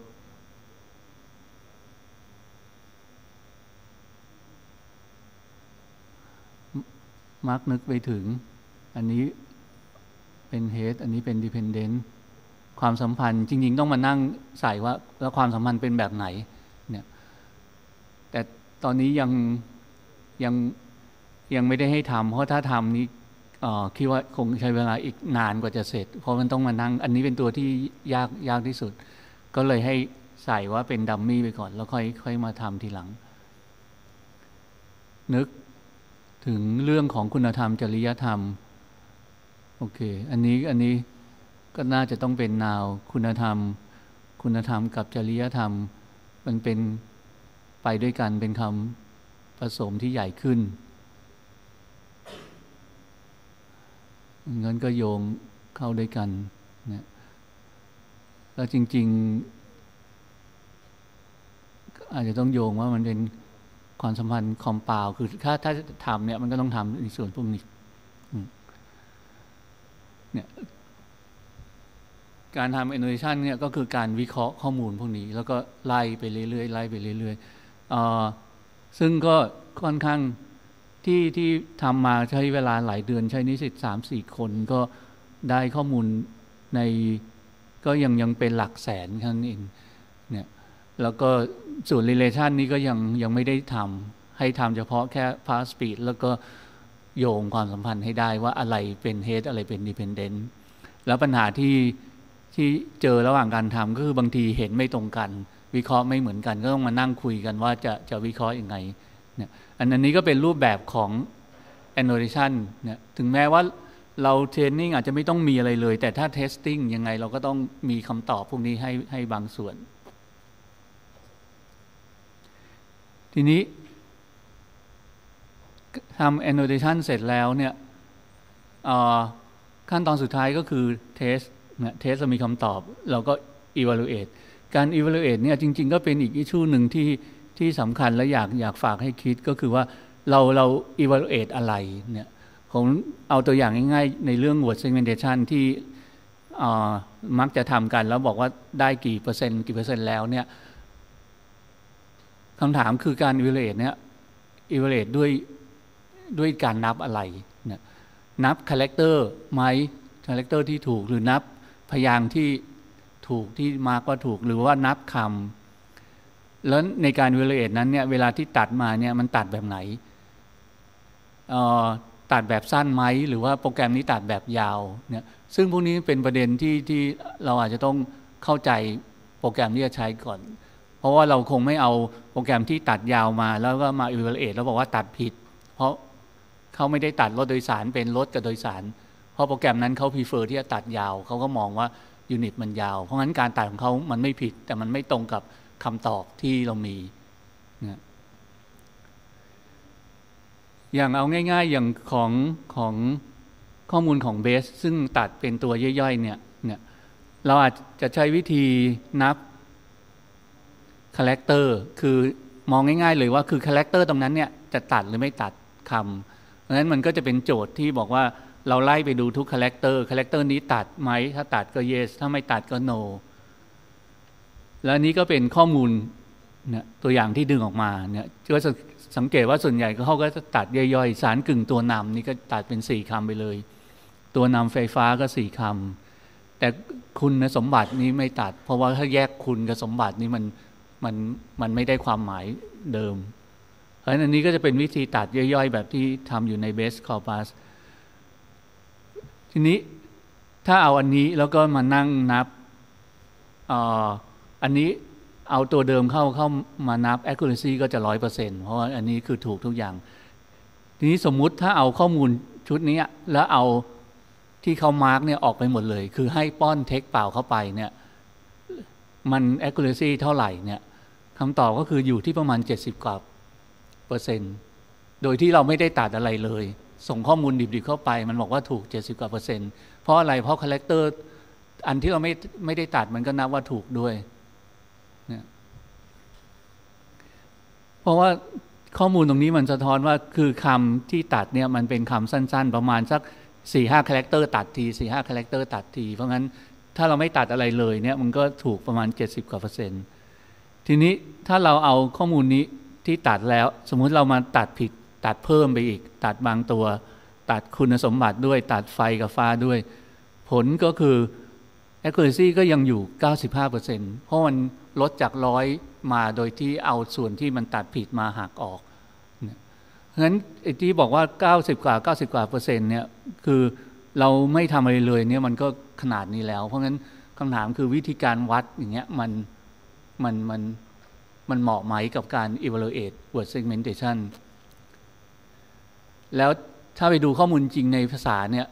มักนึกไปถึงอันนี้เป็น head อันนี้เป็น dependent ความสัมพันธ์จริงๆต้องมานั่งใส่ว่าแล้วความสัมพันธ์เป็นแบบไหนเนี่ยแต่ตอนนี้ยังยังยังไม่ได้ให้ทำเพราะถ้าทำนี้คิดว่าคงใช้เวลาอีกนานกว่าจะเสร็จเพราะมันต้องมานั่งอันนี้เป็นตัวที่ยากยากที่สุดก็เลยให้ใส่ว่าเป็นดัมมี่ไปก่อนแล้วค่อยค่อยมาทำทีหลังนึกถึงเรื่องของคุณธรรมจริยธรรมโอเคอันนี้อันนี้ก็น่าจะต้องเป็นนาวคุณธรรมคุณธรรมกับจริยธรรมมันเป็นไปด้วยกันเป็นคำผสมที่ใหญ่ขึ้นงั้นก็โยงเข้าด้วยกันเนี่ยแล้วจริงๆอาจจะต้องโยงว่ามันเป็นความสัมพันธ์คอมเปาคือถ้าถ้าทำเนี่ยมันก็ต้องทำในส่วนพวกนี้เนี่ยการทำ annotation เนี่ยก็คือการวิเคราะห์ข้อมูลพวกนี้แล้วก็ไล่ไปเรื่อยๆไล่ไปเรื่อยๆซึ่งก็ค่อนข้างที่ที่ทำมาใช้เวลาหลายเดือนใช้นิสิต สามสี่ คนก็ได้ข้อมูลในก็ยังยังเป็นหลักแสนแค่นั้นเองเนี่ยแล้วก็ส่วน relation นี้ก็ยังยังไม่ได้ทำให้ทำเฉพาะแค่ past speed แล้วก็โยงความสัมพันธ์ให้ได้ว่าอะไรเป็น head อะไรเป็น dependent แล้วปัญหาที่ที่เจอระหว่างการทำก็คือบางทีเห็นไม่ตรงกันวิเคราะห์ไม่เหมือนกันก็ต้องมานั่งคุยกันว่าจะจะวิเคราะห์ยังไงเนี่ยอันนี้ก็เป็นรูปแบบของ annotation เนี่ยถึงแม้ว่าเราเทรนนิ่งอาจจะไม่ต้องมีอะไรเลยแต่ถ้า testing ยังไงเราก็ต้องมีคำตอบพวกนี้ให้ให้บางส่วนทีนี้ทำ annotation เสร็จแล้วเนี่ยขั้นตอนสุดท้ายก็คือ test เนี่ย test เรามีคำตอบเราก็ evaluate การ evaluate เนี่ยจริงๆก็เป็นอีก issue หนึ่งที่ที่สำคัญและอยากอยากฝากให้คิดก็คือว่าเราเรา evaluate อะไรเนี่ยผมเอาตัวอย่างง่ายๆในเรื่อง word segmentation ที่มักจะทำกันแล้วบอกว่าได้กี่เปอร์เซ็นต์กี่เปอร์เซ็นต์แล้วเนี่ยคำถามคือการ evaluate เนี่ย evaluate ด้วยด้วยการนับอะไรเนี่ยนับ character ไหม character ที่ถูกหรือนับพยางค์ที่ถูกที่มาร์กว่าถูกหรือว่านับคำแล้วในการ evaluate นั้นเนี่ยเวลาที่ตัดมาเนี่ยมันตัดแบบไหนตัดแบบสั้นไหมหรือว่าโปรแกรมนี้ตัดแบบยาวเนี่ยซึ่งพวกนี้เป็นประเด็นที่ที่เราอาจจะต้องเข้าใจโปรแกรมที่จะใช้ก่อนเพราะว่าเราคงไม่เอาโปรแกรมที่ตัดยาวมาแล้วก็มา evaluate แล้วบอกว่าตัดผิดเพราะเขาไม่ได้ตัดรถโดยสารเป็นรถกับโดยสารเพราะโปรแกรมนั้นเขา prefer ที่จะตัดยาวเขาก็มองว่ายูนิตมันยาวเพราะงั้นการตัดของเขามันไม่ผิดแต่มันไม่ตรงกับคำตอบที่เรามีเนี่ยอย่างเอาง่ายๆอย่างของของข้อมูลของเบสซึ่งตัดเป็นตัวย่อยๆเนี่ยเนี่ยเราอาจจะใช้วิธีนับคาแรคเตอร์คือมองง่ายๆเลยว่าคือคาแรคเตอร์ตรงนั้นเนี่ยจะตัดหรือไม่ตัดคำเพราะฉะนั้นมันก็จะเป็นโจทย์ที่บอกว่าเราไล่ไปดูทุกคาแรคเตอร์คาแรคเตอร์นี้ตัดไหมถ้าตัดก็ yes ถ้าไม่ตัดก็ no แล้วนี้ก็เป็นข้อมูลเนี่ยตัวอย่างที่ดึงออกมาเนี่ยก็สังเกตว่าส่วนใหญ่เขาก็จะตัดย่อยๆสารกึ่งตัวนำนี่ก็ตัดเป็นสี่คำไปเลยตัวนำไฟฟ้าก็สี่คำแต่คุณสมบัตินี้ไม่ตัดเพราะว่าถ้าแยกคุณกับสมบัตินี้มันมันมันไม่ได้ความหมายเดิมเพราะฉะนั้นอันนี้ก็จะเป็นวิธีตัดย่อยๆแบบที่ทำอยู่ใน base corpus ทีนี้ถ้าเอาอันนี้แล้วก็มานั่งนับอันนี้เอาตัวเดิมเข้าเข้ามานับ accuracy ก็จะ ร้อยเปอร์เซ็นต์ เพราะว่าอันนี้คือถูกทุกอย่างทีนี้สมมุติถ้าเอาข้อมูลชุดนี้แล้วเอาที่เขามาร์กเนี่ยออกไปหมดเลยคือให้ป้อนเทคเปล่าเข้าไปเนี่ยมัน accuracy เท่าไหร่เนี่ยคำตอบก็คืออยู่ที่ประมาณเจ็ดสิบกว่าเปอร์เซ็นต์โดยที่เราไม่ได้ตัดอะไรเลยส่งข้อมูลดิบๆเข้าไปมันบอกว่าถูกเจ็ดสิบกว่าเปอร์เซ็นต์เพราะอะไรเพราะคาแรคเตอร์อันที่เราไม่ไม่ได้ตัดมันก็นับว่าถูกด้วยเนี่ยเพราะว่าข้อมูลตรงนี้มันสะท้อนว่าคือคำที่ตัดเนี่ยมันเป็นคำสั้นๆประมาณสัก สี่ห้า คาแรคเตอร์ตัดที สี่ห้า คาแรคเตอร์ตัดทีเพราะงั้นถ้าเราไม่ตัดอะไรเลยเนี่ยมันก็ถูกประมาณเจ็ดสิบกว่าเปอร์เซ็นต์ทีนี้ถ้าเราเอาข้อมูลนี้ที่ตัดแล้วสมมุติเรามาตัดผิดตัดเพิ่มไปอีกตัดบางตัวตัดคุณสมบัติด้วยตัดไฟกับฟ้าด้วยผลก็คือ accuracy ก็ยังอยู่ เก้าสิบห้าเปอร์เซ็นต์ เพราะมันลดจากร้อยมาโดยที่เอาส่วนที่มันตัดผิดมาหักออกเพราะฉะนั้นไอ้ที่บอกว่าเก้าสิบกว่าเก้าสิบกว่าเปอร์เซ็นต์เนี่ยคือเราไม่ทำอะไรเลยเนี่ยมันก็ขนาดนี้แล้วเพราะงั้นคำถามคือวิธีการวัดอย่างเงี้ยมันมันมันมันเหมาะไหมกับการ evaluate word segmentation แล้วถ้าไปดูข้อมูลจริงในภาษาเนี่ย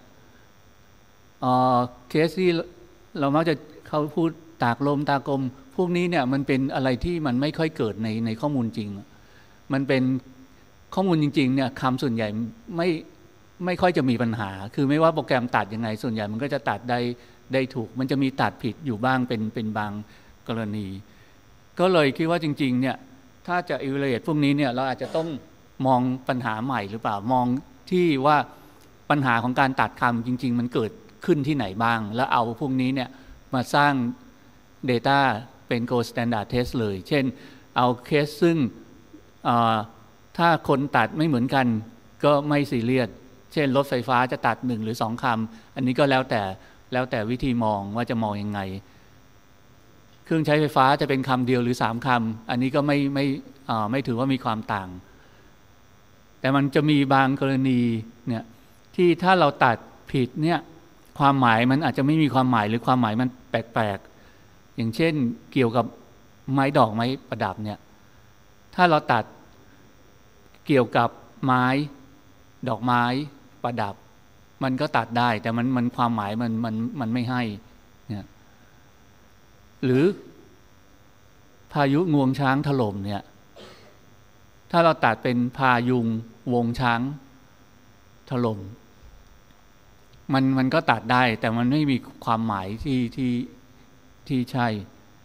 เคสที่เรามักจะเขาพูดตากลมตากลมพวกนี้เนี่ยมันเป็นอะไรที่มันไม่ค่อยเกิดในในข้อมูลจริงมันเป็นข้อมูลจริงๆเนี่ยคำส่วนใหญ่ไม่ไม่ค่อยจะมีปัญหาคือไม่ว่าโปรแกรมตัดยังไงส่วนใหญ่มันก็จะตัดได้ได้ถูกมันจะมีตัดผิดอยู่บ้างเป็นเป็นบางกรณีก็เลยคิดว่าจริงๆเนี่ยถ้าจะ evaluate พวกนี้เนี่ยเราอาจจะต้องมองปัญหาใหม่หรือเปล่ามองที่ว่าปัญหาของการตัดคำจริงๆมันเกิดขึ้นที่ไหนบ้างแล้วเอาพวกนี้เนี่ยมาสร้าง Data เป็น Gold Standard Test เลยเช่นเอาเคสซึ่งถ้าคนตัดไม่เหมือนกันก็ไม่ซีเรียสเช่นรถไฟฟ้าจะตัดหนึ่งหรือสองคำอันนี้ก็แล้วแต่แล้วแต่วิธีมองว่าจะมองยังไงเครื่องใช้ไฟฟ้าจะเป็นคำเดียวหรือสามคำอันนี้ก็ไม่ไม่ไม่ถือว่ามีความต่างแต่มันจะมีบางกรณีเนี่ยที่ถ้าเราตัดผิดเนี่ยความหมายมันอาจจะไม่มีความหมายหรือความหมายมันแปลกๆอย่างเช่นเกี่ยวกับไม้ดอกไม้ประดับเนี่ยถ้าเราตัดเกี่ยวกับไม้ดอกไม้ประดับมันก็ตัดได้แต่มันมันความหมายมันมันมันไม่ให้เนี่ยหรือพายุงวงช้างถล่มเนี่ยถ้าเราตัดเป็นพายุงวงช้างถล่มมันมันก็ตัดได้แต่มันไม่มีความหมายที่ที่ที่ใช่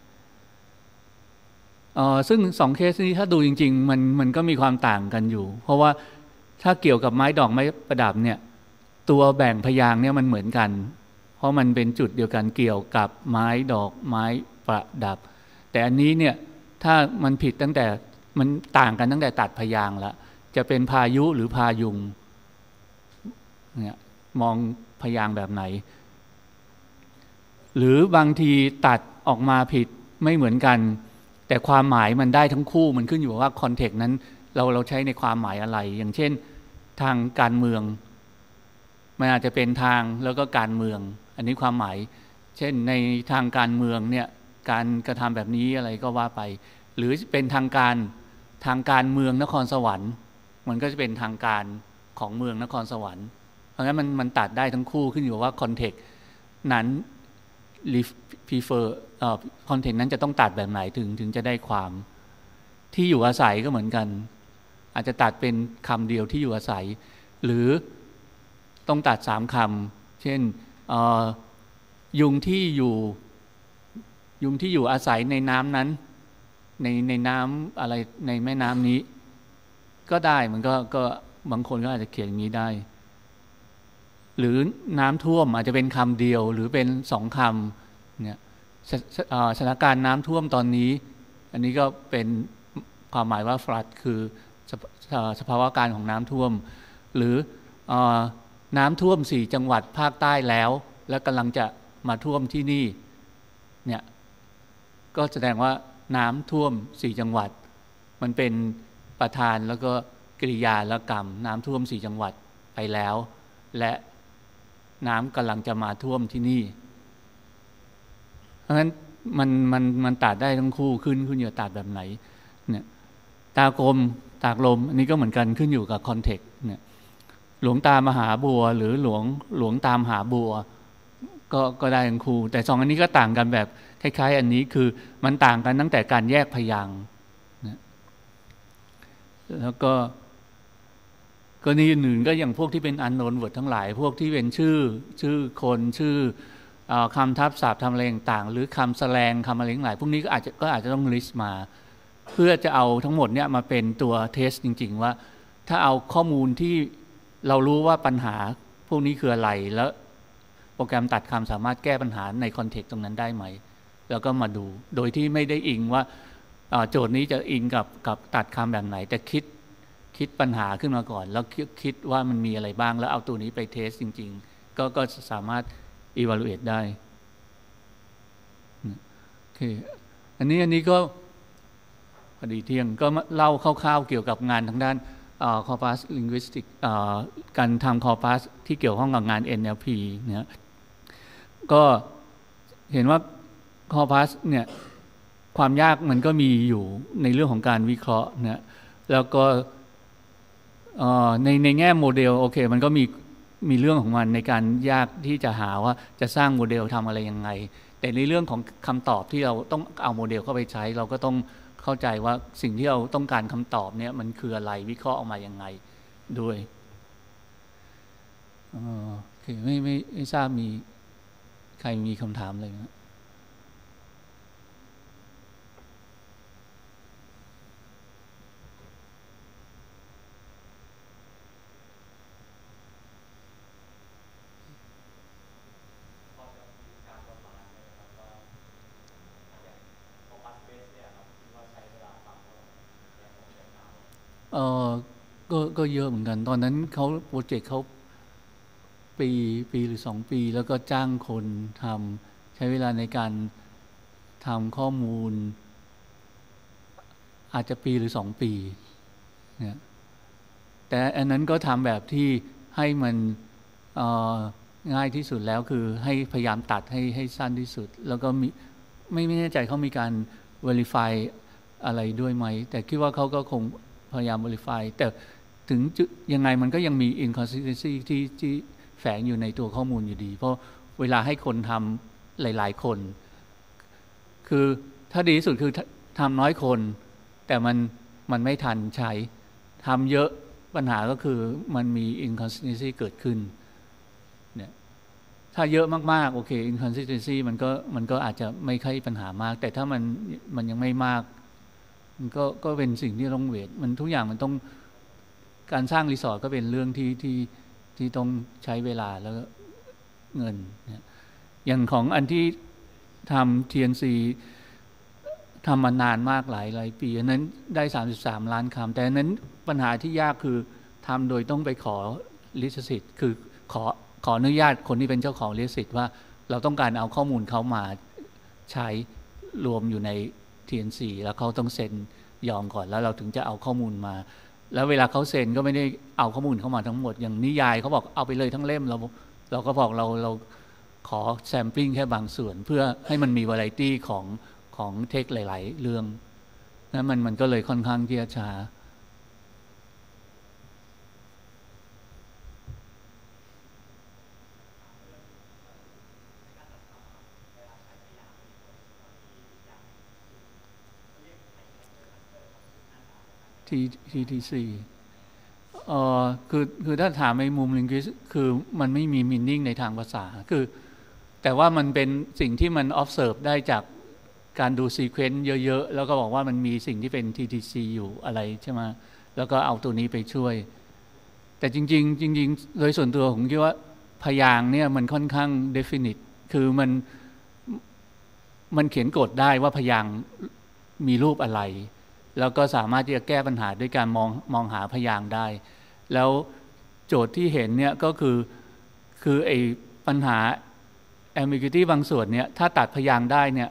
เอ่อซึ่งสองเคสนี้ถ้าดูจริงๆมันมันก็มีความต่างกันอยู่เพราะว่าถ้าเกี่ยวกับไม้ดอกไม้ประดับเนี่ยตัวแบ่งพยางค์เนี่ยมันเหมือนกันเพราะมันเป็นจุดเดียวกันเกี่ยวกับไม้ดอกไม้ประดับแต่อันนี้เนี่ยถ้ามันผิดตั้งแต่มันต่างกันตั้งแต่ตัดพยางค์ละจะเป็นพายุหรือพายุงเนี่ยมองพยางค์แบบไหนหรือบางทีตัดออกมาผิดไม่เหมือนกันแต่ความหมายมันได้ทั้งคู่มันขึ้นอยู่ว่าคอนเทกต์นั้นเราเราใช้ในความหมายอะไรอย่างเช่นทางการเมืองมันอาจจะเป็นทางแล้วก็การเมืองอันนี้ความหมายเช่นในทางการเมืองเนี่ยการกระทำแบบนี้อะไรก็ว่าไปหรือเป็นทางการทางการเมืองนครสวรรค์มันก็จะเป็นทางการของเมืองนครสวรรค์เพราะงั้นมันมันตัดได้ทั้งคู่ขึ้นอยู่ว่าคอนเทกต์นั้นprefer เอ่อคอนเทกต์นั้นจะต้องตัดแบบไหนถึงถึงจะได้ความที่อยู่อาศัยก็เหมือนกันอาจจะตัดเป็นคำเดียวที่อยู่อาศัยหรือต้องตัดสามคำเช่นยุงที่อยู่ยุงที่อยู่อาศัยในน้ำนั้นในในน้ำอะไรในแม่น้ำนี้ก็ได้มันก็ก็บางคนก็อาจจะเขียนอย่างนี้ได้หรือน้ำท่วมอาจจะเป็นคำเดียวหรือเป็นสองคำเนี่ยสถานการณ์น้ำท่วมตอนนี้อันนี้ก็เป็นความหมายว่า flood คือสภาวะการของน้ำท่วมหรือน้ำท่วมสี่จังหวัดภาคใต้แล้วและกำลังจะมาท่วมที่นี่เนี่ยก็แสดงว่าน้ำท่วมสี่จังหวัดมันเป็นประธานแล้วก็กริยาและกรรมน้ำท่วมสี่จังหวัดไปแล้วและน้ำกำลังจะมาท่วมที่นี่เพราะฉะนั้นมันมันมันตัดได้ทั้งคู่ขึ้นขึ้นอยู่ตัดแบบไหนเนี่ยตากลมตากลมอันนี้ก็เหมือนกันขึ้นอยู่กับคอนเทกต์เนี่ยหลวงตามหาบัวหรือหลวงหลวงตามหาบัวก็ก็ได้ทั้งคู่แต่สองอันนี้ก็ต่างกันแบบคล้ายๆอันนี้คือมันต่างกันตั้งแต่การแยกพยางค์นะแล้วก็กรณีอื่นก็อย่างพวกที่เป็น unknown word ทั้งหลายพวกที่เป็นชื่อชื่อคนชื่อคำทับศัพท์ทำอะไรต่างๆหรือคำแสลงคำอะไรทั้งหลายพวกนี้ก็อาจจะก็อาจจะต้อง list มาเพื่อจะเอาทั้งหมดเนี่ยมาเป็นตัวเทสจริงๆว่าถ้าเอาข้อมูลที่เรารู้ว่าปัญหาพวกนี้คืออะไรแล้วโปรแกรมตัดคำสามารถแก้ปัญหาในคอนเทกต์ตรงนั้นได้ไหมแล้วก็มาดูโดยที่ไม่ได้อิงว่าโจทย์นี้จะอิงกับกับตัดคำแบบไหนแต่คิดคิดปัญหาขึ้นมาก่อนแล้วคิดว่ามันมีอะไรบ้างแล้วเอาตัวนี้ไปเทสจริงๆก็ก็สามารถ evaluate ได้โอเคอันนี้อันนี้ก็พอดีเที่ยงก็เล่าคร่าวๆเกี่ยวกับงานทางด้าน corpus linguistic การทำ corpus ที่เกี่ยวข้องกับงาน เอ็น แอล พี เนี่ยก็เห็นว่า corpus เนี่ยความยากมันก็มีอยู่ในเรื่องของการวิเคราะห์นะแล้วก็ในในแง่โมเดลโอเคมันก็มีมีเรื่องของมันในการยากที่จะหาว่าจะสร้างโมเดลทำอะไรยังไงแต่ในเรื่องของคำตอบที่เราต้องเอาโมเดลเข้าไปใช้เราก็ต้องเข้าใจว่าสิ่งที่เราต้องการคำตอบเนี่ยมันคืออะไรวิเคราะห์ออกมายังไงด้วยโอเคไม่ไม่ไม่ทราบมีใครมีคำถามอะไรไหมเออก็ก็เยอะเหมือนกันตอนนั้นเขาโปรเจกต์เขาปีปีหรือสองปีแล้วก็จ้างคนทำใช้เวลาในการทำข้อมูลอาจจะปีหรือสองปีเนี่ยแต่อันนั้นก็ทำแบบที่ให้มันง่ายที่สุดแล้วคือให้พยายามตัดให้ให้สั้นที่สุดแล้วก็มีไม่ไม่แน่ใจเขามีการ verify อะไรด้วยไหมแต่คิดว่าเขาก็คงพยายาม verify แต่ถึงยังไงมันก็ยังมี inconsistency ที่ที่แฝงอยู่ในตัวข้อมูลอยู่ดีเพราะเวลาให้คนทำหลายๆคนคือถ้าดีที่สุดคือทำน้อยคนแต่มันมันไม่ทันใช้ทำเยอะปัญหาก็คือมันมี inconsistency เกิดขึ้นเนี่ยถ้าเยอะมากๆโอเค inconsistency มันก็มันก็อาจจะไม่ค่อยปัญหามากแต่ถ้ามันมันยังไม่มากมันก็ก็เป็นสิ่งที่ต้องเวทมันทุกอย่างมันต้องการสร้างรีสอร์ทก็เป็นเรื่องที่ที่ที่ต้องใช้เวลาแล้วเงินเนี่ยอย่างของอันที่ทำ ที เอ็น ซี ทำมานานมากหลายหลายปีอันนั้นได้สามสิบสามล้านคำแต่อันนั้นปัญหาที่ยากคือทำโดยต้องไปขอลิขสิทธิ์คือขอขออนุญาตคนที่เป็นเจ้าของลิขสิทธิ์ว่าเราต้องการเอาข้อมูลเขามาใช้รวมอยู่ใน ที เอ็น ซี แล้วเขาต้องเซ็นยอมก่อนแล้วเราถึงจะเอาข้อมูลมาแล้วเวลาเขาเซ็นก็ไม่ได้เอาข้อมูลเข้ามาทั้งหมดอย่างนิยายเขาบอกเอาไปเลยทั้งเล่มเราเราก็บอกเราเราขอแซมปลิ้งแค่บางส่วนเพื่อให้มันมีวาไรตี้ของของเทคหลายๆเรื่องนั้นมันมันก็เลยค่อนข้างที่จะช้าที ที ซี เอ่อคือคือถ้าถามในมุม linguist คือมันไม่มี meaning ในทางภาษาคือแต่ว่ามันเป็นสิ่งที่มัน observe ได้จากการดู sequence เยอะๆแล้วก็บอกว่ามันมีสิ่งที่เป็น ที ที ซี อยู่อะไรใช่ไหมแล้วก็เอาตัวนี้ไปช่วยแต่จริงๆจริงๆโดยส่วนตัวผมคิดว่าพยางค์เนี่ยมันค่อนข้าง definite คือมันมันเขียนกฎได้ว่าพยางค์มีรูปอะไรแล้วก็สามารถที่จะแก้ปัญหาด้วยการมองมองหาพยางค์ได้แล้วโจทย์ที่เห็นเนี่ยก็คือคือไอ้ปัญหา ambiguity บางส่วนเนี่ยถ้าตัดพยางค์ได้เนี่ย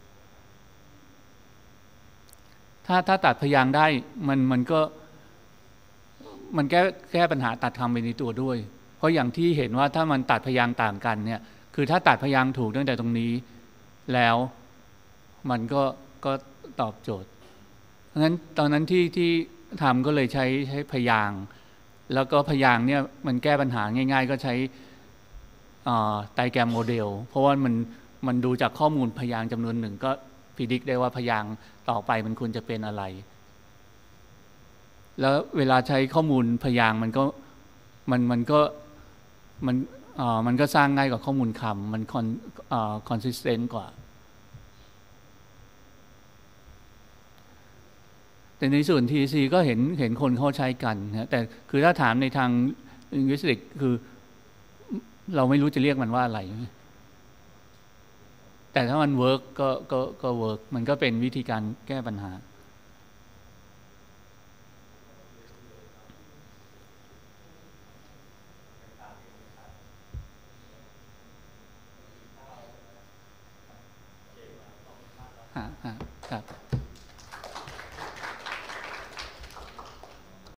ถ้าถ้าตัดพยางค์ได้มันมันก็มันแก้แก้ปัญหาตัดคำไปในตัวด้วยเพราะอย่างที่เห็นว่าถ้ามันตัดพยางค์ต่างกันเนี่ยคือถ้าตัดพยางค์ถูกตั้งแต่ตรงนี้แล้วมันก็ก็ตอบโจทย์งั้นตอนนั้นที่ที่ทำก็เลยใช้ใช้พยางค์แล้วก็พยางค์เนี่ยมันแก้ปัญหาง่ายๆก็ใช้ไดแกรมโมเดลเพราะว่ามันมันดูจากข้อมูลพยางค์จำนวนหนึ่งก็พิจิตรได้ว่าพยางค์ต่อไปมันควรจะเป็นอะไรแล้วเวลาใช้ข้อมูลพยางค์มันก็มันมันก็มันมันก็สร้างง่ายกว่าข้อมูลคำมันคอนคอนซิสเทนต์กว่าแต่ในส่วน ที ซี ก็เห็นเห็นคนเขาใช้กันนะแต่คือถ้าถามในทาง linguistic คือเราไม่รู้จะเรียกมันว่าอะไรแต่ถ้ามันเวิร์กก็ก็ก็เวิร์กมันก็เป็นวิธีการแก้ปัญหา